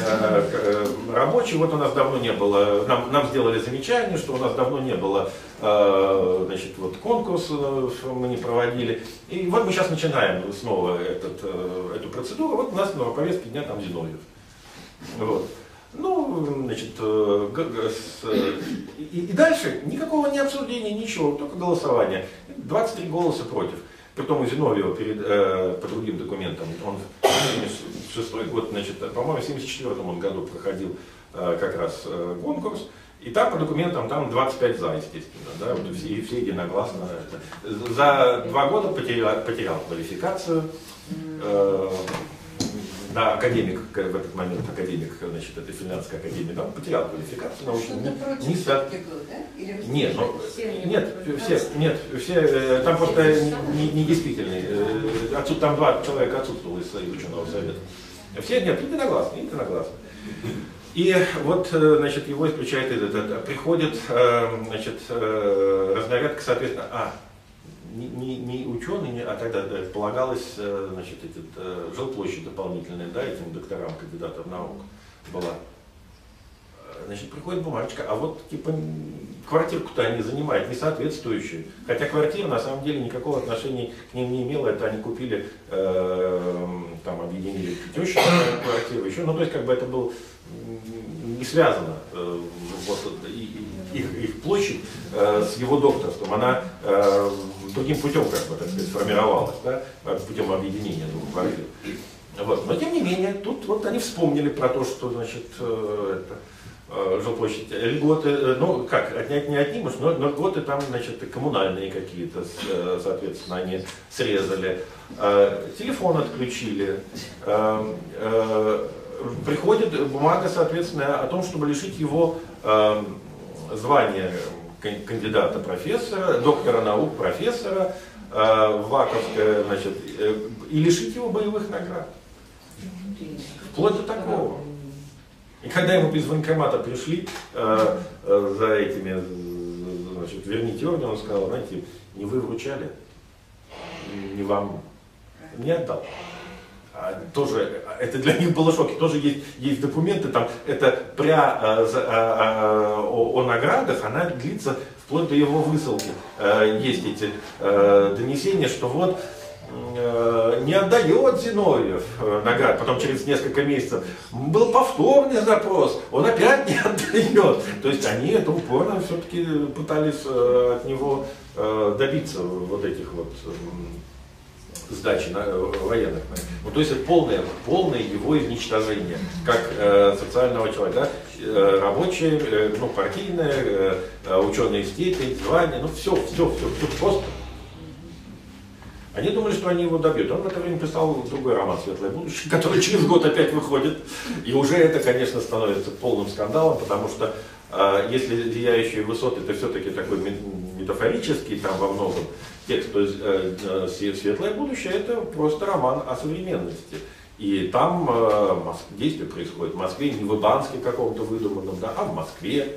э, рабочий, вот у нас давно не было, нам, нам сделали замечание, что у нас давно не было, э, значит, вот конкурс э, мы не проводили, и вот мы сейчас начинаем снова этот, э, эту процедуру, вот у нас на повестке дня там Зиновьев. Вот. Ну, значит, э, с, э, и, и дальше никакого ни обсуждения, ничего, только голосование. двадцать три голоса против. Притом у Зиновьева перед, э, по другим документам, он в семьдесят шестой год, значит, по-моему, в семьдесят четвёртом он году проходил э, как раз э, конкурс. И там по документам там двадцать пять за, естественно, да, вот все, все единогласно. Это. За два года потерял, потерял квалификацию. Э, Да, академик, в этот момент академик, значит, этой финляндской академии, да, он потерял квалификацию научную. Не, не со... был, да? Или нет, ну, нет, все, нет, все, там просто не, не действительные. Отсюда там два человека отсутствовало из ученого совета. Все, нет, единогласно, единогласно. И вот, значит, его исключает этот, приходит, значит, разнарядка, соответственно, а, Не, не, не ученый, не, а тогда да, полагалось, значит, этот, жилплощадь дополнительная, да, этим докторам, кандидатов наук была. Значит, приходит бумажечка, а вот типа квартирку-то они занимают несоответствующую. Хотя квартира на самом деле никакого отношения к ним не имела, это они купили, э, там объединили тещу квартиру еще, ну то есть как бы это было не связано, э, вот, и, их, их площадь э, с его докторством, она э, другим путем, как бы, так сказать, сформировалась, да, путем объединения двух квартир. Вот. Но тем не менее, тут вот они вспомнили про то, что, значит, э, это, жилплощадь, льготы, ну как, отнять не отнимешь, но, но льготы там, значит, коммунальные какие-то, соответственно, они срезали. Телефон отключили. Приходит бумага, соответственно, о том, чтобы лишить его звания кандидата профессора, доктора наук профессора, ваковское, значит, и лишить его боевых наград. Вплоть до такого. И когда ему из военкомата пришли э, э, за этими, значит, верните орден, он сказал, знаете, не вы вручали, не вам, не отдал. А тоже, это для них было шок, тоже есть, есть документы, там, это пря э, э, э, о, о наградах, она длится вплоть до его высылки. Э, есть эти э, донесения, что вот, не отдает Зиновьев наград, потом через несколько месяцев был повторный запрос, он опять не отдает. То есть они это упорно все-таки пытались от него добиться вот этих вот сдачи военных. Ну, то есть это полное, полное его изничтожение, как социального человека. Да? Рабочие, ну, партийные, ученые степень, звания, ну все, все, все, все просто. Они думали, что они его добьют. Он в это время писал другой роман «Светлое будущее», который через год опять выходит. И уже это, конечно, становится полным скандалом, потому что э, если «Зияющие высоты» это все-таки такой метафорический, там во многом текст, то есть э, «Светлое будущее» это просто роман о современности. И там э, действие происходит в Москве, не в Ибанске каком-то выдуманном, да, а в Москве.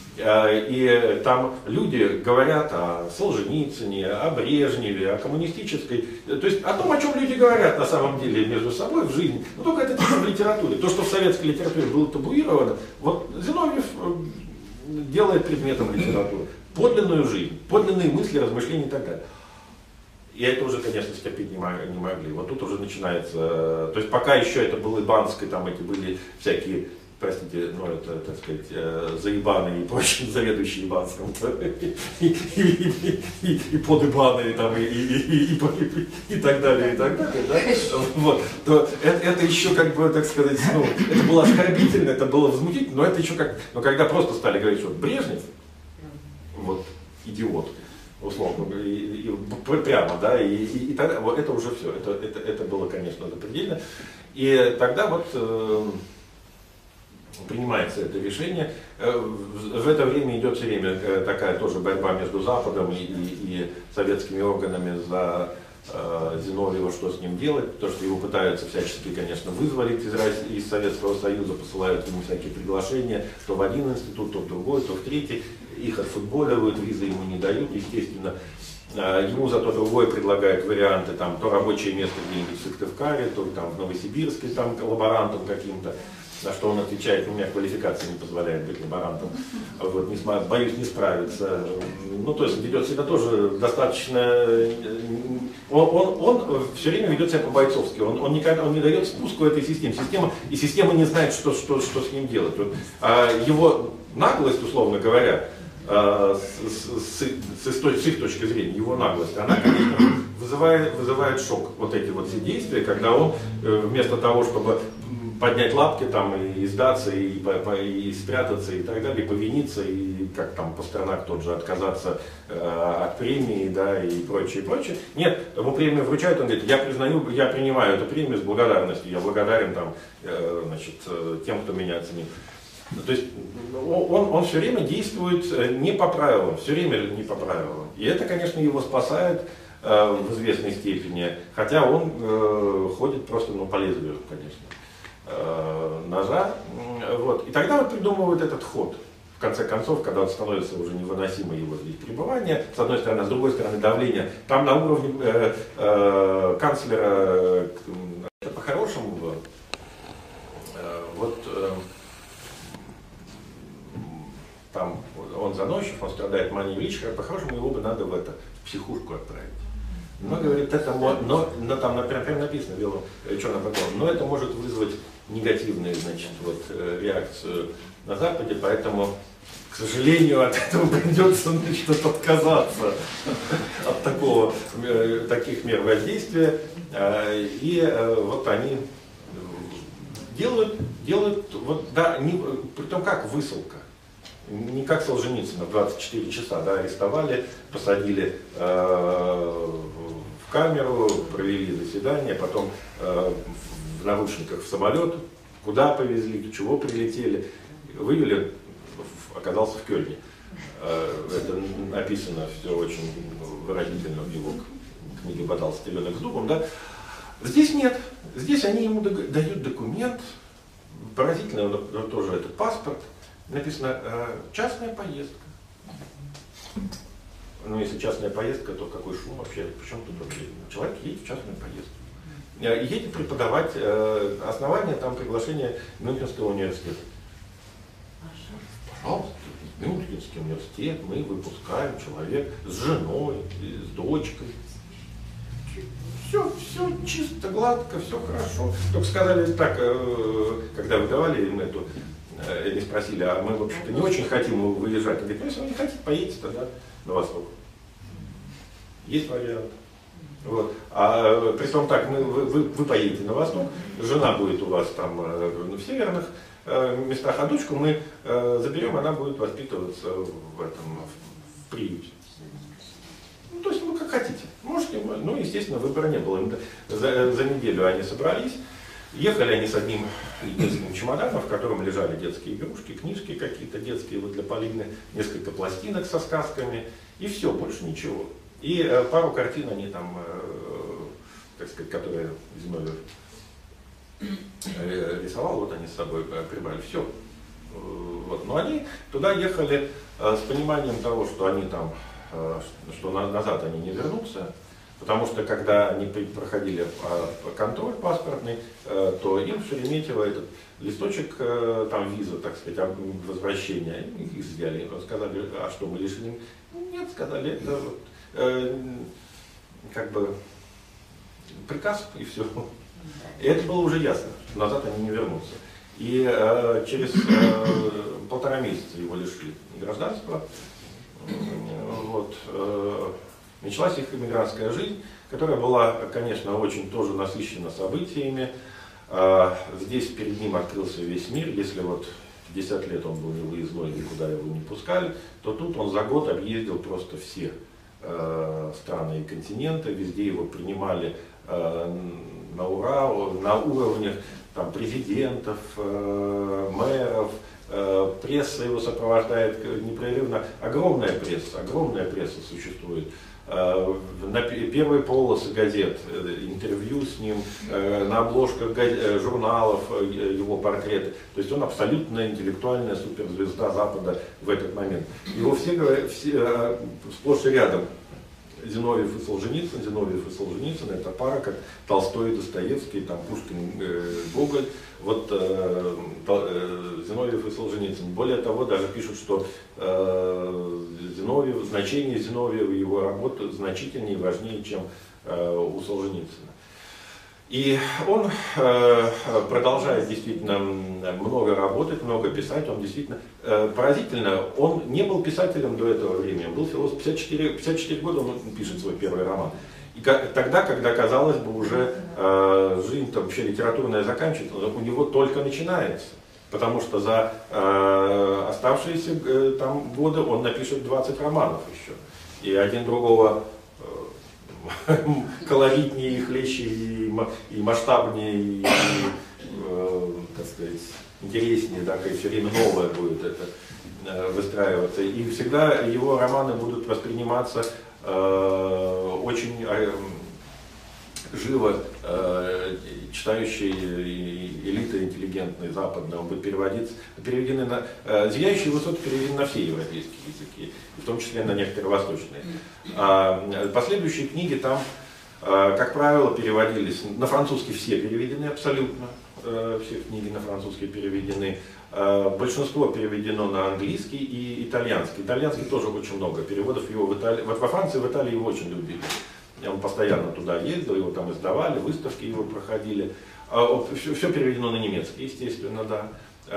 И там люди говорят о Солженицыне, о Брежневе, о коммунистической, то есть о том, о чем люди говорят на самом деле между собой в жизни, но только это в литературе. То, что в советской литературе было табуировано, вот Зиновьев делает предметом литературы подлинную жизнь, подлинные мысли, размышления и так далее. И это уже, конечно, стерпеть не могли. Вот тут уже начинается, то есть пока еще это было Ибанское, там эти были всякие, простите, ну это, так сказать, э, заебаны и прочие заведующие Ибанском, и, и, и, и, и подыбаны, там, и, и, и, и, и так далее, и так далее, да? Вот, то это, это еще, как бы, так сказать, ну, это было оскорбительно, это было возмутительно, но это еще как, но когда просто стали говорить, что Брежнев, вот, идиот, условно, и, и, и прямо, да, и, и, и тогда, вот это уже все, это, это, это было, конечно, запредельно, и тогда вот э, принимается это решение. В это время идет все время такая тоже борьба между Западом и, и, и советскими органами за э, Зиновьева, что с ним делать. То, что его пытаются всячески, конечно, вызволить из, из Советского Союза, посылают ему всякие приглашения, то в один институт, то в другой, то в третий. Их отфутболивают, визы ему не дают, естественно. Ему зато другое предлагают варианты, там, то рабочее место где-нибудь в Сыктывкаре, то там, в Новосибирске, там, лаборантом каким-то. На что он отвечает, у меня квалификация не позволяет быть лаборантом, вот, не, боюсь не справиться. Ну, то есть ведет себя тоже достаточно, он, он, он все время ведет себя по-бойцовски, он, он, никогда, он не дает спуску этой системе, система, и система не знает, что, что, что с ним делать. Вот, а его наглость, условно говоря, с, с, с, с их точки зрения, его наглость, она, конечно, вызывает, вызывает шок, вот эти вот все действия, когда он вместо того, чтобы поднять лапки там и сдаться, и, и спрятаться, и так далее, и повиниться, и как там Пастернак тот же отказаться э, от премии, да, и прочее, и прочее. Нет, ему премию вручают, он говорит, я признаю, я принимаю эту премию с благодарностью, я благодарен там, э, значит, тем, кто меня оценил. То есть он, он все время действует не по правилам, все время не по правилам. И это, конечно, его спасает э, в известной степени, хотя он э, ходит просто, ну, по лезвию, конечно, э, ножа. Вот. И тогда вот придумывают этот ход. В конце концов, когда он становится уже невыносимо его здесь пребывание, с одной стороны, с другой стороны, давление. Там на уровне э, э, канцлера, это по-хорошему, э, вот э, там он заносчив, он страдает манией величия, по-хорошему его бы надо в это, в психушку отправить. Но, говорит, это, но, но там например, прям написано белым, черным по белому, но это может вызвать негативную, значит, вот, реакцию на Западе, поэтому, к сожалению, от этого придется, значит, отказаться от такого, таких мер воздействия. И вот они делают, делают вот, да, не, притом как высылка. Не как Солженицына, двадцать четыре часа, да, арестовали, посадили э, в камеру, провели заседание, потом э, в наручниках в самолет, куда повезли, чего прилетели, вывели, оказался в Кёльне. Э, это написано все очень выразительно в его книге «Бодался теленок с дубом», да. Здесь нет, здесь они ему дают документ, поразительно тоже этот паспорт. Написано э, «частная поездка». Ну, если частная поездка, то какой шум вообще? Причем тут вообще? Человек едет в частную поездку. Э, едет преподавать, э, основание там приглашение Мюнхенского университета. Пожалуйста, Мюнхенский университет, мы выпускаем человек с женой, с дочкой. Все, все чисто, гладко, все хорошо. Только сказали так, э, когда выдавали им эту... Они спросили, а мы, в общем-то, не очень хотим выезжать. Он говорит, ну, если вы не хотите, поедете тогда на восток. Есть вариант. Вот. А при том так, мы, вы, вы поедете на восток, жена будет у вас там в северных местах, а дочку мы заберем, она будет воспитываться в, этом, в приюте. Ну, то есть, ну, как хотите. Можете, ну, естественно, выбора не было. За, за неделю они собрались. Ехали они с одним единственным чемоданом, в котором лежали детские игрушки, книжки какие-то детские, вот для Полины, несколько пластинок со сказками, и все, больше ничего. И э, пару картин они там, э, так сказать, которые Зиновьев э, рисовал, вот они с собой прибрали, все. Э, вот. Но они туда ехали э, с пониманием того, что они там, э, что на, назад они не вернутся. Потому что когда они проходили контроль паспортный, то им в Шереметьево этот листочек, там виза, так сказать, возвращения, их взяли, сказали, а что мы лишены? Нет, сказали, это вот, э, как бы приказ и все. И это было уже ясно, что назад они не вернутся. И э, через э, полтора месяца его лишили гражданства. Вот. Э, Началась их эмигрантская жизнь, которая была, конечно, очень тоже насыщена событиями. Здесь перед ним открылся весь мир. Если вот пятьдесят лет он был невыездной, никуда его не пускали, то тут он за год объездил просто все страны и континенты. Везде его принимали на ура, на уровнях там, президентов, мэров. Пресса его сопровождает непрерывно. Огромная пресса, огромная пресса существует. На первые полосы газет, интервью с ним, на обложках журналов его портреты. То есть он абсолютно интеллектуальная суперзвезда Запада в этот момент. Его все говорят, все, сплошь и рядом. Зиновьев и Солженицын, Зиновьев и Солженицын, это пара, как Толстой и Достоевский, там Пушкин, э, Гоголь, вот э, э, Зиновьев и Солженицын. Более того, даже пишут, что э, Зиновьев, значение Зиновьева и его работы значительнее и важнее, чем э, у Солженицына. И он э, продолжает действительно много работать, много писать, он действительно э, поразительно, он не был писателем до этого времени, он был философ, пятьдесят четыре, пятьдесят четыре года он пишет свой первый роман. И как, тогда, когда, казалось бы, уже э, жизнь там, вообще литературная заканчивается, у него только начинается, потому что за э, оставшиеся э, там годы он напишет двадцать романов еще, и один другого колоритнее, и хлеще, и, и масштабнее, и, и э, так сказать, интереснее, так и все время новое будет это э, выстраиваться. И всегда его романы будут восприниматься э, очень э, живо, э, читающей элиты интеллигентной, западной. Он будет переводиться, переведены на... Э, «Зияющие высоты» переведены на все европейские языки, в том числе на некоторые восточные. А последующие книги там, как правило, переводились, на французский все переведены абсолютно, все книги на французский переведены. Большинство переведено на английский и итальянский. Итальянский тоже очень много переводов, его в Италии, вот во Франции, в Италии его очень любили. Он постоянно туда ездил, его там издавали, выставки его проходили. Все, все переведено на немецкий, естественно, да.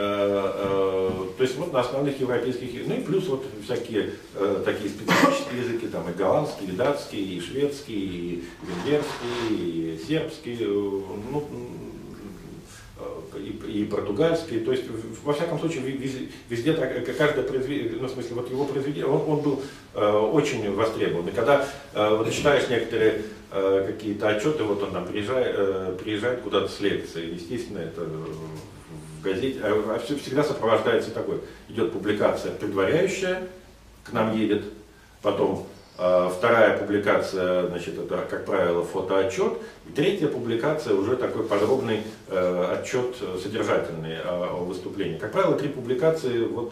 То есть вот на основных европейских языках, ну и плюс вот всякие э, такие специфические языки, там и голландский, и датский, и шведский, и венгерский, и сербский, ну, и, и португальский. То есть, во всяком случае, везде, везде каждое произведение, ну, в смысле, вот его произведение, он, он был э, очень востребован. И когда э, вот, читаешь некоторые э, какие-то отчеты, вот он там приезжает, э, приезжает куда-то с лекцией, естественно, это в газете, а все всегда сопровождается такой, идет публикация предваряющая, к нам едет, потом э, вторая публикация, значит, это, как правило, фотоотчет, и третья публикация уже такой подробный э, отчет содержательный о, о выступлении. Как правило, три публикации вот,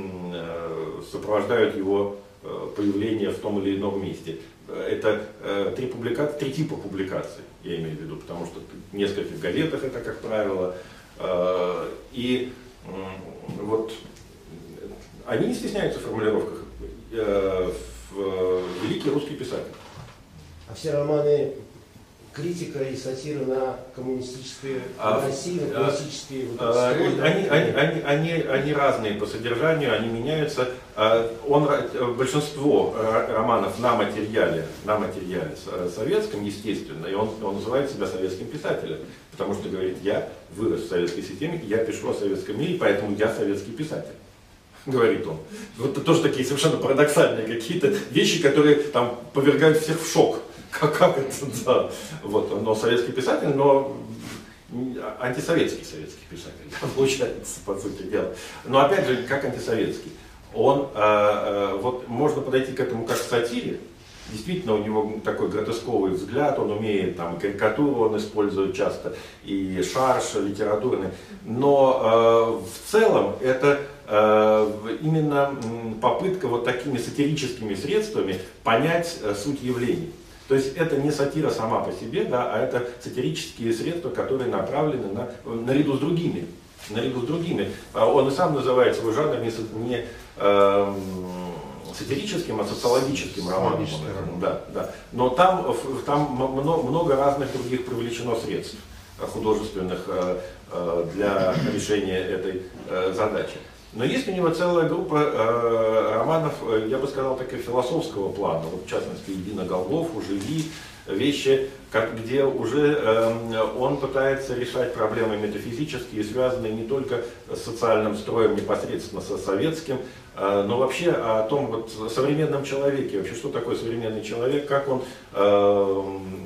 э, сопровождают его э, появление в том или ином месте. Это э, три, публикации, три типа публикаций, я имею в виду, потому что в нескольких газетах это, как правило, э, и э, вот они не стесняются в формулировках. Э, в, великий русский писатель. А все романы критика и сатира на коммунистические а, России, на коммунистические вот, а, строй, они, они, они, они, они разные по содержанию, они меняются. Он, большинство романов на материале, на материале советском, естественно, и он, он называет себя советским писателем, потому что говорит, я вырос в советской системе, я пишу о советском мире, поэтому я советский писатель. Говорит он. Вот это тоже такие совершенно парадоксальные какие-то вещи, которые там повергают всех в шок. Как, как это, да. Вот, но советский писатель, но антисоветский советский писатель, получается, по сути дела. Но опять же, как антисоветский. Он, э, э, вот можно подойти к этому как к сатире. Действительно, у него такой гротесковый взгляд, он умеет там карикатуру, он использует часто и шарж литературный. Но э, в целом это э, именно попытка вот такими сатирическими средствами понять э, суть явлений. То есть это не сатира сама по себе, да, а это сатирические средства, которые направлены на, наряду с другими. Наряду с другими. Он и сам называет свой жанр не, не э, сатирическим, а социологическим романом. Да, да. Но там, там много, много разных других привлечено средств художественных э, э, для решения этой э, задачи. Но есть у него целая группа э, романов, я бы сказал, таких философского плана, вот, в частности, «Иди на Голгофу», «Живи», вещи, как, где уже э, он пытается решать проблемы метафизические, связанные не только с социальным строем непосредственно со советским, э, но вообще о том вот, современном человеке, вообще что такое современный человек, как он э,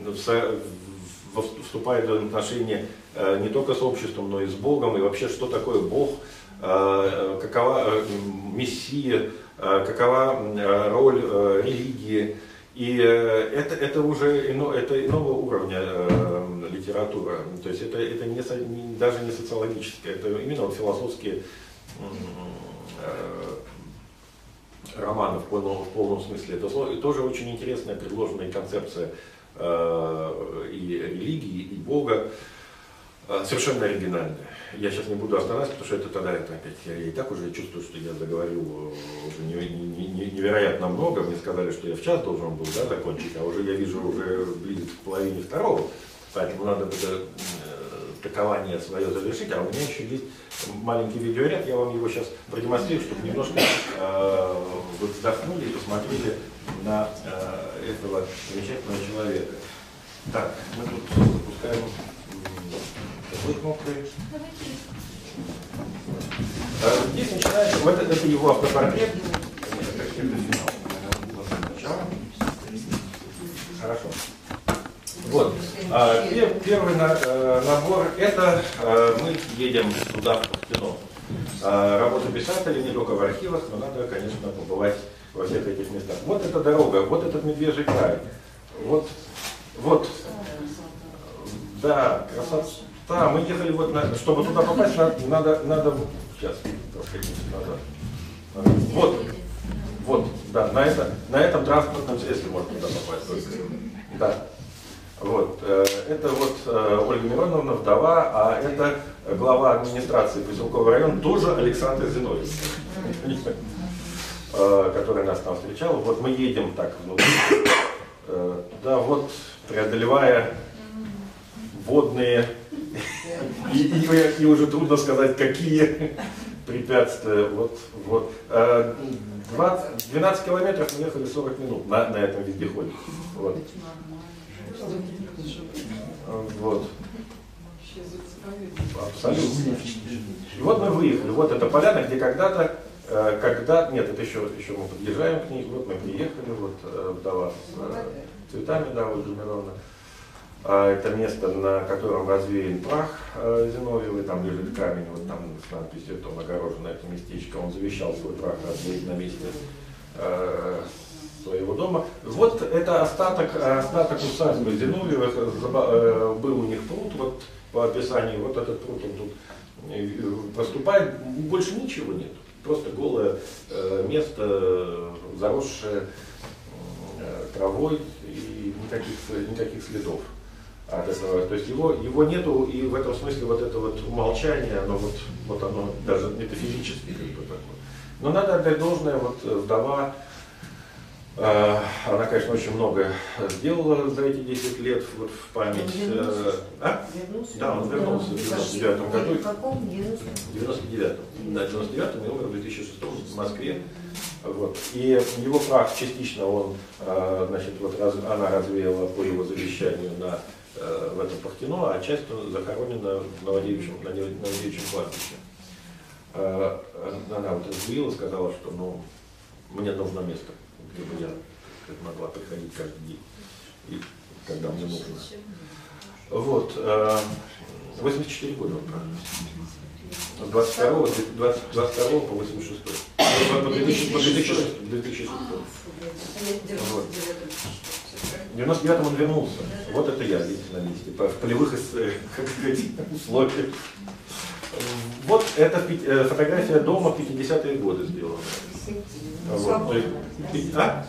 вступает в отношения э, не только с обществом, но и с Богом, и вообще что такое Бог, какова мессия, какова роль религии. И это, это уже ино, это иного уровня литература. То есть это, это не, не, даже не социологическое, это именно вот философские романы в полном, в полном смысле. Это тоже очень интересная предложенная концепция и религии, и Бога. Совершенно оригинальная. Я сейчас не буду останавливаться, потому что это тогда это опять, я и так уже чувствую, что я заговорил уже невероятно много. Мне сказали, что я в час должен был, да, закончить, а уже я вижу, уже близится к половине второго. Поэтому надо это такование свое завершить. А у меня еще есть маленький видеоряд, я вам его сейчас продемонстрирую, чтобы немножко э, вы вздохнули и посмотрели на э, этого замечательного человека. Так, мы тут запускаем. Какой кнопкой? Здесь начинается, вот это, это его автопортрет. Хорошо. Вот. А, пер, первый на, э, набор, это э, мы едем туда, в кино. А, работа писателей не только в архивах, но надо, конечно, побывать во всех этих местах. Вот эта дорога, вот этот медвежий край. Вот, вот. Да, красота. Да, мы ехали вот, на, чтобы туда попасть, надо, надо, надо сейчас, надо, вот, вот, да, на, это, на этом транспортном средстве можно туда попасть. Да, вот, э, это вот э, Ольга Мироновна, вдова, а это глава администрации поселкового района, тоже Александр Зиновьев, э, который нас там встречал. Вот мы едем так внутри, э, да, вот, преодолевая водные, и, и, и уже трудно сказать, какие препятствия. Вот, вот. двадцать, двенадцать километров мы ехали сорок минут на, на этом вездеходе. Вот. Вот. Абсолютно. И вот мы выехали. Вот эта поляна, где когда-то, э, когда, нет, это еще, еще мы подъезжаем к ней. Вот мы приехали, вот э, вдова с э, цветами, да, вот Мироновна. А это место, на котором развеян прах э, Зиновьевой, там лежит камень, вот там с надписью, там огорожено это местечко. Он завещал свой прах развеять на месте э, своего дома. Вот это остаток, остаток усадьбы Зиновьевых, э, был у них пруд, вот по описанию, вот этот пруд он тут проступает, больше ничего нет, просто голое э, место, заросшее э, травой и никаких, никаких следов от этого. То есть его, его нету, и в этом смысле вот это вот умолчание, оно вот, вот оно даже метафизически как бы такое. Но надо отдать должное, вот вдова, э, она, конечно, очень много сделала за эти десять лет вот, в память. Э, а? Вернулся? Да, он вернулся в девяносто девятом году. В каком? В девяносто девятом. Да, в девяносто девятом и умер в две тысячи шестом в Москве. Вот. И его прах частично он, э, значит, вот раз, она развеяла по его завещанию на, э, в этом Пахтино, а часть захоронена в Новодевичьем, на Новодевичьем кладбище. Э, она вот развеяла, сказала, что ну, мне нужно место, где бы я могла приходить каждый день, и когда мне нужно. Вот. Э, восемьдесят четыре года он правильно. двадцать второго, двадцать второго по восемьдесят шестой. По две тысячи шестой. Вот. В девяносто девятом он вернулся. Вот это я, видите, на месте, в полевых условиях. Вот это фотография дома в пятидесятые годы сделана. Вот. А?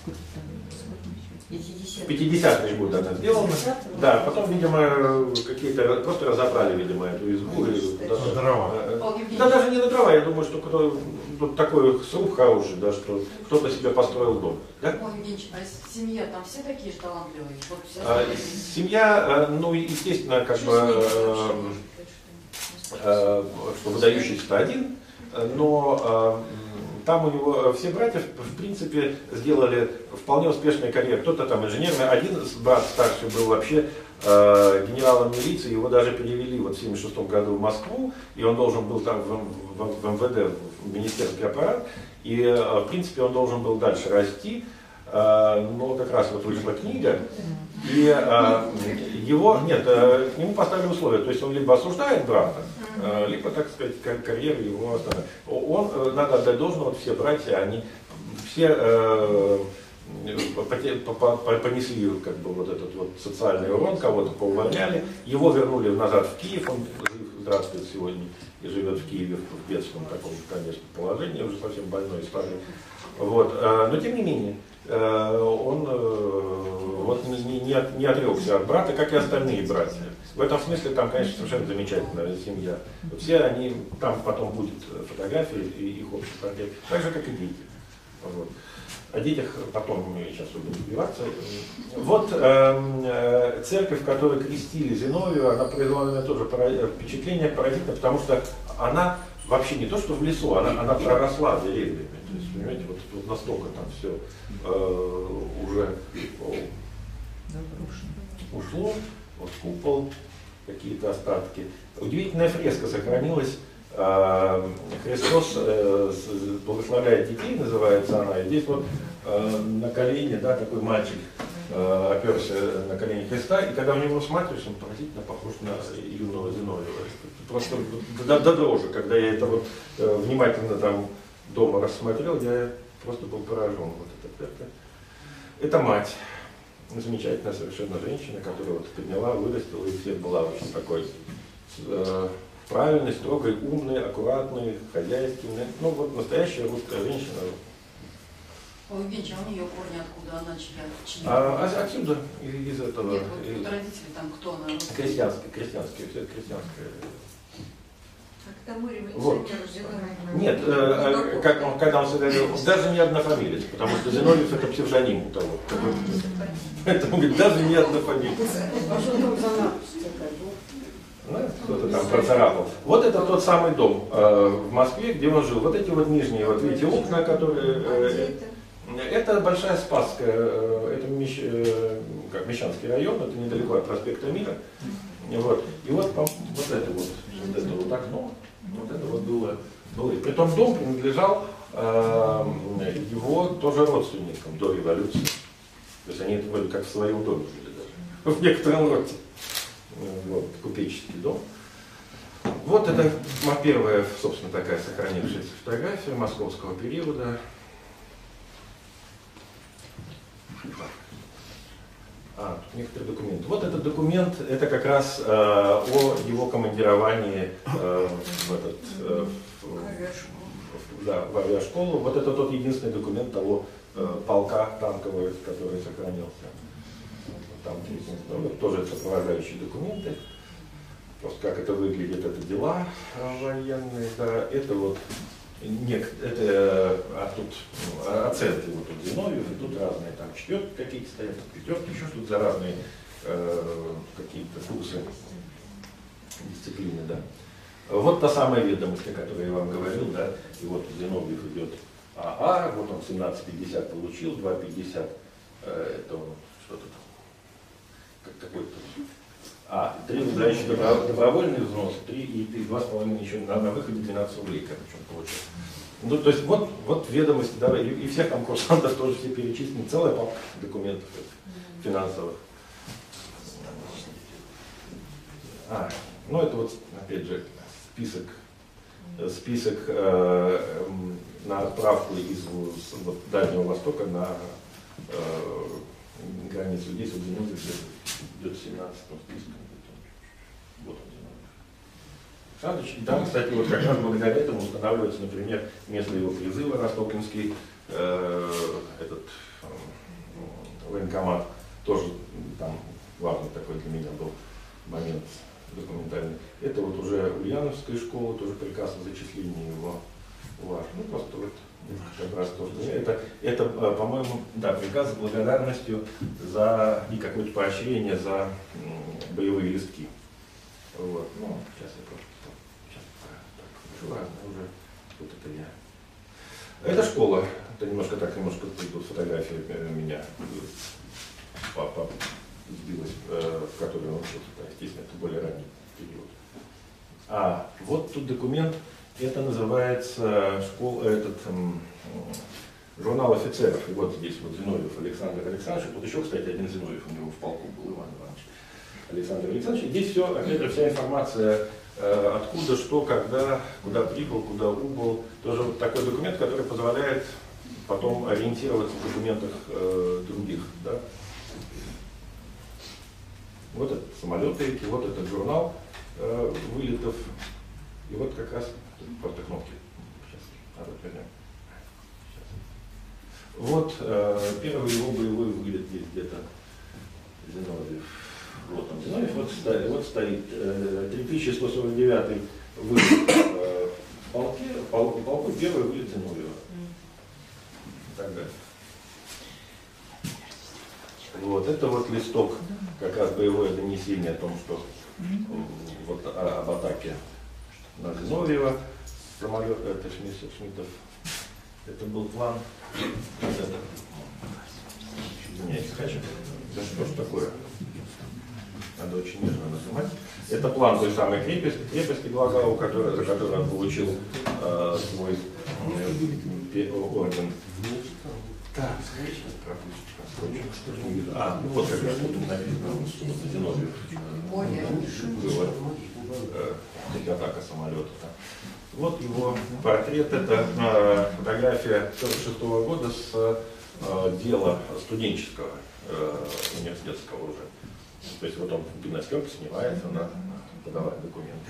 В пятидесятые годы она сделана. Да, потом, видимо, какие-то просто разобрали, видимо, эту избу. На дрова. Да, даже не на дрова, я думаю, что кто, вот такой сруб хороший, да, что кто-то себе построил дом. Да? Ой, Евгеньевич, а семья, там все такие же талантливые? Вот все А, семья, ну, естественно, как бы, э, э, что выдающийся-то один, но э, там у него все братья, в принципе, сделали вполне успешные карьеры. Кто-то там инженерный, один брат старший был вообще э, генералом милиции, его даже перевели вот в семьдесят шестом году в Москву, и он должен был там в, в, в эм вэ дэ, в министерский аппарат, и э, в принципе он должен был дальше расти, э, но как раз вот вышла книга, и э, его, нет, э, к нему поставили условия, то есть он либо осуждает брата, э, либо, так сказать, карьеру его остановит. Он, э, надо отдать должное, вот все братья, они все э, понесли как бы вот этот вот социальный урон, кого-то поувольняли, его вернули назад в Киев, он жив, здравствует сегодня и живет в Киеве в бедственном таком, конечно, положении, уже совсем больной старый. Вот. Но тем не менее, он вот не, не, не отрекся от брата, как и остальные братья. В этом смысле там, конечно, совершенно замечательная семья. Все они, там потом будет фотографии и их общий портрет, так же, как и дети. Вот. О детях потом мы сейчас будем добиваться. Вот э, церковь, в которой крестили Зиновьева, она произвела на меня тоже впечатление поразительное, потому что она вообще не то, что в лесу, она, она проросла деревьями. То есть, понимаете, вот, вот настолько там все э, уже о, ушло, вот купол, какие-то остатки. Удивительная фреска сохранилась. Христос э, благословляет детей, называется она. И здесь вот э, на колени, да, такой мальчик э, оперся на колени Христа, и когда в него смотришь, он поразительно похож на юного Зиновьева. Просто до, до дрожи, когда я это вот э, внимательно там дома рассмотрел, я просто был поражен. Вот это, это. это мать, замечательная совершенно женщина, которая вот подняла, вырастила, и всех была очень такой э, правильной, строгой, умной, аккуратной, хозяйственной. Ну вот настоящая русская женщина. Ой, Евгеньевич, а у нее корни откуда? Она чья? чья? А, а отсюда, из, из этого. Нет, вот, вот родители там кто она? Крестьянская, крестьянская, все это крестьянская. А к тому Вот. революционеру Зиновьеву? Нет, э, как он, когда он сказал, даже не однофамилец, потому что Зиновьев это псевдоним у того. Поэтому говорит, даже не однофамилец. А что там за надпись такая? Ну, кто-то там процарапал. Вот это тот самый дом э, в Москве, где он жил. Вот эти вот нижние, вот видите, окна, которые... Э, это Большая Спасская, э, это Мещ, э, как, Мещанский район, это недалеко от проспекта Мира. Вот. И вот, вот это вот, вот это вот окно, вот это вот было. было. И притом дом принадлежал э, его тоже родственникам до революции. То есть они это вроде как в своем доме жили даже. В некотором роде. Вот, купеческий дом. Вот это первая, собственно, такая сохранившаяся фотография московского периода. А, тут некоторые документы. Вот этот документ, это как раз э, о его командировании э, в, этот, э, в, в, да, в авиашколу. Вот это тот единственный документ того э, полка танкового, который сохранился. Там вот, тоже сопровождающие документы. Просто как это выглядит, это дела военные. Да, это вот Нет, это а тут ну, оценки вот тут Зиновьев, и тут разные там четверки какие-то стоят, пятерки, еще что-то за разные э, какие-то курсы дисциплины, да. Вот та самая ведомость, о которой я вам говорил, да, и вот Зиновьев идет АА, вот он семнадцать пятьдесят получил, два пятьдесят, э, это он что-то там, как какой-то, а, три выдающие добровольные взносы, три и два с половиной еще на, на выходе двенадцать рублей, как причем получил. Ну, то есть вот, вот ведомости, да, и, и всех там курсантов тоже все перечислены, целая папка документов финансовых. А, ну это вот, опять же, список, список э, э, на отправку из вот, Дальнего Востока на э, границу. Здесь вот Зиновьев идет в семнадцатом списке. Вот он, Зиновьев. И там, кстати, вот как раз благодаря этому устанавливается, например, место его призыва, Ростокинский, э, этот э, военкомат, тоже там важный такой для меня был момент документальный. Это вот уже Ульяновская школа, тоже приказ о зачислении его важен. Ну, просто вот как раз тоже. Это, это по-моему, да, приказ с благодарностью за и какое-то поощрение за м, боевые листки. Вот. Ну, сейчас я просто сейчас, так, важно уже. Вот это я. Это школа. Это немножко так, немножко тут фотография меня папа сбилась, в которой он учился, естественно, это более ранний период. А вот тут документ. Это называется школа, этот м, журнал офицеров. И вот здесь вот Зиновьев Александр Александрович. Вот еще, кстати, один Зиновьев у него в полку был, Иван Иванович. Александр Александрович. И здесь все, опять же, вся информация, э, откуда, что, когда, куда прибыл, куда убыл. Тоже вот такой документ, который позволяет потом ориентироваться в документах э, других. Да? Вот этот самолеты, вот этот журнал э, вылетов. И вот как раз просто кнопки. Сейчас, надо вернем. Вот э, первый его боевой вылет здесь где-то Зиновьев. Вот он Зиновьев, вот стоит, вот стоит э, три тысячи сто сорок девятый вылет э, в полке, пол, полку, первый вылет Зиновьева. И так далее. Вот это вот листок, как раз боевое донесение о том, что вот о, об атаке на Зиновьева, самолет, это Шмидтов, Шмидтов, это был план, это, извиняюсь, хочу, да что ж такое, надо очень нежно нажимать. Это план той самой крепости, крепости Глагау, который, за который он получил э, свой э, орден. Так, сейчас пропустим. А, ну вот как раз тут написано, что Зиновьев было. Атака самолета. Вот его портрет, это э, фотография сорок шестого года с э, дела студенческого, э, университетского уже. То есть вот он в гимнастерке снимается на подавать документы.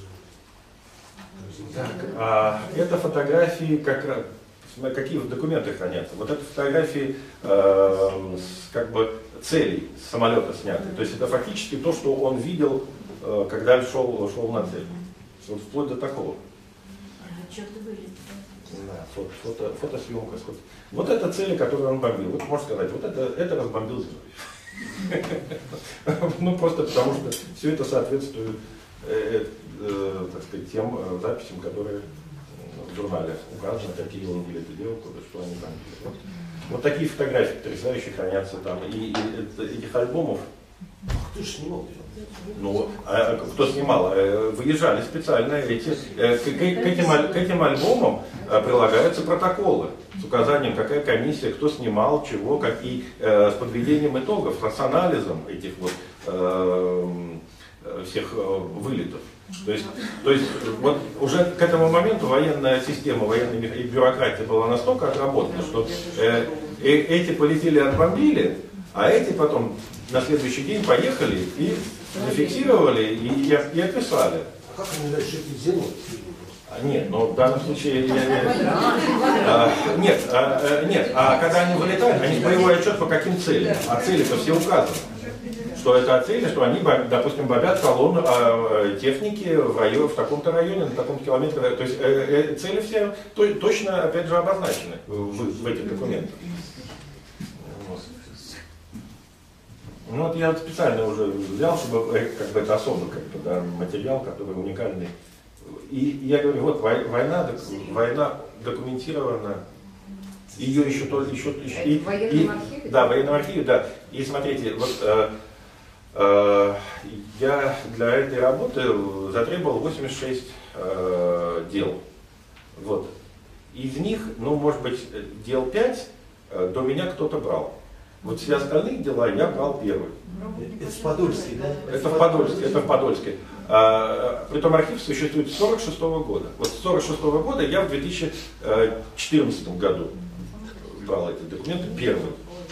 Так, а это фотографии как раз, какие документы хранятся? Вот это фотографии э, с, как бы целей с самолета сняты. То есть это фактически то, что он видел, когда шел, шел на цель. Вот вплоть до такого. Да, фото, фото, фотосъемка. Фото. Вот это цели, которые он бомбил. Вот можно сказать, вот это, это разбомбил Зиновьев. Ну просто потому что все это соответствует так сказать, тем записям, которые в журнале указаны, какие он вылеты делал, что они там делали. Вот такие фотографии потрясающие хранятся там. И этих альбомов Кто ж снимал? Ну, а кто снимал? Выезжали специально эти. К, к, к, этим, к этим альбомам прилагаются протоколы с указанием, какая комиссия, кто снимал, чего, как, и э, с подведением итогов, с анализом этих вот э, всех э, вылетов. То есть, то есть вот уже к этому моменту военная система, военная бюрократия была настолько отработана, что э, э, эти полетели, отбомбили, а эти потом на следующий день поехали и зафиксировали и, и, и описали. А как они дальше эти зенот? Нет, но в данном случае я не... А, нет, а, нет, а когда они вылетают, они боевой отчет по каким целям? А цели-то все указаны. Что это цели, что они, допустим, бомбят колонну а, техники в, районе, в таком-то районе, на таком-то километре. То есть э, э, цели все то, точно, опять же, обозначены в, в этих документах. Вот. Ну вот я вот специально уже взял, чтобы как бы это особый как бы, да, материал, который уникальный. И я говорю, вот война, война документирована, ее еще только еще, еще и, в военном и, архиве? Да, в военном архиве, да. И смотрите, вот э, э, я для этой работы затребовал восемьдесят шесть э, дел. Вот. Из них, ну, может быть, дел пять э, до меня кто-то брал. Вот все остальные дела я брал первый. Это в Подольске, да? Это в Подольске, это в Подольске. А, притом архив существует с сорок шестого года. Вот с сорок шестого года я в две тысячи четырнадцатом году брал эти документы первый.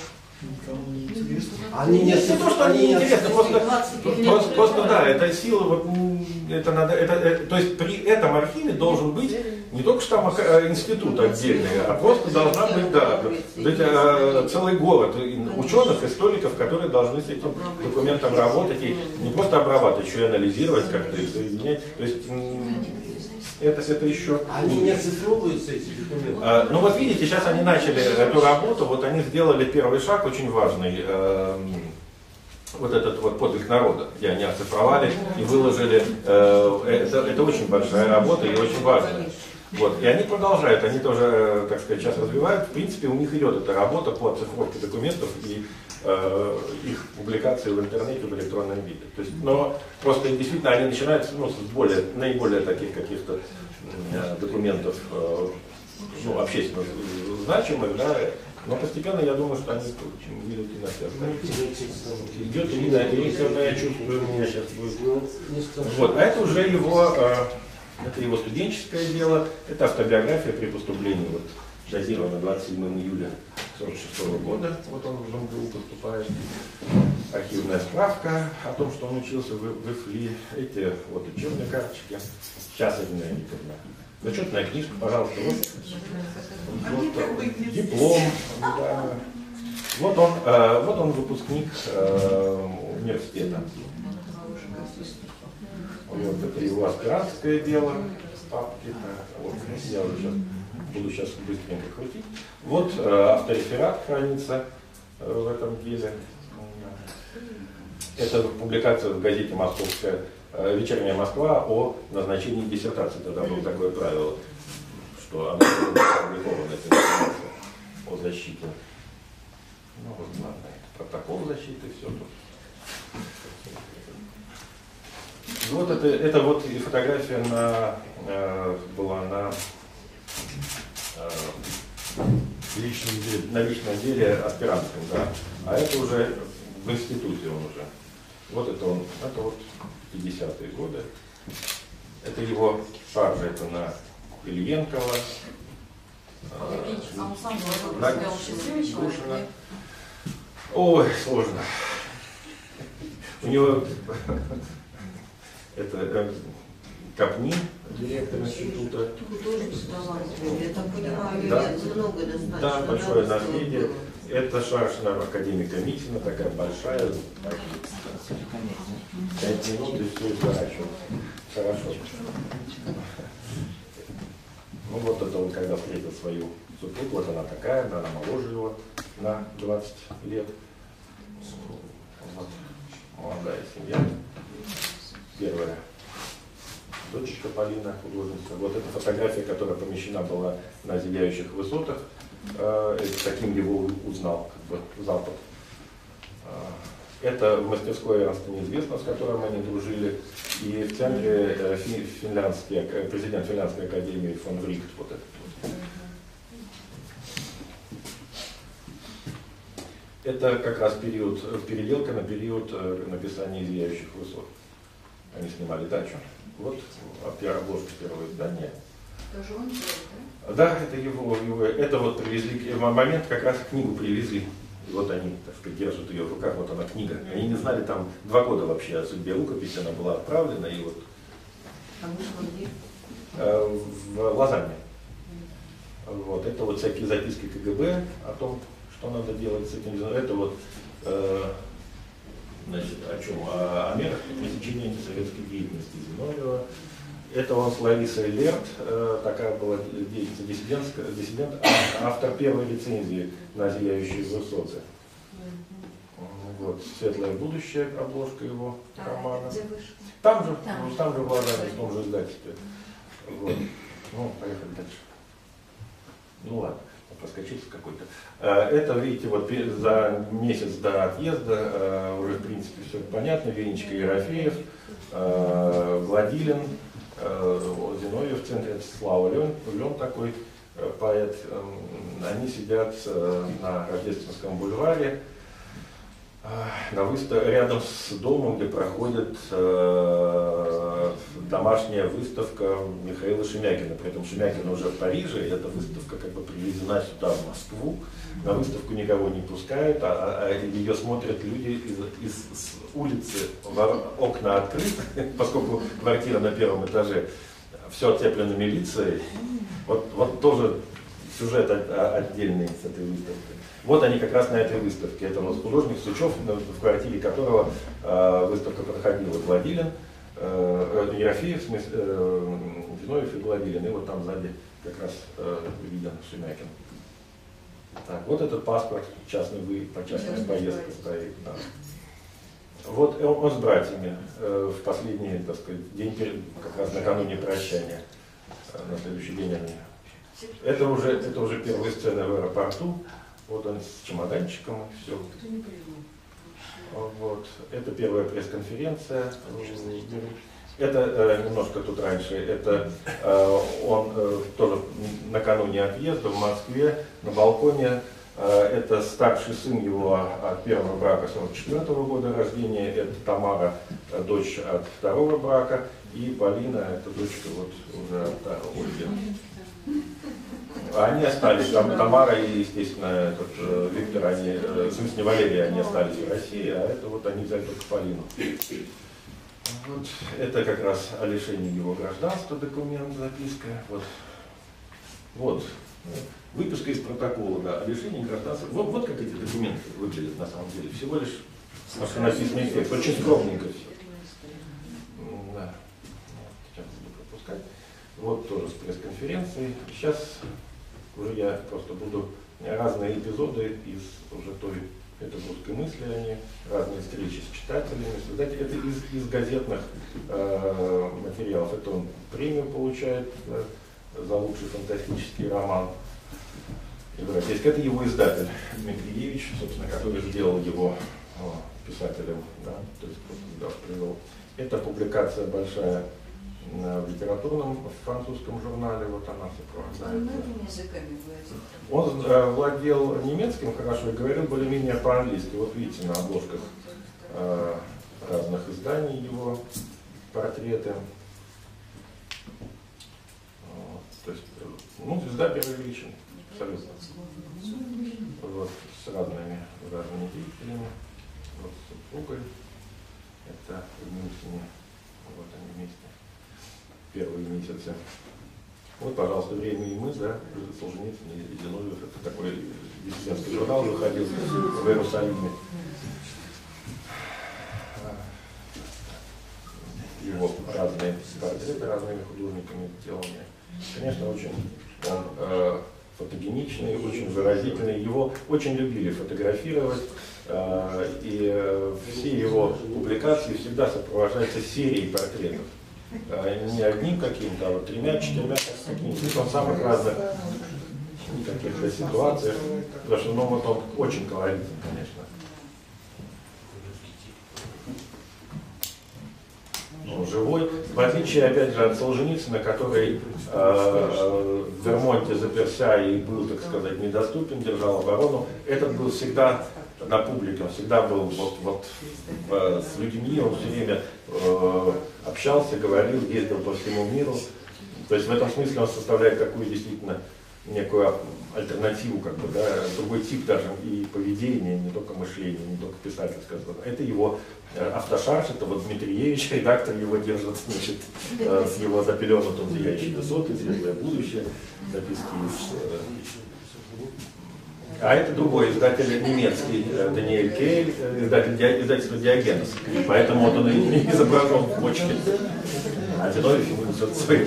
Они не, не то, что они не интересны, просто, двадцать просто, просто да, это сила, вот, это надо, это, это, то есть при этом архиве должен быть не только что там институт отдельный, а просто должна быть, да, эти, целый город ученых, историков, которые должны с этим документом работать и не просто обрабатывать, еще и анализировать, как-то их соединять. То есть это, это еще... Они не оцифровываются, эти документы? А, ну вот видите, сейчас они начали эту работу, вот они сделали первый шаг очень важный, э, вот этот вот подвиг народа, где они оцифровали и выложили, э, это, это очень большая работа и очень важная. Вот, и они продолжают, они тоже, так сказать, сейчас развивают, в принципе, у них идет эта работа по оцифровке документов и э, их публикации в интернете в электронном виде. То есть, но просто действительно они начинают ну, с более, наиболее таких каких-то э, документов, э, ну, общественно значимых, да, но постепенно я думаю, что они видят и на себя. Идет и на я чувствую, у меня сейчас будет. Вот, а это уже его... Э, Это его студенческое дело, это автобиография при поступлении, вот, датирована двадцать седьмого июля сорок шестого года, вот он в МГУ поступает, архивная справка о том, что он учился в, в ИФЛИ, эти вот учебные карточки, сейчас они найдены. Зачетная книжка, пожалуйста, вот, вот диплом, да. Вот он, э, вот он выпускник э, университета. Вот это его аспирантское дело, папки, вот, я уже сейчас, буду сейчас быстренько крутить. Вот э, автореферат хранится э, в этом деле. Это публикация в газете «Московская», э, «Вечерняя Москва» о назначении диссертации. Тогда было такое правило, что она была опубликована, эта информация о защите. Ну вот, ладно, протокол защиты, все тут. Вот это, это вот и фотография на, э, была на э, личном деле. на личном деле аспирантском, да. А это уже в институте он уже. Вот это он, это вот пятидесятые годы. Это его шаржа, это на Ильенкова. Э, а он сам был на счастливый человек? Ой, сложно. У него это Капни, директор института. Я так понимаю, Да. много достаточно. Да, большое наследие. Это шаршина академика Митина, такая большая. Пять минут и все хорошо. Хорошо. Ну вот это он когда встретил свою супругу, вот она такая, она моложе его на двадцать лет. Вот. Молодая семья. Первая дочечка Полина, художница. Вот эта фотография, которая помещена была на зияющих высотах. Э, таким его узнал как бы, Запад. Э, Это в мастерской Эрнста неизвестно, с которым они дружили. И в центре э, финляндский, э, президент Финляндской академии фон Врихт. Вот этот вот. Это как раз период, переделка на период э, написания «Зияющих высот». Они снимали дачу. Вот обложка первого издания. Тоже он делал, да? Да, это его, его, это вот привезли, в момент как раз книгу привезли. И вот они, так сказать, держат ее в руках, вот она книга. Они не знали там два года вообще о судьбе рукописи, она была отправлена, и вот А вышла где? э, в Лозанне. Вот, это вот всякие записки КГБ о том, что надо делать с этим. Это вот, э, значит, о чем? О, о мерах пресечения антисоветской деятельности Зиновьева. Это он с Ларисой Лерт, э, такая была деятельница диссидентская, диссидент, автор первой рецензии на «Зияющие высоты». Вот, «Светлое будущее», обложка его романа. Где вышел? Там же, Там. там же в Лозанне, в том же издательстве. Вот. Ну, поехали дальше. Ну ладно, проскочился какой-то. Это, видите, вот за месяц до отъезда уже, в принципе, все понятно. Венечка Ерофеев, Гладилин, Зиновьев в центре, это Слава Лен, Лен такой поэт. Они сидят на Рождественском бульваре, на выстав... рядом с домом, где проходит э, домашняя выставка Михаила Шемякина. При этом Шемякин уже в Париже, и эта выставка как бы привезена сюда, в Москву. На выставку никого не пускают, а, а ее смотрят люди из, из с улицы, окна открыты, поскольку квартира на первом этаже, все отеплено милицией. Вот, вот тоже сюжет отдельный с этой выставкой. Вот они как раз на этой выставке. Это вот художник Сучев, в квартире которого э, выставка проходила. Гладилин, э, Ерофеев, в смысле, э, Зиновьев и Гладилин. И вот там сзади как раз э, виден Шемякин. Так, вот этот паспорт, частный вы, по частной поездке стоит. Да. Вот он, он с братьями э, в последний, так сказать, день, перед, как раз накануне прощания. Э, на следующий день они. Это уже, это уже первая сцена в аэропорту. Вот он с чемоданчиком, и все. Вот. Это первая пресс-конференция. Это э, немножко тут раньше. Это э, он э, тоже накануне отъезда в Москве на балконе. Э, это старший сын его от первого брака сорок четвёртого года рождения. Это Тамара, дочь от второго брака. И Полина, это дочка вот уже от Ольги. Они остались, там Тамара и, естественно, этот, э, Виктор, они, э, в смысле Валерия, они остались в России, а это вот они взяли только Полину. Вот. Это как раз о лишении его гражданства, документ, записка. Вот, вот. Выписка из протокола, да, о лишении гражданства. Вот, вот как эти документы выглядят на самом деле. Всего лишь машинописный текст, очень скромненько все. Да. Сейчас буду пропускать. Вот тоже с пресс-конференцией. Сейчас уже я просто буду разные эпизоды из уже той петербургской мысли, они разные встречи с читателями. Это из, из газетных э, материалов. Это он премию получает да, за лучший фантастический роман европейский. Это его издатель Дмитриевич, собственно, который сделал его о, писателем, да, то есть просто да, привел. Это публикация большая в литературном в французском журнале, вот она сопровождает. Многими языками владел. Он э, владел немецким хорошо и говорил более-менее по-английски. Вот видите на обложках э, разных изданий его портреты. Вот, то есть, ну, звезда первой величины, абсолютно. Вот, с разными, разными деятелями. Вот с супругой. Это в Мюнхене. Вот они вместе. Первые месяцы. Вот, пожалуйста, «Время и мы», да, Солженицын и Зиновьев. Это такой диссидентский журнал выходил в Иерусалиме. Его разные портреты разными художниками сделаны. Конечно, очень он э, фотогеничный, очень выразительный. Его очень любили фотографировать. Э, и э, все его публикации всегда сопровождаются серией портретов. Не одним каким-то, а вот тремя-четырьмя какими-то, в самых разных каких-то ситуациях, потому что ну, вот он очень колоритный, конечно. живой. В отличие, опять же, от Солженицына, который э, в Вермонте заперся и был, так сказать, недоступен, держал оборону, этот был всегда на публике, он всегда был вот, вот э, с людьми, он все время э, общался, говорил, ездил по всему миру. То есть в этом смысле он составляет такую действительно некую альтернативу, как бы, да, другой тип даже и поведения, не только мышления, не только писательского. Это его э, автошарж, это вот Дмитриевич, редактор его держит, значит, э, с его запеленутым «Зияющей высоты», «Светлое будущее», записки из... Э, А это другой издатель немецкий, Даниэль Кейль, издатель издательства «Диогенес». Поэтому вот он и изображен в бочке. А Зиновьев ему несет свои.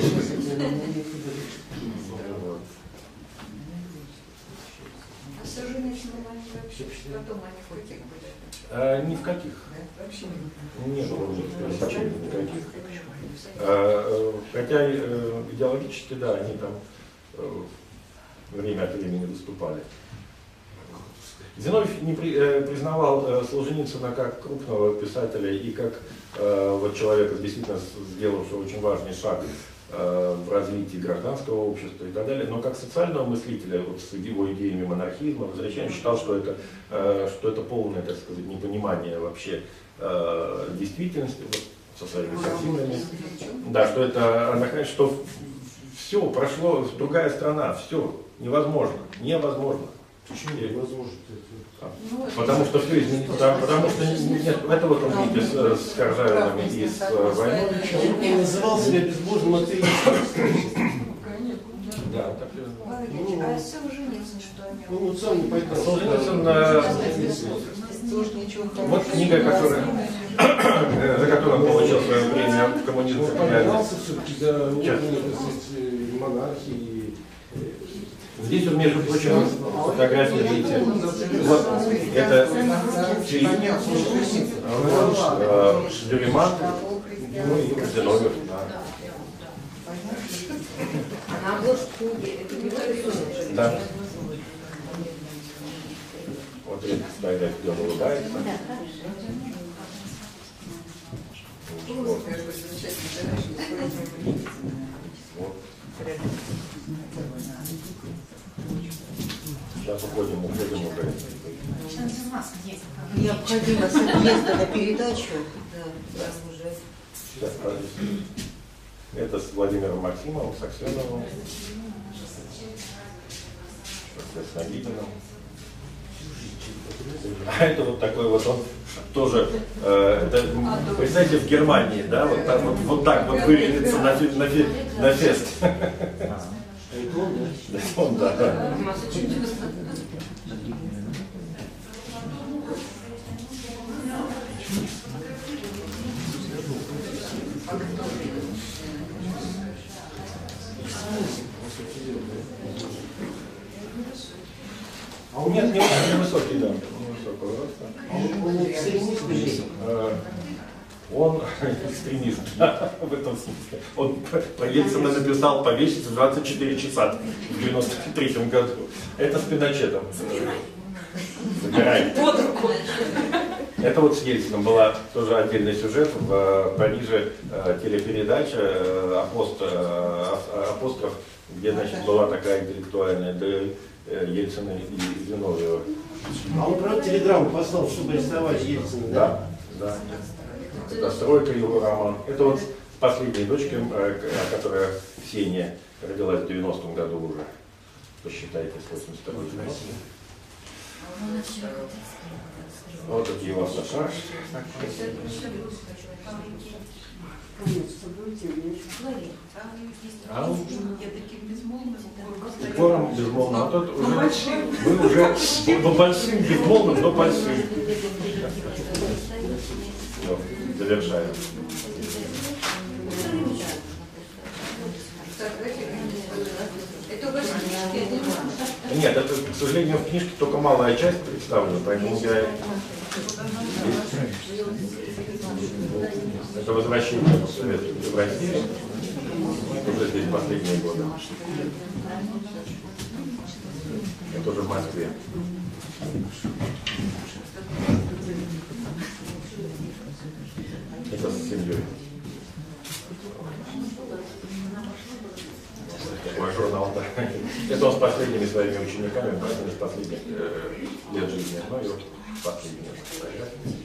А Солженицын вообще потом они в каких были? А, ни в каких. Вообще Не было у них пересечений никаких. А, хотя идеологически, да, они там время от времени выступали. Зиновьев не при, э, признавал э, Солженицына как крупного писателя и как э, вот человека, действительно сделавшего очень важный шаг э, в развитии гражданского общества и так далее, но как социального мыслителя вот, с его идеями монархизма, возвращения, считал, что это, э, что это полное, так сказать, непонимание вообще э, действительности вот, со своими картинами. Да, что это, что все прошло, другая страна, все невозможно, невозможно. Почему невозможно? Потому что все изменилось, потому, потому что нет, это вот он видите с, с Коржавиным и с Войновичем. Он называл себя безбожным атеистом. Да, так и Валерий, а Солженицын что о нем? Ну, вот сам не пойдет. Солженицын, Тоже ничего хорошего. вот книга, которая, за которую он получил свое премию в коммунизме. Поднялся все-таки до уровня, так сказать, монархии. Здесь вот, между прочим, фотографии, видите, вот это Черень, вот, Дюреман, ну и Зиновьев, да. А на обложке это не нарисовано? Да. Вот это фотография, где он улыбается. Вот. Вот. Сейчас уходим, уходим уже. Необходимо с места на передачу. Да, уже. Сейчас, подождите. Это с Владимиром Максимовым, с Аксеновым, с Нагибиным. А это вот такой вот он тоже, э, это, представьте, в Германии, да, вот так вот, вот, так вот выглядится на, на, на фест. Он, да, да. А у меня невысокий, да, невысокого роста. Он экстремист или Он экстремист, да, в этом смысле. Он про Ельцина написал «Повесить в двадцать четыре часа» в девяносто третьем году. Это с Пиночетом. Забирай. Под руку. Это вот с Ельцином была тоже отдельный сюжет в Париже, телепередача «Апостроф», где, значит, была такая интеллектуальная дуэль Ельцина и Зиновьева. А он, правда, телеграмму послал, чтобы арестовать Ельцина, да? Да, да. Это «Стройка» его роман. Это вот последняя дочка, которая Ксения родилась в девяностом году уже. Посчитайте, с восемьдесят второго. Вот это его автошарж. А он упором безмолвным. А тот уже, мы уже по большим безмолвным, но большим. Все, завершаем. Это у вас книжки? Нет, это, к сожалению, в книжке только малая часть представлена, поэтому я... Это возвращение в Советскую в Россию. Уже здесь последние годы. Это уже в Москве. Это с семьей. Такой журнал, да. Это он с последними своими учениками, один из последних э, лет жизни, но и вот последние фотографии.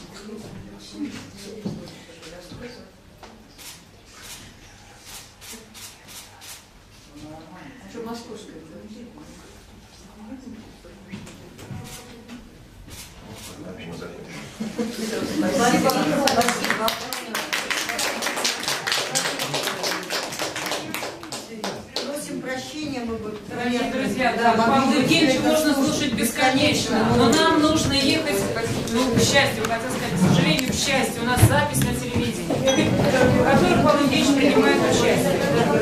Что московская? Спасибо. Спасибо. Просим прощения, мы бы... Дорогие друзья, Да, да, Павла могли бы Евгеньевича это можно слушать слушать бесконечно, но нам нужно ехать, ну, к счастью, хотел сказать, к сожалению, к счастью, у нас запись на телевидении, в которой Павел Евгеньевич принимает участие.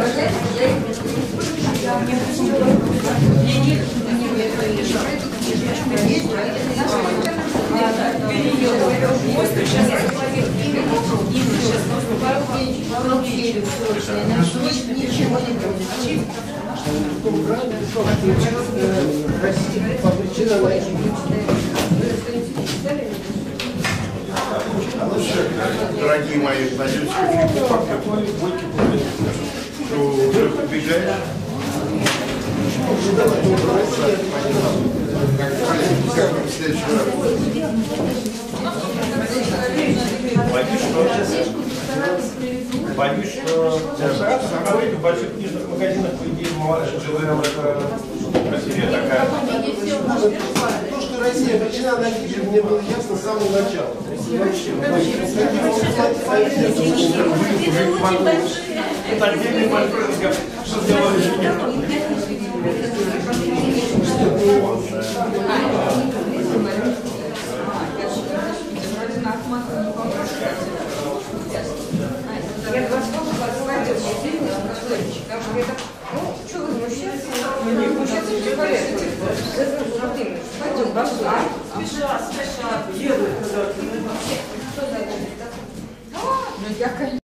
Ничего не будет. Россия обречена на эти Дорогие мои, надеюсь, что уже подбегаешь. Как в следующий раз? Боюсь, что, боюсь, что в больших книжных магазинах, по идее, ЖВЛ это Россия такая. То, что Россия обречена на гибель, мне было ясно с самого начала. Это отдельный большой разговор. Что сделали? Я два слова позвонила, ну, что вы возмущаетесь? Ну, не возмущаться, все в порядке. Пойдем, пошла. Спешат, спешат. Ну, я, конечно.